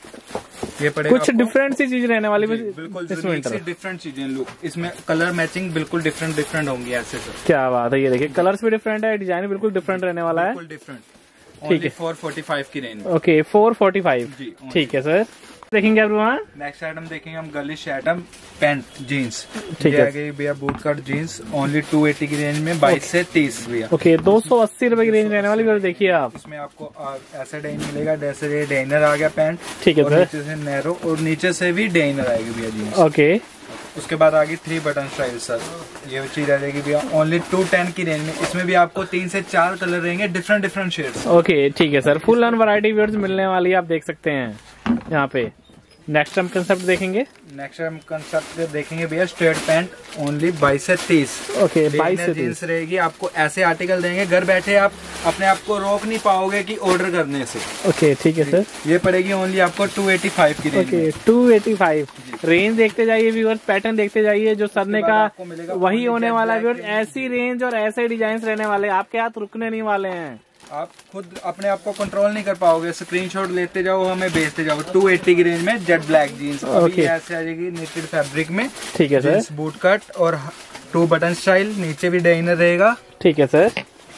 ये पड़ेगा कुछ डिफरेंट सी चीज रहने वाली, बिल्कुल डिफरेंट चीजें। लुक इसमें कलर मैचिंग बिल्कुल डिफरेंट डिफरेंट होंगी ऐसे सर। क्या बात है, ये देखिए कलर्स भी डिफरेंट है, डिजाइन बिल्कुल डिफरेंट रहने वाला है। डिफरेंट। ठीक है, फोर फोर्टी फाइव की range. Okay, four forty five. ठीक है सर। देखेंगे एवरीवन, नेक्स्ट आइटम देखेंगे हम गर्लिश आइटम पैंट जीन्स। ठीक है भैया boot cut jeans only two eighty की रेंज में, बाईस से तीस भैया। ओके, दो सौ अस्सी रुपए की रेंज रहने वाली। देखिए आप, इसमें आपको ऐसा डाइन मिलेगा जैसे ये डाइनर आ गया पैंट। ठीक है सर। नीचे से नैरो और नीचे से भी डाइनर आएगी भैया जीन्स। ओके, उसके बाद आगे थ्री बटन स्टाइल सर, ये चीज आ जाएगी भैया ओनली टू टेन की रेंज में। इसमें भी आपको तीन से चार कलर रहेंगे, डिफरेंट डिफरेंट शेड्स। ओके, ठीक है sir. Full on variety viewers मिलने वाली है, आप देख सकते हैं यहाँ पे। नेक्स्ट हम कंसेप्ट देखेंगे। नेक्स्ट हम कंसेप्ट देखेंगे भैया स्ट्रेट पैंट ओनली बाईस से तीस। ओके, बाईस से जींस रहेगी। आपको ऐसे आर्टिकल देंगे, घर बैठे आप अपने आप को रोक नहीं पाओगे कि ऑर्डर करने से। ओके, ठीक है सर। ये पड़ेगी ओनली आपको टू एटी फाइव की range. Okay, two eighty five. Range देखते जाइए व्यूअर्स, पैटर्न देखते जाइए, जो सर ने कहा वही होने वाला है। ऐसी रेंज और ऐसे डिजाइन रहने वाले, आपके हाथ रुकने नहीं वाले हैं। आप खुद अपने आप को कंट्रोल नहीं कर पाओगे, स्क्रीनशॉट लेते जाओ, हमें भेजते जाओ। टू एटी की रेंज में जेट ब्लैक जीन्स। ओके, ऐसे आ जाएगी नेटेड फैब्रिक में। ठीक है सर। बूट कट और टू बटन स्टाइल, नीचे भी डाइनर रहेगा। ठीक है सर।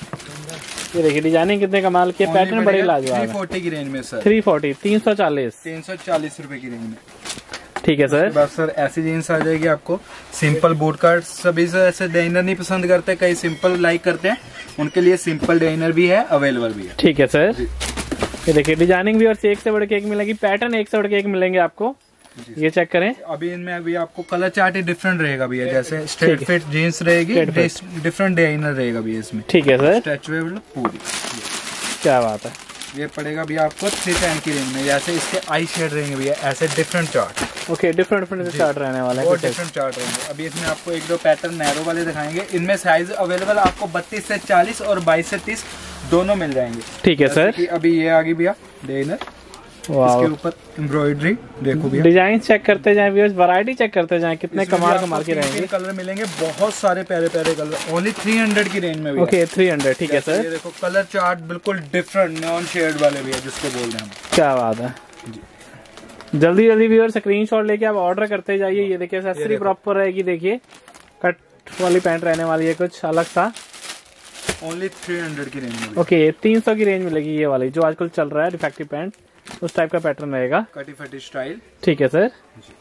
ये देखिए डिजाइनिंग कितने कमाल के, पैटर्न बड़े लाजवाब है। थ्री फोर्टी की रेंज में सर। थ्री फोर्टी, तीन सौ चालीस। तीन सौ चालीस रूपए की रेंज में। ठीक है सर। बस सर ऐसी जीन्स आ जाएगी आपको। सिंपल बूट कट, सभी से ऐसे डाइनर नहीं पसंद करते, कई सिंपल लाइक करते हैं, उनके लिए सिंपल डाइनर भी है, अवेलेबल भी है। ठीक है सर। ये देखिए डिजाइनिंग भी और एक से बढ़ के एक मिलेगी, पैटर्न एक से बढ़ के एक मिलेंगे आपको। ये चेक करें। अभी इनमें अभी आपको कलर चार्ट ही डिफरेंट रहेगा भैया, जैसे स्ट्रेट फिट जीन्स रहेगी, डिफरेंट डाइनर रहेगा भैया इसमें। ठीक है सर। स्ट्रेचेबल पूरी। क्या बात है। ये पड़ेगा भैया आपको थ्री टेन की रेंज में। जैसे इसके आई शेड रहेंगे भैया, ऐसे different chart. Okay, different different chart रहने वाले हैं, बहुत डिफरेंट चार्ट रहेंगे। अभी इसमें आपको एक दो पैटर्न नैरो वाले दिखाएंगे। इनमें साइज अवेलेबल आपको बत्तीस से चालीस और बाईस से तीस दोनों मिल जाएंगे। ठीक है सर। अभी ये आ गई भैया डिजाइनर, इसके ऊपर एम्ब्रॉयडरी देखो भैया। डिजाइन चेक करते जाएं व्यूअर्स, वैरायटी चेक करते जाएं, कितने कमाल कमाल के रहेंगे। कलर मिलेंगे, बहुत सारे प्यारे प्यारे कलर, ओनली थ्री हंड्रेड की रेंज में। Okay, three hundred. ठीक है सर। ये देखो कलर चार्ट बिल्कुल डिफरेंट नॉन शेड वाले भैया, जिसको बोल रहे हैं हम। क्या बात है। जल्दी जल्दी व्यूअर्स स्क्रीनशॉट लेके आप ऑर्डर करते जाइए। ये देखिए एक्सेसरी प्रॉपर रहेगी, देखिए कट वाली पैंट रहने वाली है, कुछ अलग सा। ओनली थ्री हंड्रेड की रेंज में। ओके, तीन सौ की रेंज मिलेगी ये वाली, जो आजकल चल रहा है रिफ्लेक्टिव पैंट, उस टाइप का पैटर्न रहेगा। कटी फटी स्टाइल। ठीक है सर।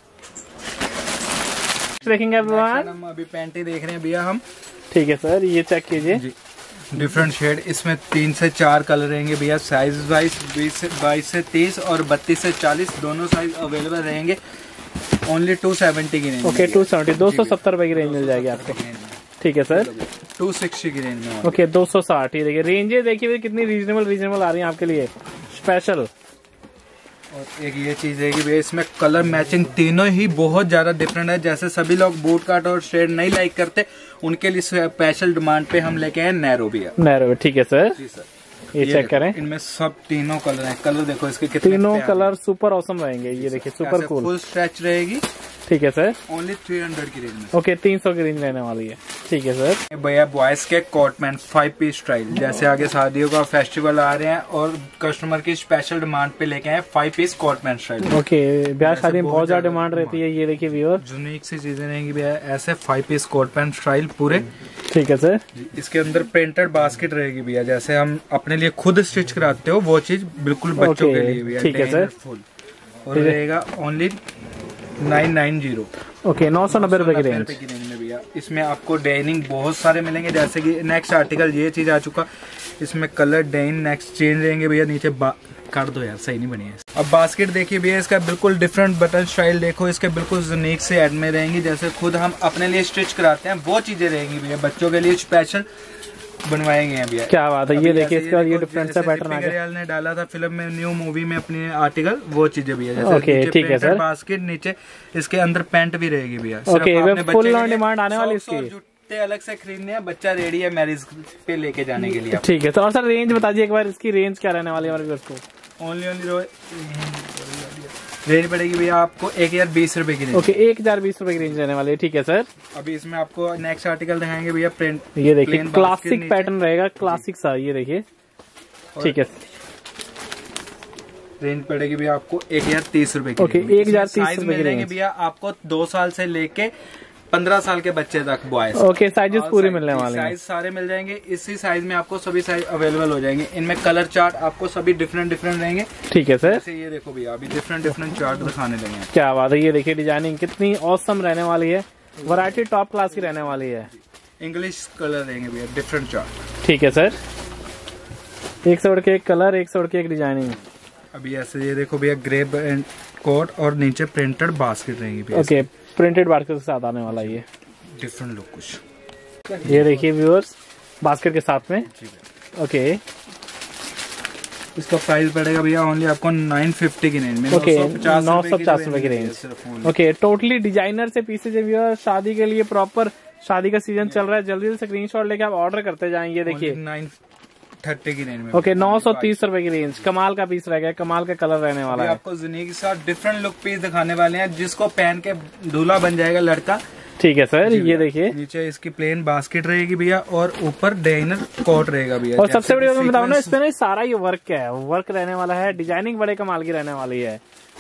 देखेंगे एवरीवन, हम अभी पैंट ही देख रहे हैं भैया हम। ठीक है सर, ये चेक कीजिए। डिफरेंट शेड, इसमें तीन से चार कलर रहेंगे भैया। साइज वाइज बीस से बाईस से तीस और बत्तीस से चालीस दोनों साइज अवेलेबल रहेंगे। ओनली टू सेवेंटी की रेंज। ओके, टू सेवेंटी, दो सौ सत्तर रुपए की रेंज मिल जाएगी आपको। ठीक है सर। टू सिक्सटी की रेंज में। ओके, दो सौ साठ। ये देखिए रेंजे देखिए कितनी रीजनेबल रीजनेबल आ रही है आपके लिए स्पेशल। और एक ये चीज है कि भैया इसमें कलर मैचिंग तीनों ही बहुत ज्यादा डिफरेंट है। जैसे सभी लोग बूट कट और शेड नहीं लाइक करते, उनके लिए स्पेशल डिमांड पे हम लेके आए नैरो भी है। नैरो, ठीक है सर। जी सर। ये, ये चेक करें, इनमें सब तीनों कलर हैं। कलर देखो इसके कितने तीनों कलर सुपर ऑसम रहेंगे। ये देखिए सुपर कूल, फुल स्ट्रेच रहेगी। ठीक है सर। ओनली थ्री हंड्रेड की रेंज में। ओके, तीन सौ की रेंज रहने वाली है। ठीक है सर। भैया बॉयज के coat pant five piece style, जैसे आगे शादियों का फेस्टिवल आ रहे हैं और कस्टमर की स्पेशल डिमांड पे लेके आए five piece coat pant style. Okay, ब्याह शादी में बहुत ज्यादा डिमांड रहती है। ये देखिए व्यूअर, यूनिक सी चीजें रहेंगी भैया, ऐसे five piece coat pant style पूरे। ठीक है सर। इसके अंदर प्रिंटेड बास्केट रहेगी भैया, जैसे हम अपने लिए खुद स्टिच कराते हो वो चीज बिल्कुल बच्चों के लिए भैया। ठीक है सर। फुल और रहेगा only nine nine zero. Okay, नौ सौ नब्बे रुपए की रेंज में भैया। इसमें आपको डेनिंग बहुत सारे मिलेंगे, जैसे कि नेक्स्ट आर्टिकल ये चीज आ चुका, इसमें कलर डेन नेक्स्ट चेंज रहेंगे भैया। नीचे काट दो यार, सही नहीं बनी है। अब बास्केट देखिए भैया, इसका बिल्कुल डिफरेंट बटन स्टाइल देखो, इसके बिल्कुल यूनिक से एड में रहेंगी, जैसे खुद हम अपने लिए स्टिच कराते हैं वो चीजें रहेंगी भैया, बच्चों के लिए स्पेशल बनवाएंगे भैया। क्या बात है, ये देखिए इसका ये डिफरेंट सा पैटर्न आ गया। ने डाला था फिल्म में, न्यू मूवी में अपने आर्टिकल, वो चीजें भैया। जैसे ओके, ठीक है सर। बास्केट नीचे इसके अंदर पैंट भी रहेगी भैया। ओके, फुल ऑन डिमांड आने वाली इसकी। जूते अलग से खरीदने हैं, बच्चा रेडी है मैरिज पे लेके जाने के लिए। ठीक है, तो और सर रेंज बता दीजिए एक बार, इसकी रेंज क्या रहने वाली है हमारे व्यूअर्स को? ओनली ओनली रेंज पड़ेगी भैया आपको एक हजार बीस रुपए की रेंज। ओके, एक हजार बीस रुपए की रेंज रहने वाली है। ठीक है सर। अभी इसमें आपको नेक्स्ट आर्टिकल दिखाएंगे भैया, प्रिंट। ये देखिए क्लासिक पैटर्न रहेगा, क्लासिक सा, ये देखिए। ठीक है, रेंज पड़ेगी भैया आपको एक हजार तीस रुपए की। ओके, एक हजार तीस रुपए की रेंज भैया आपको दो साल से लेके पंद्रह साल के बच्चे तक बॉयज। ओके, साइजेस पूरे मिलने वाले हैं। साइज सारे मिल जाएंगे, इसी साइज में आपको सभी साइज अवेलेबल हो जाएंगे। इनमें कलर चार्ट आपको सभी डिफरेंट डिफरेंट रहेंगे। ठीक है सर। जैसे ये देखो भैया, अभी डिफरेंट डिफरेंट चार्ट दिखाने लगे हैं। क्या बात है, ये देखिए डिजाइनिंग कितनी औसम रहने वाली है, वैरायटी टॉप क्लास की रहने वाली है। इंग्लिश कलर रहेंगे भैया, डिफरेंट चार्ट। ठीक है सर। एक से उड़ के एक कलर, एक से उड़ के एक डिजाइनिंग। अभी ऐसे ये देखो भैया, ग्रे एंड कोट और नीचे प्रिंटेड बास्केट रहेंगी भैया। ओके, प्रिंटेड बास्केट के साथ आने वाला ये डिफरेंट लुक कुछ। ये देखिए व्यूअर्स, बास्केट के साथ में। ओके, इसका प्राइस पड़ेगा भैया ओनली आपको नाइन फिफ्टी की रेंज में। ओके, नौ सौ पचास रुपए की रेंज। ओके, टोटली डिजाइनर से पीसेज है व्यूअर्स, शादी के लिए प्रॉपर, शादी का सीजन चल रहा है, जल्दी से स्क्रीनशॉट लेके आप ऑर्डर करते जाएंगे। देखिए नाइन थर्टी की रेंज में। ओके, नौ सौ तीस रुपए की रेंज। कमाल का पीस रहेगा, कमाल का कलर रहने वाला है। आपको यूनिक के साथ डिफरेंट लुक पीस दिखाने वाले हैं, जिसको पहन के दूल्हा बन जाएगा लड़का। ठीक है सर, ये देखिए नीचे इसकी प्लेन बास्केट रहेगी भैया और ऊपर डिजाइनर कोट रहेगा भैया। और सबसे बड़ी बात मैं बताऊँ ना, इसमें ना सारा ये वर्क क्या है, वर्क रहने वाला है, डिजाइनिंग बड़े कमाल की रहने वाली है।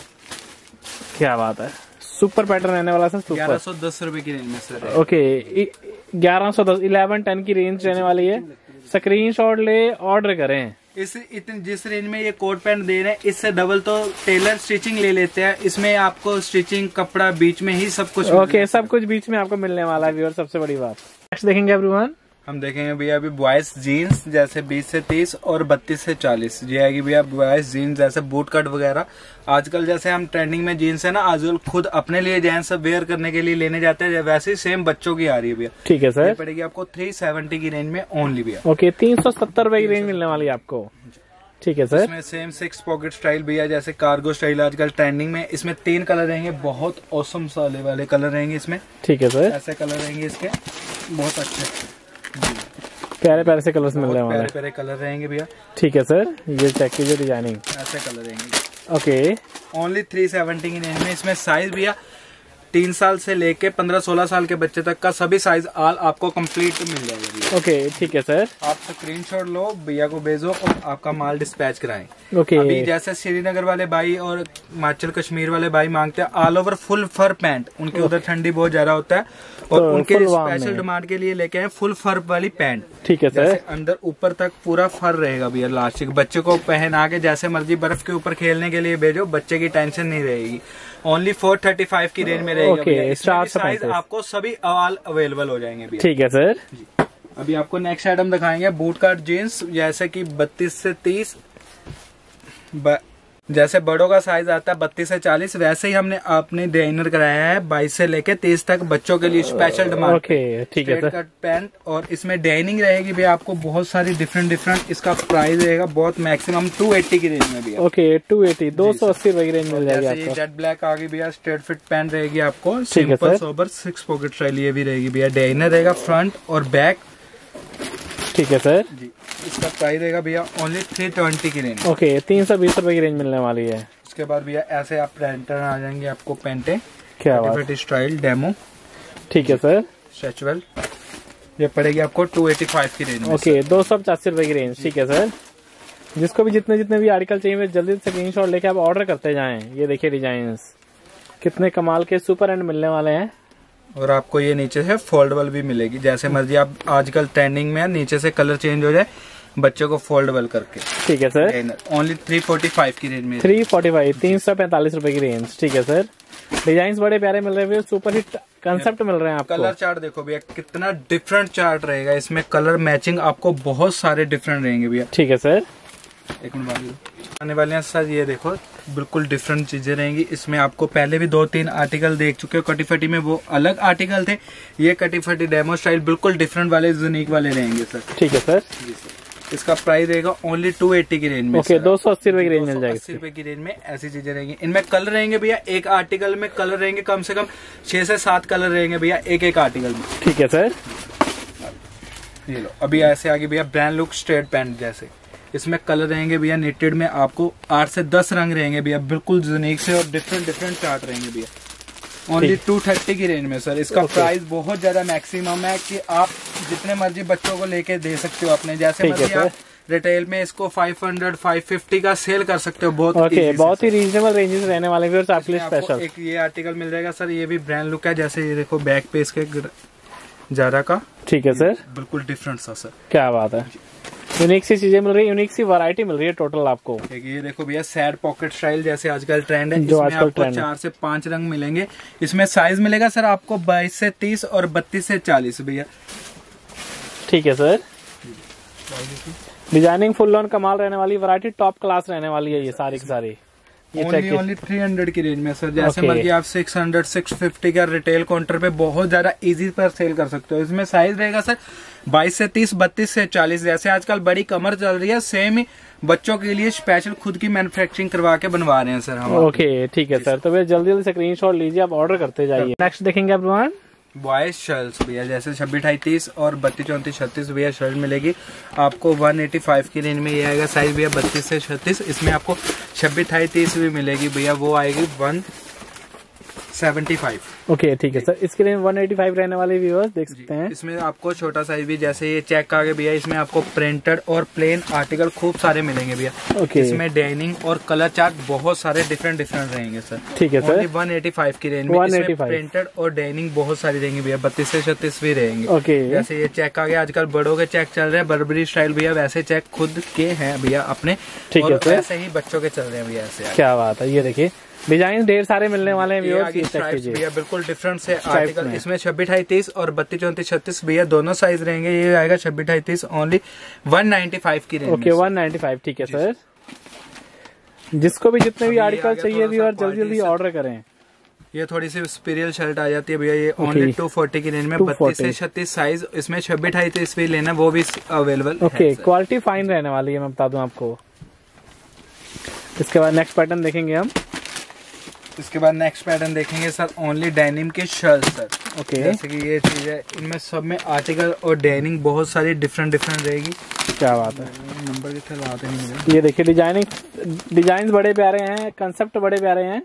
क्या बात है, सुपर पैटर्न रहने वाला सर। ग्यारह सौ दस रुपए की रेंज में सर। ओके, ग्यारह सौ दस इलेवन टेन की रेंज रहने वाली है। स्क्रीनशॉट ले, ऑर्डर करें। इस इतने जिस रेंज में ये कोट पैंट दे रहे हैं, इससे डबल तो टेलर स्टिचिंग ले लेते हैं। इसमें आपको स्टिचिंग कपड़ा बीच में ही सब कुछ। ओके, सब कुछ बीच में आपको मिलने वाला है व्यूअर, सबसे बड़ी बात। नेक्स्ट देखेंगे एवरीवन, हम देखेंगे भैया अभी बॉयज जीन्स, जैसे बीस से तीस और बत्तीस से चालीस ये आएगी भैया। बॉयज जीन्स जैसे बूट कट वगैरह, आजकल जैसे हम ट्रेंडिंग में जीन्स है ना, आजकल खुद अपने लिए जेंट्स वेयर करने के लिए लेने जाते हैं, वैसे ही सेम बच्चों की आ रही है भैया। ठीक है सर। पड़ेगी आपको थ्री सेवेंटी की रेंज में ओनली भैया। ओके, तीन सौ सत्तर रुपए की रेंज मिलने वाली है आपको। ठीक है सर। इसमें सेम सिक्स पॉकेट स्टाइल भैया, जैसे कार्गो स्टाइल आजकल ट्रेंडिंग में। इसमें तीन कलर रहेंगे, बहुत औसम साले वाले कलर रहेंगे इसमें। ठीक है सर। ऐसे कलर रहेंगे इसके, बहुत अच्छे प्यारे प्यारे से कलर्स मिल रहे हैं, प्यारे प्यारे कलर रहेंगे भैया। ठीक है सर, ये चेक कीजिए डिजाइनिंग, ऐसे कलर रहेंगे। ओके, ओनली थ्री सेवेंटी की रेंज में। इसमें साइज भैया तीन साल से लेके पंद्रह सोलह साल के बच्चे तक का सभी साइज आल आपको कंप्लीट मिल जाएगा। ओके, ठीक है सर। आप स्क्रीनशॉट लो, भैया को भेजो और आपका माल डिस्पैच कराएं। ओके, अभी जैसे श्रीनगर वाले भाई और हिमाचल कश्मीर वाले भाई मांगते हैं all over full fur pant, उनके उधर ठंडी बहुत ज्यादा होता है और तो उनके स्पेशल डिमांड के लिए लेके आए फुल फर वाली पैंट। ठीक है सर। अंदर ऊपर तक पूरा फर रहेगा भैया, लास्टिक। बच्चे को पहना के जैसे मर्जी बर्फ के ऊपर खेलने के लिए भेजो, बच्चे की टेंशन नहीं रहेगी। ओनली फोर थर्टी फाइव की रेंज में रहेगा। ओके, साइज आपको सभी ऑल अवेलेबल हो जाएंगे भैया। ठीक है सर। अभी आपको नेक्स्ट आइटम दिखाएंगे बूट कट जीन्स, जैसे कि बत्तीस से तीस, जैसे बड़ों का साइज आता है बत्तीस से चालीस, वैसे ही हमने अपने डिजाइनर कराया है बाईस से लेके तीस तक बच्चों के लिए स्पेशल डिमांड। ओके, ठीक है सर। कट पैंट और इसमें डिजाइनिंग रहेगी भैया आपको बहुत सारी डिफरेंट डिफरेंट। इसका प्राइस रहेगा बहुत मैक्सिमम टू एट्टी की रेंज में भैया। ओके, टू एटी, दो सौ अस्सी रुपए की रेंज मिल जाएगी आपको। जेट ब्लैक आ गई भैया, स्ट्रेट फिट पैंट रहेगी आपको, simple sober six pocket style ये भी रहेगी भैया। डिजाइनर रहेगा फ्रंट और बैक। ठीक है सर जी, इसका प्राइस रहेगा भैया ओनली थ्री ट्वेंटी की रेंज। ओके, तीन सौ बीस रुपए की रेंज मिलने वाली है। उसके बाद भैया ऐसे आप प्रिंटर आ जाएंगे आपको पेंटे, क्या बात, स्टाइल डेमो। ठीक है सर। स्ट्रेचबल ये पड़ेगी आपको टू एटी फाइव की रेंज में। ओके, दो सौ पचासी रुपए की रेंज। ठीक है सर, जिसको भी जितने जितने भी आर्टिकल चाहिए जल्दी से स्क्रीनशॉट लेके आप ऑर्डर करते जाएं। ये देखिए डिजाइन कितने कमाल के सुपर एंड मिलने वाले हैं। और आपको ये नीचे से फोल्डेबल भी मिलेगी, जैसे मर्जी आप, आजकल ट्रेंडिंग में है नीचे से कलर चेंज हो जाए बच्चों को फोल्डेबल करके। ठीक है sir, only three forty five की रेंज में। थ्री फोर्टी फाइव तीन सौ पैंतालीस रुपए की रेंज। ठीक है सर, डिजाइन बड़े प्यारे मिल रहे हैं, सुपर हिट कंसेप्ट मिल रहे हैं आपको। कलर चार्ट देखो भैया कितना डिफरेंट चार्ट रहेगा इसमें, कलर मैचिंग आपको बहुत सारे डिफरेंट रहेंगे भैया। ठीक है सर, एक मिनट बाद आने वाले हैं सर। ये देखो बिल्कुल डिफरेंट चीजें रहेंगी इसमें। आपको पहले भी दो तीन आर्टिकल देख चुके हो कटी फटी में, वो अलग आर्टिकल थे। ये कटी फटी डेमो स्टाइल बिल्कुल डिफरेंट वाले यूनिक वाले रहेंगे सर। ठीक है सर, इसका प्राइस रहेगा ओनली टू एट्टी की रेंज में। ओके, दो सौ अस्सी रुपए की रेंज मिल जाएगी। अस्सी रुपए की रेंज में ऐसी चीजें रहेंगी। इनमें कलर रहेंगे भैया, एक आर्टिकल में कलर रहेंगे कम से कम छह से सात कलर रहेंगे भैया एक एक आर्टिकल में। ठीक है सर, ये लो अभी ऐसे आगे भैया ब्रांड लुक स्ट्रेट पैंट जैसे, इसमें कलर रहेंगे भैया निटेड में आपको आठ से दस रंग रहेंगे भैया, बिल्कुल यूनिक से और डिफरेंट डिफरेंट चार्ट रहेंगे भैया। ओनली टू थर्टी की रेंज में सर। इसका प्राइस बहुत ज्यादा मैक्सिमम है कि आप जितने मर्जी बच्चों को लेके दे सकते हो अपने, जैसे मर्जी आप रिटेल में इसको फाइव हंड्रेड फाइव फिफ्टी का सेल कर सकते हो। बहुत ओके, बहुत ही रीजनेबल रेंजेस रहने वाले हैं आपके लिए स्पेशल। एक ये आर्टिकल मिल जाएगा सर, ये भी ब्रांड लुक है, जैसे ये देखो बैक पे इसके जारा का। ठीक है सर, बिल्कुल डिफरेंट सा सर। क्या बात है, यूनिक सी चीजें मिल रही है, यूनिक सी वैरायटी मिल रही है टोटल आपको। एक ये देखो भैया सैड पॉकेट स्टाइल जैसे आजकल ट्रेंड है, जो इसमें आजकल आपको चार से पांच रंग मिलेंगे। इसमें साइज मिलेगा सर आपको बाईस से तीस और बत्तीस से चालीस भैया। ठीक है सर, डिजाइनिंग फुल ऑन कमाल रहने वाली, वैरायटी टॉप क्लास रहने वाली है ये सारी की सारी। ओनली ओनली थ्री हंड्रेड की रेंज में सर, जैसे okay. मर्जी आप सिक्स हंड्रेड सिक्स फिफ्टी का रिटेल काउंटर पे बहुत ज्यादा इजी पर सेल कर सकते हो। इसमें साइज रहेगा सर बाईस से तीस, बत्तीस से चालीस। जैसे आजकल बड़ी कमर चल रही है, सेम ही बच्चों के लिए स्पेशल खुद की मैन्युफैक्चरिंग करवा के बनवा रहे हैं सर हम। ओके, ठीक है सर, तो भैया जल्दी जल्दी स्क्रीनशॉट लीजिए, आप ऑर्डर करते जाइए। नेक्स्ट देखेंगे आप बॉयज शर्ट्स भैया, जैसे छब्बीस अठाई तीस और बत्तीस चौंतीस छत्तीस भैया शर्ट मिलेगी आपको वन एटी फाइव की रेंज में। ये आएगा साइज भैया बत्तीस से छत्तीस। इसमें आपको छब्बीस अठाई तीस भी मिलेगी भैया, वो आएगी वन सेवेंटी फाइव। ओके, ठीक है सर, इसके लिए वन एटी फाइव रहने वाले व्यूअर्स देख सकते हैं। इसमें आपको छोटा साइज भी, जैसे ये चेक आगे भैया, इसमें आपको प्रिंटेड और प्लेन आर्टिकल खूब सारे मिलेंगे भैया। ओके, इसमें डेनिंग और कलर चार्ट बहुत सारे डिफरेंट डिफरेंट रहेंगे सर। ठीक है सर, वन एटी फाइव की रेंज में। इसमें प्रिंटेड और डेनिंग बहुत सारी रहेंगी भैया, बत्तीस से छत्तीस भी रहेंगे। ओके, जैसे ये चेक आगे आजकल बड़ों के चेक चल रहे हैं बर्बरी स्टाइल भैया, वैसे चेक खुद के हैं भैया अपने। ठीक है, वैसे ही बच्चों के चल रहे हैं भैया ऐसे। क्या बात है, ये देखिए डिजाइन ढेर सारे मिलने वाले हैं भैया, बिल्कुल डिफरेंट से आर्टिकल। इसमें छब्बीस अठाई तीस और बत्तीस चौंतीस छत्तीस भैया दोनों साइज रहेंगे। ये आएगा छब्बीस अठाई तीस ओनली वन नाइन्टी फाइव की range. Okay, one ninety five. ठीक है सर, जिसको भी जितने भी आर्टिकल चाहिए भी और जल्दी जल्दी ऑर्डर करें। ये थोड़ी सी स्पिरियल शर्ट आ जाती है भैया, ये ओनली टू फोर्टी की रेंज में, बत्तीस से छत्तीस साइज। इसमें छब्बीस अठाई तीस भी लेना, वो भी अवेलेबल। ओके, क्वालिटी फाइन रहने वाली है, मैं बता दूं आपको। इसके बाद नेक्स्ट पैटर्न देखेंगे हम। इसके बाद नेक्स्ट पैटर्न देखेंगे सर, ओनली डेनिम के शर्ट सर। ओके, जैसे कि ये चीज है, इनमें सब में आर्टिकल और डेनिंग बहुत सारी डिफरेंट डिफरेंट रहेगी। क्या बात है, नंबर कितने लाते नहीं मुझे। ये देखिए डिजाइनिंग डिजाइन बड़े प्यारे हैं, कंसेप्ट बड़े प्यारे हैं।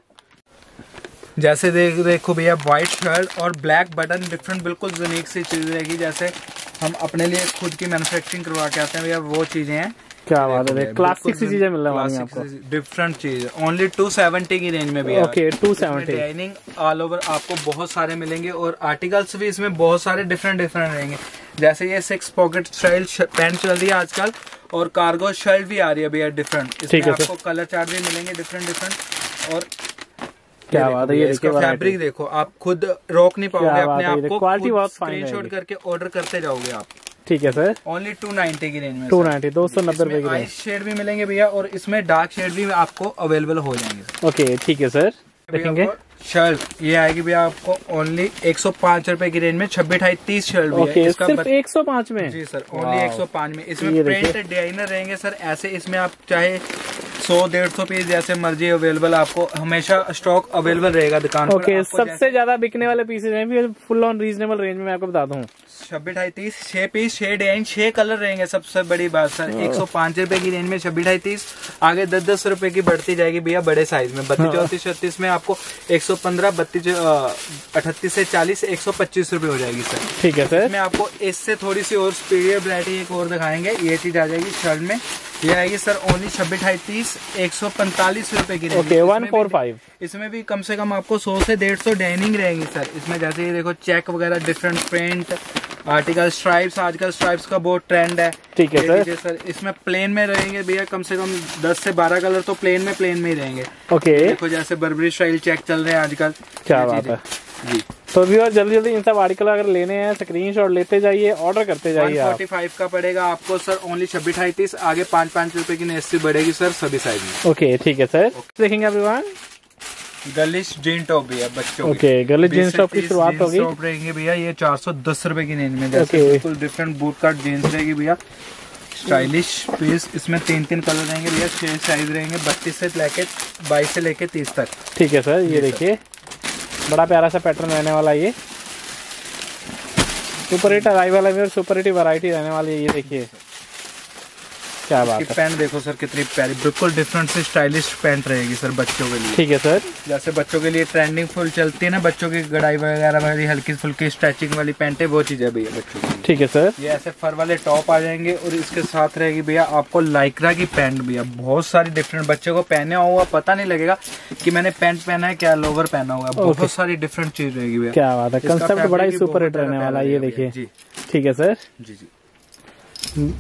जैसे देख देखो भैया व्हाइट शर्ट और ब्लैक बटन, डिफरेंट बिल्कुल यूनिक सी चीज रहेगी, जैसे हम अपने लिए खुद की मैन्युफैक्चरिंग करवा के आते हैं भैया, वो चीजें हैं। क्या बात है, क्लासिक सी चीजें मिल रही हैं आपको, डिफरेंट चीज। ओनली टू सेवेंटी की रेंज में भी। Okay, two seventy. Designing all over आपको बहुत सारे मिलेंगे और आर्टिकल्स भी इसमें बहुत सारे डिफरेंट डिफरेंट रहेंगे। जैसे ये सिक्स पॉकेट स्टाइल पैंट चल रही है आजकल, और कार्गो शर्ट भी आ रही है भैया डिफरेंट। इसमें आपको कलर चार्ट भी मिलेंगे डिफरेंट डिफरेंट। और क्या बात है, ये इसका फैब्रिक देखो, आप खुद रोक नहीं पाओगे अपने आप को, क्वालिटी बहुत फाइन। स्क्रीनशॉट करके ऑर्डर करते जाओगे आप। ठीक है सर, ओनली टू नाइन्टी की रेंज में। टू नाइन्टी, दो सौ नब्बे रुपए की रेंज। शेड भी मिलेंगे भैया, और इसमें डार्क शेड भी आपको अवेलेबल हो जाएंगे। ओके, ठीक है सर, देखेंगे शर्ट। ये आएगी भैया आपको ओनली एक सौ पांच रुपए की रेंज में, छब्बीस अठाई तीस शर्ट भी है। इसका सिर्फ एक सौ पांच में। जी सर, ओनली एक सौ पांच में। इसमें प्रिंट डिजाइनर रहेंगे सर ऐसे। इसमें आप चाहे सौ डेढ़ सौ पीस जैसे मर्जी अवेलेबल, आपको हमेशा स्टॉक अवेलेबल रहेगा दुकान पर। ओके, सबसे ज्यादा बिकने वाले पीसेज हैं फुल ऑन रीजनेबल रेंज में, मैं आपको बता दूं छब्बीस ढाई तीस छह पीस छह डिजाइन छह कलर रहेंगे। सबसे बड़ी बात सर, एक सौ पांच रुपए की रेंज में छब्बीस ढाई तीस, आगे दस दस रुपए की बढ़ती जाएगी भैया बड़े साइज में। बत्तीस चौतीस छत्तीस में आपको एक सौ पंद्रह, बत्तीस अठतीस से चालीस एक सौ पच्चीस रुपए हो जाएगी सर। ठीक है सर। इसमें आपको इससे थोड़ी सी और सुपीरियर वैरायटी एक और दिखाएंगे। ये चीज आ जाएगी शर्ट में, ये आएगी सर ओनली छब्बीस ढाई तीस एक सौ पैंतालीस रुपए की। Okay, one four five. इसमें भी कम से कम आपको सौ से डेढ़ सौ डाइनिंग रहेंगी सर। इसमें जैसे ये देखो चेक वगैरह, डिफरेंट प्रिंट आर्टिकल, स्ट्राइप्स, आजकल स्ट्राइप्स का बहुत ट्रेंड है। ठीक है सर। सर इसमें प्लेन में रहेंगे भैया कम से कम दस से बारह कलर तो प्लेन में प्लेन में ही रहेंगे। ओके, देखो जैसे बर्बरी स्टाइल चेक चल रहे हैं आजकल। क्या बात है जी। तो व्यूअर जल्दी जल्दी इन सब आर्टिकल अगर लेने हैं स्क्रीनशॉट लेते जाइए, ऑर्डर करते जाइए। एक सौ पैंतालीस का पड़ेगा आपको सर ओनली छब्बीस ढाई तीस, आगे पाँच पाँच रुपए की नेस्टी बढ़ेगी सर सभी साइज में। ओके ठीक है सर। देखेंगे एवरीवन गर्लिश जीन टॉप भैया बच्चों की। ओके, गर्लिश जीन्स टॉप की शुरुआत होगी। टॉप रहेंगे भैया ये चार सौ दस रुपए की रेंज में। जैसे बिल्कुल डिफरेंट बूट कट जीन्स रहेगी भैया, स्टाइलिश पीस। इसमें तीन तीन कलर रहेंगे भैया, छह साइज रहेंगे, बत्तीस से लेके बाईस से लेके तीस तक। ठीक है सर। ये देखिए बड़ा प्यारा सा पैटर्न रहने वाला, ये सुपर हिट अराइवल है और सुपर हिट वैरायटी रहने वाली है। ये देखिए क्या बात है। पैंट देखो सर कितनी प्यारी, बिल्कुल डिफरेंट से स्टाइलिश पैंट रहेगी सर बच्चों के लिए। ठीक है सर। जैसे बच्चों के लिए ट्रेंडिंग फुल चलती है ना, बच्चों की गड़ाई वगैरह वाली हल्की फुल्की स्ट्रेचिंग वाली पैंट है, वो चीज है भैया बच्चों की। ठीक है सर। ये ऐसे फर वाले टॉप आ जाएंगे और इसके साथ रहेगी भैया आपको लाइक्रा की पैंट भैया, बहुत सारी डिफरेंट। बच्चों को पहने हुआ पता नहीं लगेगा कि मैंने पैंट पहना है क्या लोवर पहना हुआ है, बहुत सारी डिफरेंट चीज रहेगी भैया। क्या बात है, कंसेप्ट बड़ा ही सुपर हिट रहने वाला है। ये देखिए जी। ठीक है सर। जी जी।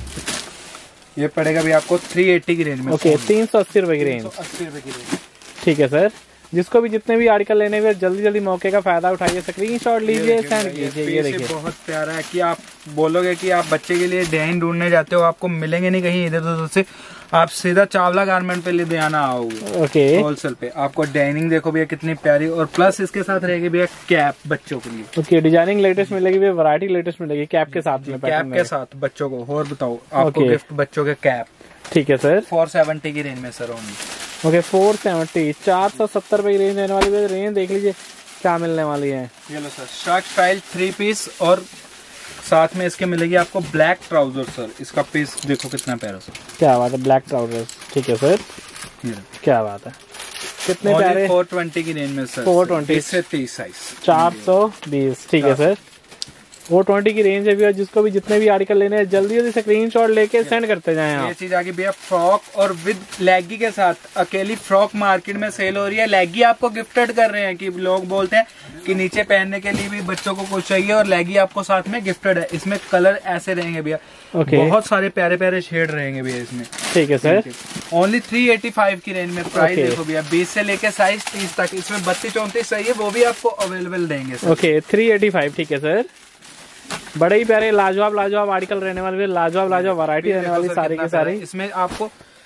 ये पड़ेगा भी आपको तीन सौ अस्सी की रेंज में। ओके, तीन सौ अस्सी रुपए की रेंज। अस्सी रुपए की रेंज। ठीक है सर। जिसको भी जितने भी आर्टिकल लेने हुए जल्दी जल्दी मौके का फायदा उठाइए, स्क्रीनशॉट लीजिए, सेंड कीजिए। ये देखिए बहुत प्यारा है कि आप बोलोगे कि आप बच्चे के लिए डिजाइन ढूंढने जाते हो, आपको मिलेंगे नहीं कहीं इधर उधर से, आप सीधा चावला गारमेंट पे लुधियाना आओगे। ओके, होलसेल पे आपको डाइनिंग देखो भैया कितनी प्यारी, और प्लस इसके साथ रहेगी भैया कैप बच्चों के लिए। ओके, डिजाइनिंग लेटेस्ट मिलेगी भैया, वैरायटी लेटेस्ट मिलेगी कैप के साथ में, कैप के साथ बच्चों को। और बताओ आपको गिफ्ट बच्चों के कैप। ठीक है सर। फोर सेवेंटी की रेंज में sir only. Okay, four seventy, चार सौ सत्तर रुपए की रेंज रहने वाली है। रेंज देख लीजिए क्या मिलने वाली है। ये लो sir shirt style three piece, और साथ में इसके मिलेगी आपको ब्लैक ट्राउजर सर। इसका पीस देखो कितना प्यारा सर। क्या बात है, ब्लैक ट्राउजर। ठीक है सर। क्या बात है, कितने प्यारे। फोर ट्वेंटी की रेंज में सर, फोर ट्वेंटी से तीस साइज, चार सौ बीस। ठीक है सर। फोर ट्वेंटी की रेंज है भैया। जिसको भी जितने भी आर्टिकल लेने हैं जल्दी जल्दी स्क्रीनशॉट लेके सेंड करते जाएं आप। ये चीज आगे भैया फ्रॉक और विद लेगी के साथ। अकेली फ्रॉक मार्केट में सेल हो रही है, लेगी आपको गिफ्टेड कर रहे हैं कि लोग बोलते हैं कि नीचे पहनने के लिए भी बच्चों को कुछ चाहिए, और लेगी आपको साथ में गिफ्टेड है। इसमें कलर ऐसे रहेंगे भैया, बहुत सारे प्यारे प्यारे शेड रहेंगे भैया इसमें। ठीक है sir. Only three eighty five की रेंज में प्राइस देखो भैया, बीस से लेके साइज तीस तक। इसमें बत्तीस चौंतीस चाहिए वो भी आपको अवेलेबल देंगे। Okay, three eighty five. ठीक है सर। बड़े ही प्यारे लाजवाब लाजवाब आर्टिकल रहने वाले, लाजवाब लाजवाब वैरायटी रहने वाली सारी की सारी। इसमें आपको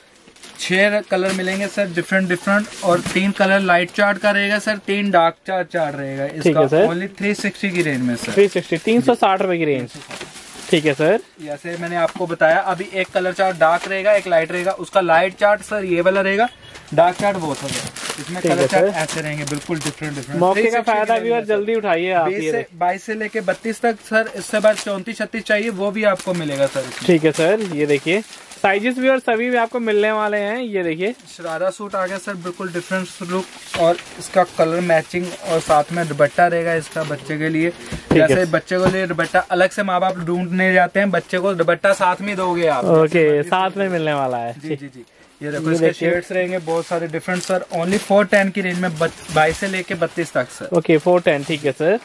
छह कलर मिलेंगे सर डिफरेंट डिफरेंट, और तीन कलर लाइट चार्ट का रहेगा सर, तीन डार्क चार्ट चार्ट रहेगा। इसका ओनली थ्री सिक्सटी की रेंज में सर। थ्री सिक्सटी, तीन सौ साठ रुपए की रेंज। ठीक है सर। जैसे मैंने आपको बताया अभी एक कलर चार्ट डार्क रहेगा, एक लाइट रहेगा। उसका लाइट चार्ट सर ये वाला रहेगा, डार्क चार्ट वो सर। इसमें कलर चार्ट ऐसे रहेंगे बिल्कुल डिफरेंट डिफरेंट। मौके का फायदा भी और जल्दी उठाइए आप। से बाईस से लेके बत्तीस तक सर। इससे बाद चौंतीस छत्तीस चाहिए वो भी आपको मिलेगा सर। ठीक है सर। ये देखिए साइजेस भी और सभी भी आपको मिलने वाले हैं। ये देखिए शरारा सूट आ गया सर, बिल्कुल डिफरेंट लुक, और इसका कलर मैचिंग, और साथ में दुपट्टा रहेगा इसका बच्चे के लिए। जैसे बच्चे को लिए दुपट्टा अलग से माँ बाप ढूंढने जाते हैं, बच्चे को दुपट्टा साथ में दोगे आप। ओके, साथ में मिलने वाला है। जी जी जी। ये देखो इसके शेड्स रहेंगे बहुत सारे different sir. Only four ten की रेंज में, बाईस से लेके बत्तीस तक सर। Okay, four ten. ठीक है सर।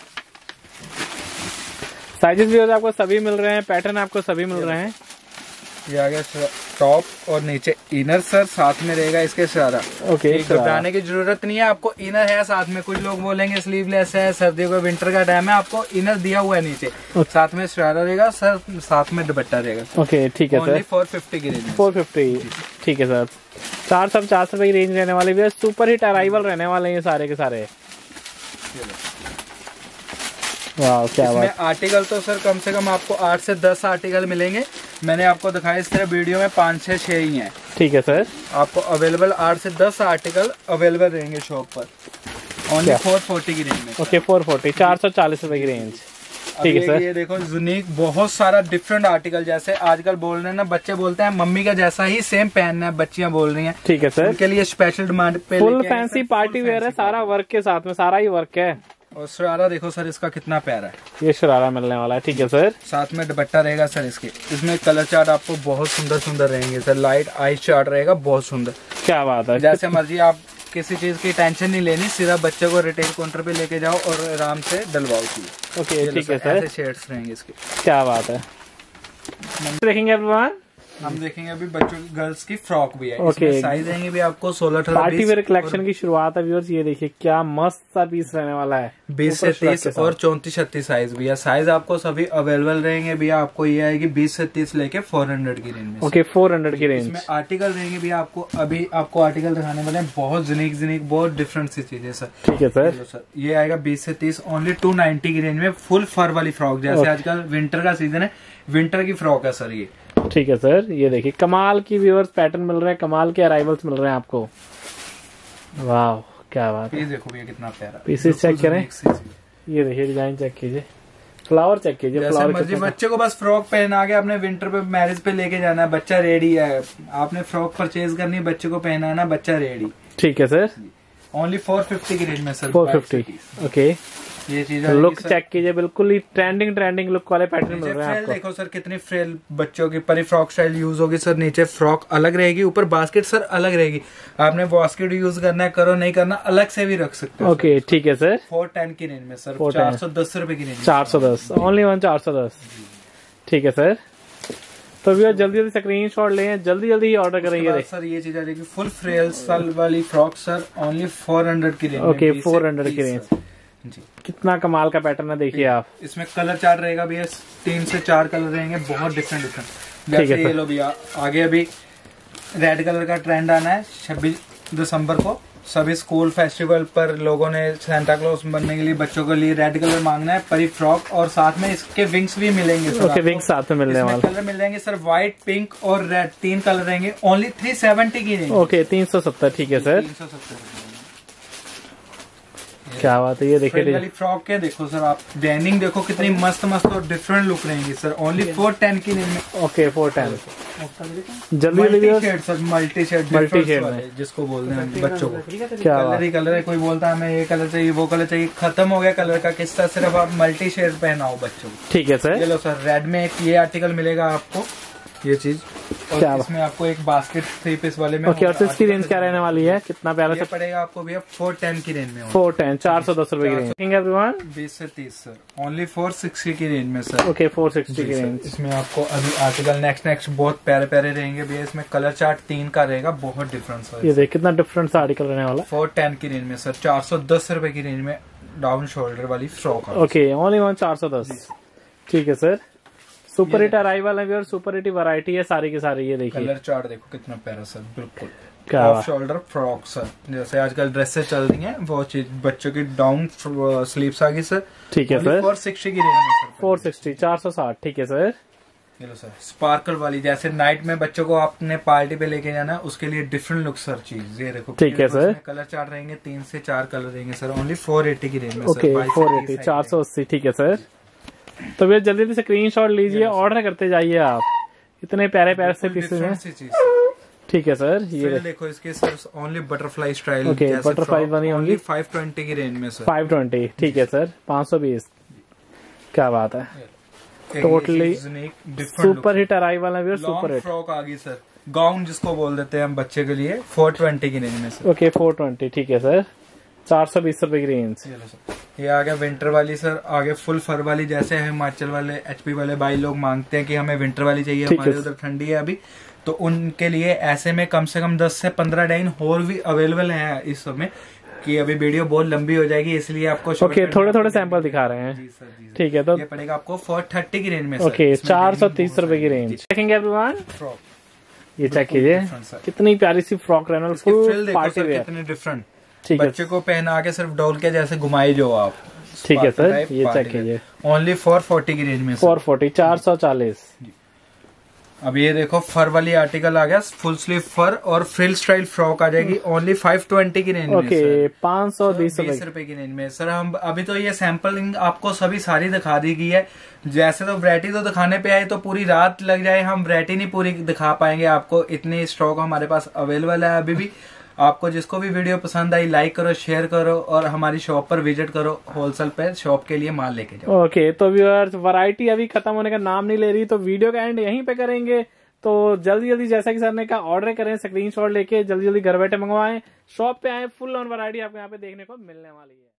साइजेस भी आपको सभी मिल रहे हैं, पैटर्न आपको सभी मिल रहे हैं। ये आ गया टॉप और नीचे इनर सर, साथ में रहेगा इसके सारा। ओके, घबराने की जरूरत नहीं है, आपको इनर है साथ में। कुछ लोग बोलेंगे स्लीवलेस है, सर्दियों का विंटर का टाइम है, आपको इनर दिया हुआ है नीचे, साथ में शरारा रहेगा सर, साथ में दुपट्टा रहेगा। ओके, ठीक है सर। फोर फिफ्टी की रेंज। Four fifty. ठीक है सर। चार सौ पचास रुपए की रेंज रहने वाली है। सुपर हिट अराइवल रहने वाले हैं सारे के सारे। वाह क्या बात। आर्टिकल तो सर कम से कम आपको आठ से दस आर्टिकल मिलेंगे, मैंने आपको दिखाया इस तरह वीडियो में पाँच छः छः ही हैं। ठीक है सर। आपको अवेलेबल आठ से दस आर्टिकल अवेलेबल रहेंगे शॉप पर, ओनली फोर फोर्टी की रेंज में। ओके फोर फोर्टी, चार सौ चालीस रुपए की रेंज। ठीक है सर। ये देखो यूनिक बहुत सारा डिफरेंट आर्टिकल, जैसे आजकल बोल रहे हैं ना बच्चे बोलते हैं मम्मी का जैसा ही सेम पहनना है, बच्चियां बोल रही हैं। ठीक है सर। उनके लिए स्पेशल डिमांड पे फुल फैंसी पार्टी वेयर है, सारा वर्क के साथ में, सारा ही वर्क है। और शरारा देखो सर इसका कितना प्यारा है, ये शरारा मिलने वाला है। ठीक है सर। साथ में दुपट्टा रहेगा सर इसके। इसमें कलर चार्ट आपको बहुत सुंदर सुंदर रहेंगे सर, लाइट आई चार्ट रहेगा बहुत सुंदर। क्या बात है, जैसे मर्जी, आप किसी चीज की टेंशन नहीं लेनी, सीधा बच्चे को रिटेल काउंटर पे लेके जाओ और आराम से डलवाओ चीज। ओके ठीक है सर। ऐसे शेड्स रहेंगे इसके। क्या बात है। देखेंगे एवरीवन, हम देखेंगे अभी बच्चों की गर्ल्स की फ्रॉक भी है। ओके। इसमें साइज रहेंगे भी आपको सोलह अठारह पार्टी वेयर कलेक्शन की शुरुआत है व्यूअर्स। ये देखिए क्या मस्त सा पीस रहने वाला है, बीस से तीस और चौंतीस छत्तीस साइज भी है। साइज आपको सभी अवेलेबल रहेंगे भैया। आपको ये आएगी बीस से तीस लेके फोर हंड्रेड की रेंज में। ओके फोर हंड्रेड की रेंज इसमें आर्टिकल रहेंगे भैया। आपको अभी आपको आर्टिकल दिखाने वाले हैं, बहुत यूनिक यूनिक बहुत डिफरेंट सी चीजें सर। ठीक है सर। सर ये आएगा बीस से तीस, ओनली टू नाइन्टी की रेंज में, फुल फर वाली फ्रॉक। जैसे आजकल विंटर का सीजन है, विंटर की फ्रॉक है सर ये। ठीक है सर। ये देखिए कमाल की व्यूअर्स पैटर्न मिल रहे हैं, कमाल के अराइवल्स मिल रहे हैं आपको। वाह क्या बात है। ये देखो भैया कितना प्यारा पीसेस चेक करें। ये देखिए डिजाइन चेक कीजिए, फ्लावर चेक कीजिए। फ्लावर मर्जी बच्चे को बस फ्रॉक पहना के अपने विंटर पे मैरिज पे लेके जाना है, बच्चा रेडी है। आपने फ्रॉक परचेज करनी है, बच्चे को पहनाना, बच्चा रेडी। ठीक है सर। ओनली फोर फिफ्टी की रेंज में सर। Four fifty. ओके। ये चीज लुक चेक कीजिए, बिल्कुल ही ट्रेंडिंग ट्रेंडिंग लुक वाले पैटर्न मिल रहे हैं आपको। देखो सर कितनी फ्रेल बच्चों की परी फ्रॉक स्टाइल यूज होगी सर। नीचे फ्रॉक अलग रहेगी, ऊपर बास्केट सर अलग रहेगी। आपने बास्केट यूज करना है, करो, नहीं करना अलग से भी रख सकते हो। ओके ठीक है सर। फोर टेन की रेंज में सर, फोर चार सौ दस रुपए की रेंज। चार सौ दस, ओनली वन चार सौ दस। ठीक है सर। तो भैया जल्दी जल्दी स्क्रीन शॉट लें, जल्दी जल्दी ही ऑर्डर करेंगे सर। ये चीज आ जाएगी फुल फ्रेल सल वाली frock sir, only four hundred की रेंज। ओके फोर हंड्रेड की रेंज जी। कितना कमाल का पैटर्न है, देखिए आप। इसमें कलर चार्ट रहेगा भैया, तीन से चार कलर रहेंगे, बहुत डिफरेंट डिफरेंट। जैसे ये लो भैया, आगे अभी रेड कलर का ट्रेंड आना है छब्बीस दिसंबर को। सभी स्कूल फेस्टिवल पर लोगों ने सेंटा क्लॉज बनने के लिए बच्चों के लिए रेड कलर मांगना है, परी फ्रॉक, और साथ में इसके विंग्स भी मिलेंगे सर। ओके विंग्स साथ में मिलने वाले कलर मिल जाएंगे सर, व्हाइट, पिंक और रेड, तीन कलर रहेंगे। ओनली थ्री सेवेंटी की रेंज। ओके तीन सौ सत्तर। ठीक है सर। तीन सौ सत्तर। क्या बात है। ये देखिए वाली फ्रॉक के देखो सर आप, डेनिंग देखो कितनी मस्त मस्त और डिफरेंट लुक रहेंगी सर। ओनली फोर टेन की रेंज में। Okay four ten. जल्दी जल्दी shade sir, multi shade, multi shade में जिसको बोलते हैं बच्चों को। क्या कलर ही कलर है, कोई बोलता है हमें ये कलर चाहिए वो कलर चाहिए, खत्म हो गया कलर का किस्सा, सिर्फ आप मल्टी शेड पहनाओ बच्चों को। ठीक है सर। चलो सर, रेड में एक ये आर्टिकल मिलेगा आपको, ये चीज। और क्या इसमें आपको एक बास्केट थ्री पीस वाले में। ओके और इसकी रेंज क्या रहने वाली है, कितना प्यारा ये पड़ेगा आपको भैया फोर टेन की रेंज में। फोर टेन, चार सौ दस रुपए की रेंज। एवरीवन बीस से तीस सर, ओनली फोर सिक्सटी की रेंज में सर। ओके फोर सिक्सटी की रेंज। इसमें आपको अभी आर्टिकल नेक्स्ट नेक्स्ट बहुत प्यारे प्यारे रहेंगे भैया। इसमें कलर चार्ट तीन का रहेगा, बहुत डिफरेंस सर। ये देख कितना डिफरेंट सा आर्टिकल रहने वाला। फोर टेन की रेंज में सर, चार सौ दस रुपए की रेंज में डाउन शोल्डर वाली फ्रॉक। ओके ओनली वन चार सौ दस। ठीक है सर। सुपर हिट अराइवल है और सुपर हिट वैरायटी है सारी की सारी। ये देखिए कलर चार्ट देखो कितना प्यारा सर, बिल्कुल क्या ऑफ शोल्डर फ्रॉक सर। जैसे आजकल ड्रेसेस चल रही हैं वो चीज, बच्चों की डाउन स्लीव्स आ गई सर। ठीक है सर। फोर सिक्सटी की रेंज में सर। फोर सिक्सटी, चार सौ साठ। ठीक है सर। चलो सर, स्पार्कल वाली, जैसे नाइट में बच्चों को आपने पार्टी पे लेके जाना है, उसके लिए डिफरेंट लुक सर चीज। ये देखो ठीक है सर। कलर चार्ट रहेंगे, तीन से चार कलर रहेंगे सर, ओनली फोर एटी की रेंज में। ओके फोर एटी, चार सौ अस्सी। ठीक है सर। तो भैया जल्दी जल्दी स्क्रीन शॉट लीजिए, ऑर्डर करते जाइए आप। इतने प्यारे प्यारे से पीसेस हैं। ठीक है सर। ये देखो इसके sir only butterfly style. Okay butterfly बनी होंगी, फाइव ट्वेंटी की रेंज में सर। Five twenty. ठीक है सर। पाँच सौ बीस। क्या बात है, टोटली सुपर हिट अराइवल है। सुपर हिट फ्रॉक आ गई सर, गाउन जिसको बोल देते हैं हम बच्चे के लिए, फोर ट्वेंटी की रेंज में सर। Okay four twenty. ठीक है सर। चार सौ बीस रुपए की रेंज। ये आ गया विंटर वाली सर, आगे फुल फर वाली। जैसे हिमाचल वाले एचपी वाले भाई लोग मांगते हैं कि हमें विंटर वाली चाहिए, हमारे उधर ठंडी है अभी, तो उनके लिए ऐसे में कम से कम दस से पंद्रह डाइन और भी अवेलेबल है इस समय। कि अभी वीडियो बहुत लंबी हो जाएगी, इसलिए आपको ओके थोड़े थोड़े सैंपल दिखा रहे हैं। जी सर, जी ठीक है। तो ये पड़ेगा आपको फोर थर्टी की रेंज में। ओके चार सौ तीस रुपए की रेंज। देखेंगे एवरीवन, ये चेक कीजिए कितनी प्यारी सी फ्रॉक रहना, फुल पार्टी वेयर, कितनी डिफरेंट। ठीक है। बच्चे को पहना के सिर्फ डोल के जैसे घुमाई जो आप। ठीक है सर। ये चेक कीजिए, ओनली फोर फोर्टी की रेंज में। फोर फोर्टी, चार सौ चालीस। अब ये देखो फर वाली आर्टिकल आ गया, फुल स्लीव फर और फ्रिल स्टाइल फ्रॉक आ जाएगी ओनली फाइव ट्वेंटी की रेंज में। ओके, पाँच सौ बीस रुपए की रेंज में सर। हम अभी तो ये सैंपलिंग आपको सभी सारी दिखा दी गई है, जैसे तो वैरायटी तो दिखाने पे आए तो पूरी रात लग जाए, हम वैरायटी नहीं पूरी दिखा पाएंगे आपको, इतनी स्टॉक हमारे पास अवेलेबल है अभी भी। आपको जिसको भी वीडियो पसंद आई लाइक करो, शेयर करो और हमारी शॉप पर विजिट करो, होलसेल पे शॉप के लिए माल लेके जाओ। ओके, तो व्यूअर्स वैरायटी अभी खत्म होने का नाम नहीं ले रही, तो वीडियो का एंड यहीं पे करेंगे। तो जल्दी जल्दी जैसा कि सर ने कहा ऑर्डर करें, स्क्रीनशॉट लेके जल्दी जल्दी घर बैठे मंगवाएं, शॉप पे आए, फुल ऑन वैरायटी आपको यहाँ पे देखने को मिलने वाली है।